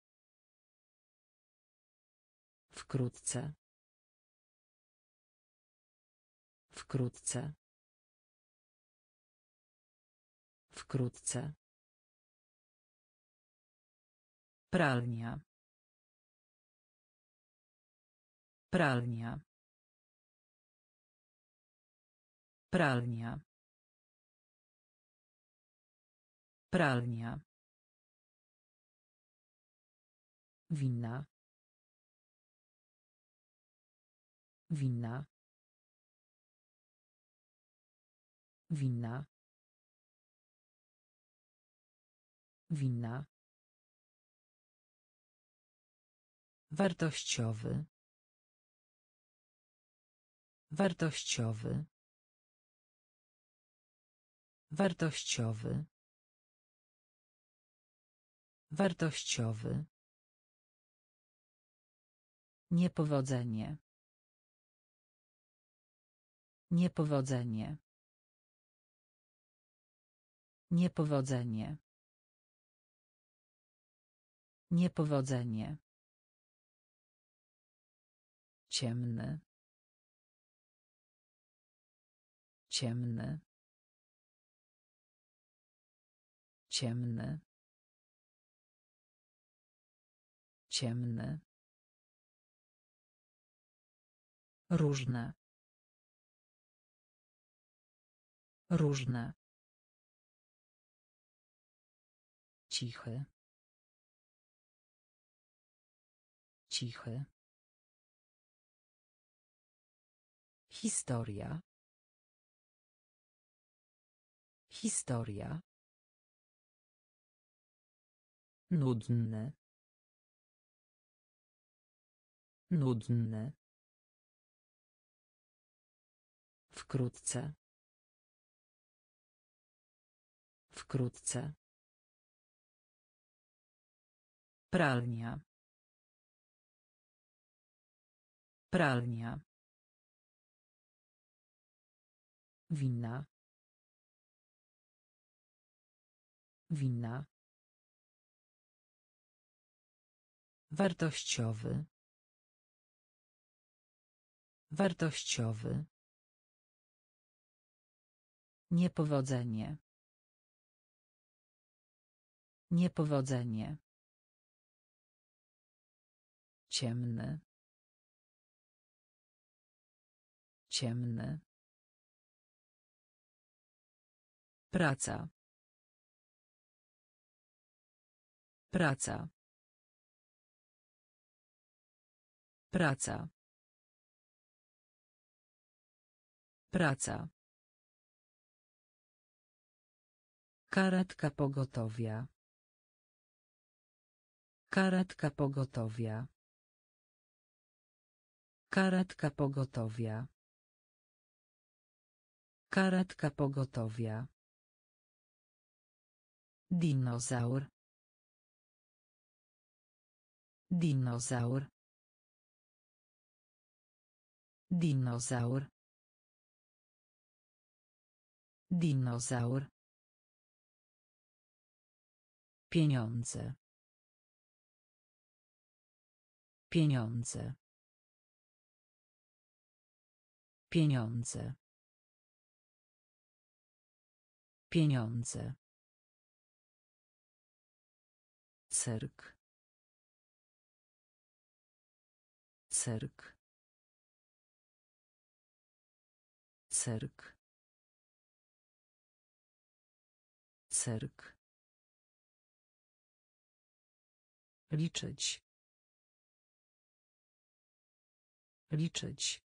Wkrótce. Wkrótce. Wkrótce. Pralnia. Pralnia. Pralnia. Pralnia. Winna. Winna. Winna. Winna. Wartościowy. Wartościowy. Wartościowy. Wartościowy. Niepowodzenie. Niepowodzenie. Niepowodzenie. Niepowodzenie. Ciemny. Ciemny. Ciemny. Ciemny. Różne. Różne. Cichy. Cichy. Historia. Historia. Nudny. Nudny. Wkrótce. Wkrótce. Pralnia. Pralnia. Winna. Winna. Wartościowy. Wartościowy. Niepowodzenie. Niepowodzenie. Ciemny. Ciemny. Praca. Praca. Praca. Praca. Karetka pogotowia. Karetka pogotowia. Karetka pogotowia. Karetka pogotowia. Dinozaur. Dinozaur. Dinozaur. Dinozaur. Pieniądze. Pieniądze. Pieniądze. Pieniądze. Cyrk. Cyrk. Cyrk. Cyrk. Liczyć. Liczyć.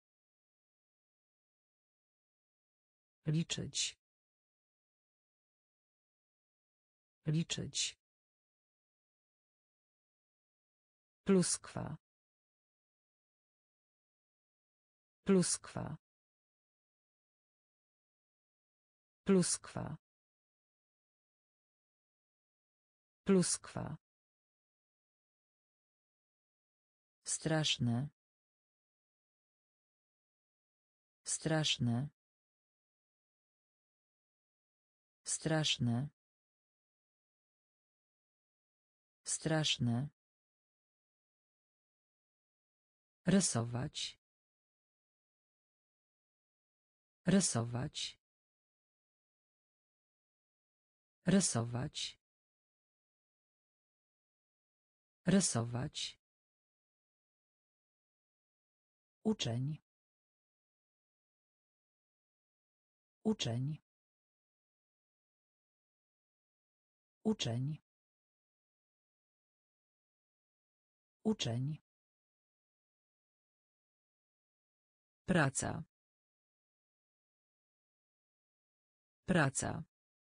Liczyć. Liczyć. Pluskwa. Pluskwa. Pluskwa. Pluskwa. Straszne. Straszne. Straszne. Straszne. Rysować. Rysować. Rysować. Rysować. Uczeń. Uczeń. Uczeń. Uczeń. Praca. Praca.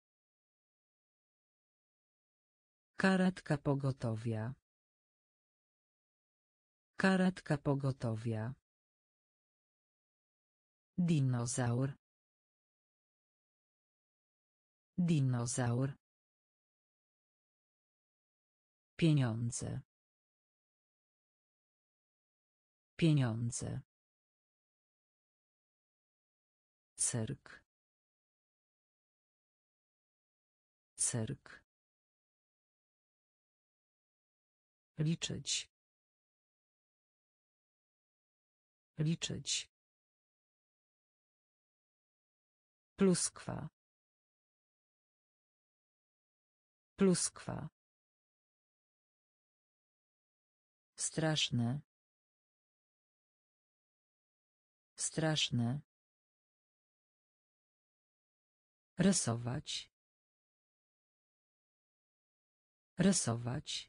Karetka pogotowia. Karetka pogotowia. Dinozaur. Dinozaur. Pieniądze. Pieniądze. Cyrk. Cyrk. Liczyć. Liczyć. Pluskwa. Pluskwa. Straszne. Straszne. Rysować. Rysować.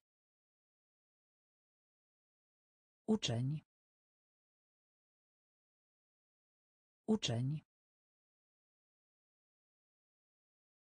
Uczeń. Uczeń.